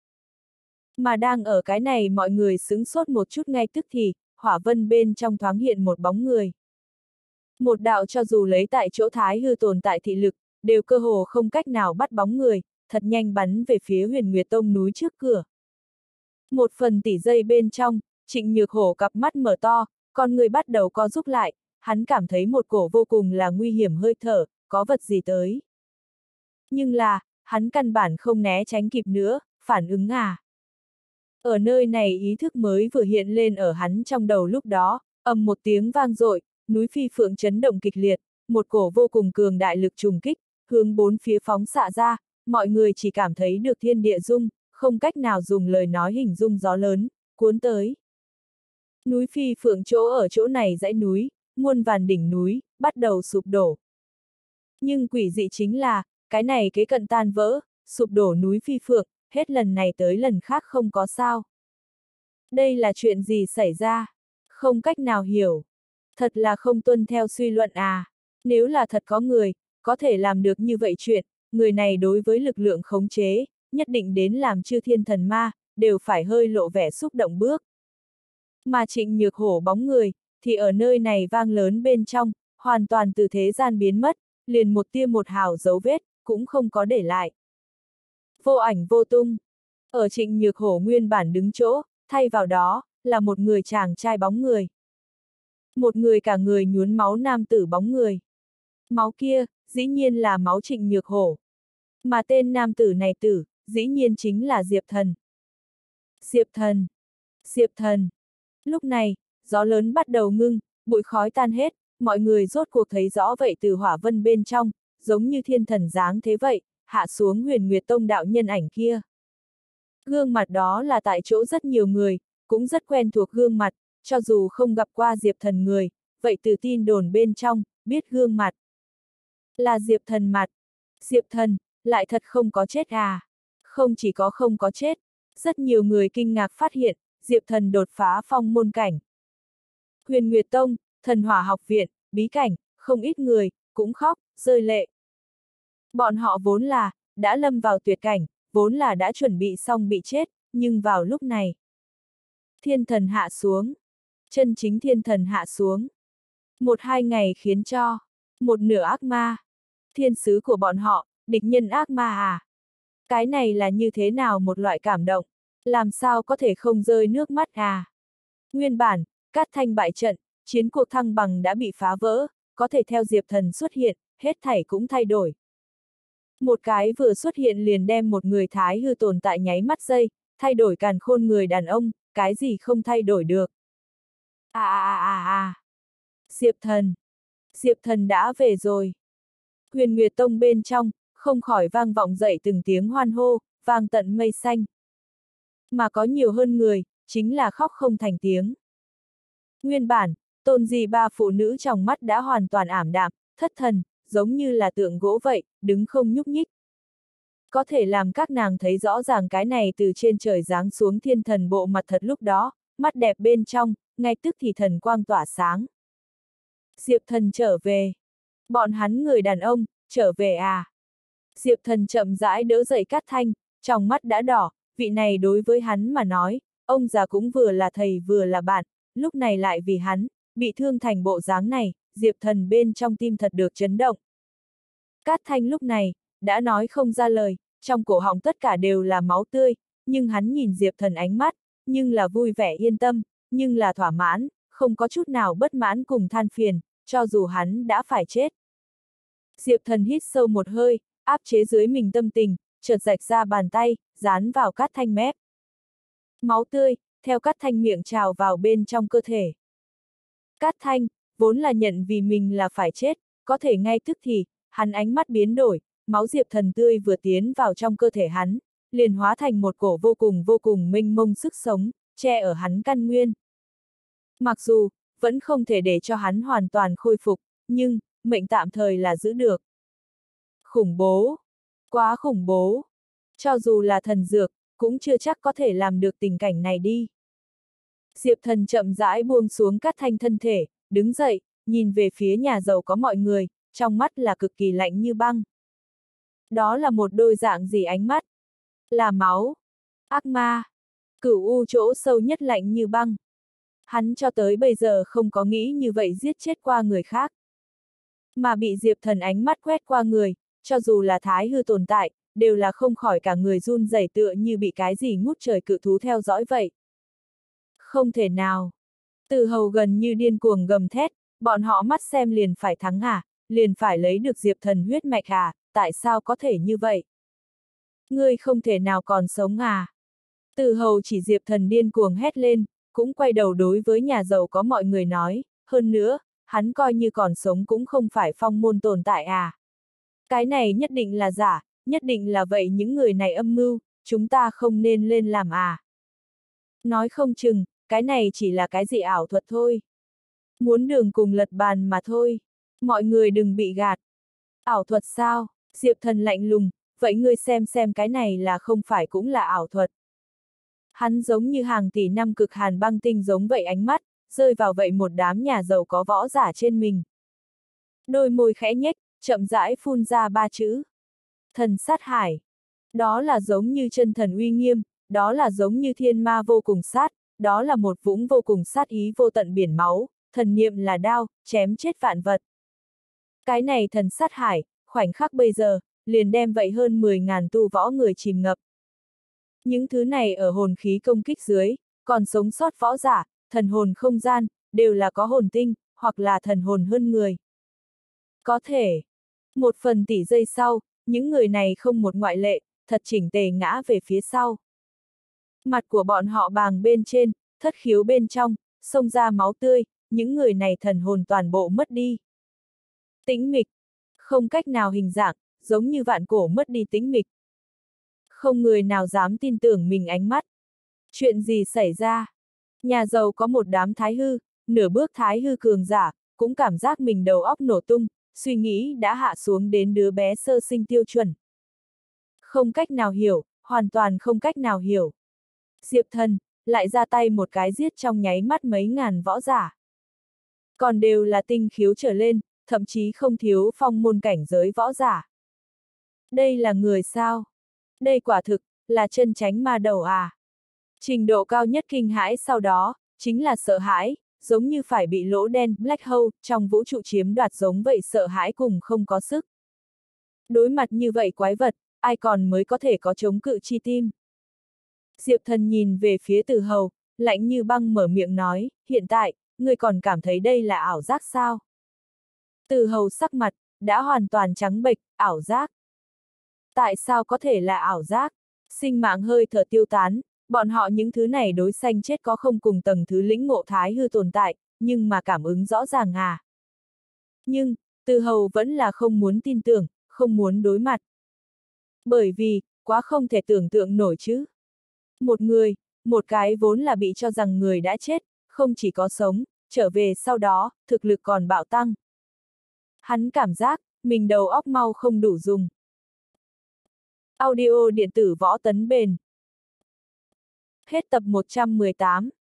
Mà đang ở cái này mọi người sững sốt một chút ngay tức thì, hỏa vân bên trong thoáng hiện một bóng người. Một đạo cho dù lấy tại chỗ thái hư tồn tại thị lực, đều cơ hồ không cách nào bắt bóng người, thật nhanh bắn về phía Huyền Nguyệt Tông núi trước cửa. Một phần tỷ giây bên trong, Trịnh Nhược Hổ cặp mắt mở to, con người bắt đầu co rúm lại, hắn cảm thấy một cổ vô cùng là nguy hiểm hơi thở, có vật gì tới. Nhưng là, hắn căn bản không né tránh kịp nữa, phản ứng à. Ở nơi này ý thức mới vừa hiện lên ở hắn trong đầu lúc đó, ầm một tiếng vang dội, núi Phi Phượng chấn động kịch liệt, một cổ vô cùng cường đại lực trùng kích, hướng bốn phía phóng xạ ra, mọi người chỉ cảm thấy được thiên địa rung, không cách nào dùng lời nói hình dung gió lớn, cuốn tới. Núi Phi Phượng chỗ ở chỗ này dãy núi, muôn vàn đỉnh núi, bắt đầu sụp đổ. Nhưng quỷ dị chính là, cái này kế cận tan vỡ, sụp đổ núi Phi Phượng, hết lần này tới lần khác không có sao. Đây là chuyện gì xảy ra? Không cách nào hiểu. Thật là không tuân theo suy luận à. Nếu là thật có người, có thể làm được như vậy chuyện, người này đối với lực lượng khống chế, nhất định đến làm chư thiên thần ma, đều phải hơi lộ vẻ xúc động bước. Mà Trịnh Nhược Hổ bóng người, thì ở nơi này vang lớn bên trong, hoàn toàn từ thế gian biến mất, liền một tia một hào dấu vết, cũng không có để lại. Vô ảnh vô tung. Ở Trịnh Nhược Hổ nguyên bản đứng chỗ, thay vào đó, là một người chàng trai bóng người. Một người cả người nhuốm máu nam tử bóng người. Máu kia, dĩ nhiên là máu Trịnh Nhược Hổ. Mà tên nam tử này tử, dĩ nhiên chính là Diệp Thần. Diệp Thần. Diệp Thần. Lúc này, gió lớn bắt đầu ngưng, bụi khói tan hết, mọi người rốt cuộc thấy rõ vậy từ hỏa vân bên trong, giống như thiên thần dáng thế vậy, hạ xuống Huyền Nguyệt Tông đạo nhân ảnh kia. Gương mặt đó là tại chỗ rất nhiều người, cũng rất quen thuộc gương mặt, cho dù không gặp qua Diệp Thần người, vậy từ tin đồn bên trong, biết gương mặt. Là Diệp Thần mặt. Diệp Thần, lại thật không có chết à? Không chỉ có không có chết, rất nhiều người kinh ngạc phát hiện, Diệp Thần đột phá phong môn cảnh. Huyền Nguyệt Tông, Thần Hỏa học viện, bí cảnh, không ít người, cũng khóc, rơi lệ. Bọn họ vốn là, đã lâm vào tuyệt cảnh, vốn là đã chuẩn bị xong bị chết, nhưng vào lúc này. Thiên thần hạ xuống. Chân chính thiên thần hạ xuống. Một hai ngày khiến cho, một nửa ác ma. Thiên sứ của bọn họ, địch nhân ác ma à? Cái này là như thế nào một loại cảm động? Làm sao có thể không rơi nước mắt à? Nguyên bản, Cát Thanh bại trận, chiến cuộc thăng bằng đã bị phá vỡ, có thể theo Diệp Thần xuất hiện, hết thảy cũng thay đổi. Một cái vừa xuất hiện liền đem một người thái hư tồn tại nháy mắt giây, thay đổi càn khôn người đàn ông, cái gì không thay đổi được. À à à à à. Diệp Thần. Diệp Thần đã về rồi. Huyền Nguyệt Tông bên trong, không khỏi vang vọng dậy từng tiếng hoan hô, vang tận mây xanh. Mà có nhiều hơn người, chính là khóc không thành tiếng. Nguyên bản, Tôn Di ba phụ nữ trong mắt đã hoàn toàn ảm đạm, thất thần, giống như là tượng gỗ vậy, đứng không nhúc nhích. Có thể làm các nàng thấy rõ ràng cái này từ trên trời giáng xuống thiên thần bộ mặt thật lúc đó, mắt đẹp bên trong, ngay tức thì thần quang tỏa sáng. Diệp Thần trở về. Bọn hắn người đàn ông, trở về à? Diệp Thần chậm rãi đỡ dậy Cát Thanh, trong mắt đã đỏ, vị này đối với hắn mà nói, ông già cũng vừa là thầy vừa là bạn, lúc này lại vì hắn, bị thương thành bộ dáng này, Diệp Thần bên trong tim thật được chấn động. Cát Thanh lúc này, đã nói không ra lời, trong cổ họng tất cả đều là máu tươi, nhưng hắn nhìn Diệp Thần ánh mắt, nhưng là vui vẻ yên tâm, nhưng là thỏa mãn, không có chút nào bất mãn cùng than phiền, cho dù hắn đã phải chết. Diệp Thần hít sâu một hơi, áp chế dưới mình tâm tình, chợt rạch ra bàn tay, dán vào Cát Thanh mép. Máu tươi, theo Cát Thanh miệng trào vào bên trong cơ thể. Cát Thanh, vốn là nhận vì mình là phải chết, có thể ngay tức thì, hắn ánh mắt biến đổi, máu Diệp Thần tươi vừa tiến vào trong cơ thể hắn, liền hóa thành một cổ vô cùng vô cùng mênh mông sức sống, che ở hắn căn nguyên. Mặc dù, vẫn không thể để cho hắn hoàn toàn khôi phục, nhưng, mệnh tạm thời là giữ được. Khủng bố! Quá khủng bố! Cho dù là thần dược, cũng chưa chắc có thể làm được tình cảnh này đi. Diệp Thần chậm rãi buông xuống Cát Thanh thân thể, đứng dậy, nhìn về phía nhà giàu có mọi người, trong mắt là cực kỳ lạnh như băng. Đó là một đôi dạng gì ánh mắt? Là máu. Ác ma. Cửu u chỗ sâu nhất lạnh như băng. Hắn cho tới bây giờ không có nghĩ như vậy giết chết qua người khác. Mà bị Diệp Thần ánh mắt quét qua người, cho dù là thái hư tồn tại, đều là không khỏi cả người run rẩy tựa như bị cái gì ngút trời cự thú theo dõi vậy. Không thể nào. Từ hầu gần như điên cuồng gầm thét, bọn họ mắt xem liền phải thắng à, liền phải lấy được Diệp Thần huyết mạch à, tại sao có thể như vậy? Ngươi không thể nào còn sống à? Từ hầu chỉ Diệp Thần điên cuồng hét lên, cũng quay đầu đối với nhà giàu có mọi người nói, hơn nữa, hắn coi như còn sống cũng không phải phong môn tồn tại à. Cái này nhất định là giả, nhất định là vậy những người này âm mưu, chúng ta không nên lên làm à. Nói không chừng, cái này chỉ là cái gì ảo thuật thôi. Muốn đường cùng lật bàn mà thôi. Mọi người đừng bị gạt. Ảo thuật sao? Diệp Thần lạnh lùng, vậy ngươi xem xem cái này là không phải cũng là ảo thuật. Hắn giống như hàng tỷ năm cực hàn băng tinh giống vậy ánh mắt, rơi vào vậy một đám nhà giàu có võ giả trên mình. Đôi môi khẽ nhếch, chậm rãi phun ra ba chữ. Thần sát hải. Đó là giống như chân thần uy nghiêm, đó là giống như thiên ma vô cùng sát, đó là một vũng vô cùng sát ý vô tận biển máu, thần niệm là đao, chém chết vạn vật. Cái này thần sát hải, khoảnh khắc bây giờ, liền đem vậy hơn mười ngàn tu võ người chìm ngập. Những thứ này ở hồn khí công kích dưới, còn sống sót võ giả, thần hồn không gian, đều là có hồn tinh, hoặc là thần hồn hơn người. Có thể, một phần tỷ giây sau, những người này không một ngoại lệ, thật chỉnh tề ngã về phía sau. Mặt của bọn họ bàng bên trên, thất khiếu bên trong, xông ra máu tươi, những người này thần hồn toàn bộ mất đi. Tĩnh mịch, không cách nào hình dạng, giống như vạn cổ mất đi tĩnh mịch. Không người nào dám tin tưởng mình ánh mắt. Chuyện gì xảy ra? Nhà giàu có một đám thái hư, nửa bước thái hư cường giả, cũng cảm giác mình đầu óc nổ tung, suy nghĩ đã hạ xuống đến đứa bé sơ sinh tiêu chuẩn. Không cách nào hiểu, hoàn toàn không cách nào hiểu. Diệp Thần, lại ra tay một cái giết trong nháy mắt mấy ngàn võ giả. Còn đều là tinh khiếu trở lên, thậm chí không thiếu phong môn cảnh giới võ giả. Đây là người sao? Đây quả thực, là chân chánh ma đầu à? Trình độ cao nhất kinh hãi sau đó, chính là sợ hãi, giống như phải bị lỗ đen, black hole, trong vũ trụ chiếm đoạt giống vậy sợ hãi cùng không có sức. Đối mặt như vậy quái vật, ai còn mới có thể có chống cự chi tim? Diệp Thần nhìn về phía Từ Hầu, lạnh như băng mở miệng nói, hiện tại, ngươi còn cảm thấy đây là ảo giác sao? Từ Hầu sắc mặt, đã hoàn toàn trắng bệch, ảo giác. Tại sao có thể là ảo giác? Sinh mạng hơi thở tiêu tán, bọn họ những thứ này đối sanh chết có không cùng tầng thứ lĩnh ngộ thái hư tồn tại, nhưng mà cảm ứng rõ ràng à. Nhưng, Từ Hầu vẫn là không muốn tin tưởng, không muốn đối mặt. Bởi vì, quá không thể tưởng tượng nổi chứ. Một người, một cái vốn là bị cho rằng người đã chết, không chỉ có sống, trở về sau đó, thực lực còn bạo tăng. Hắn cảm giác, mình đầu óc mau không đủ dùng. Audio điện tử võ tấn bền. Hết tập một trăm mười tám.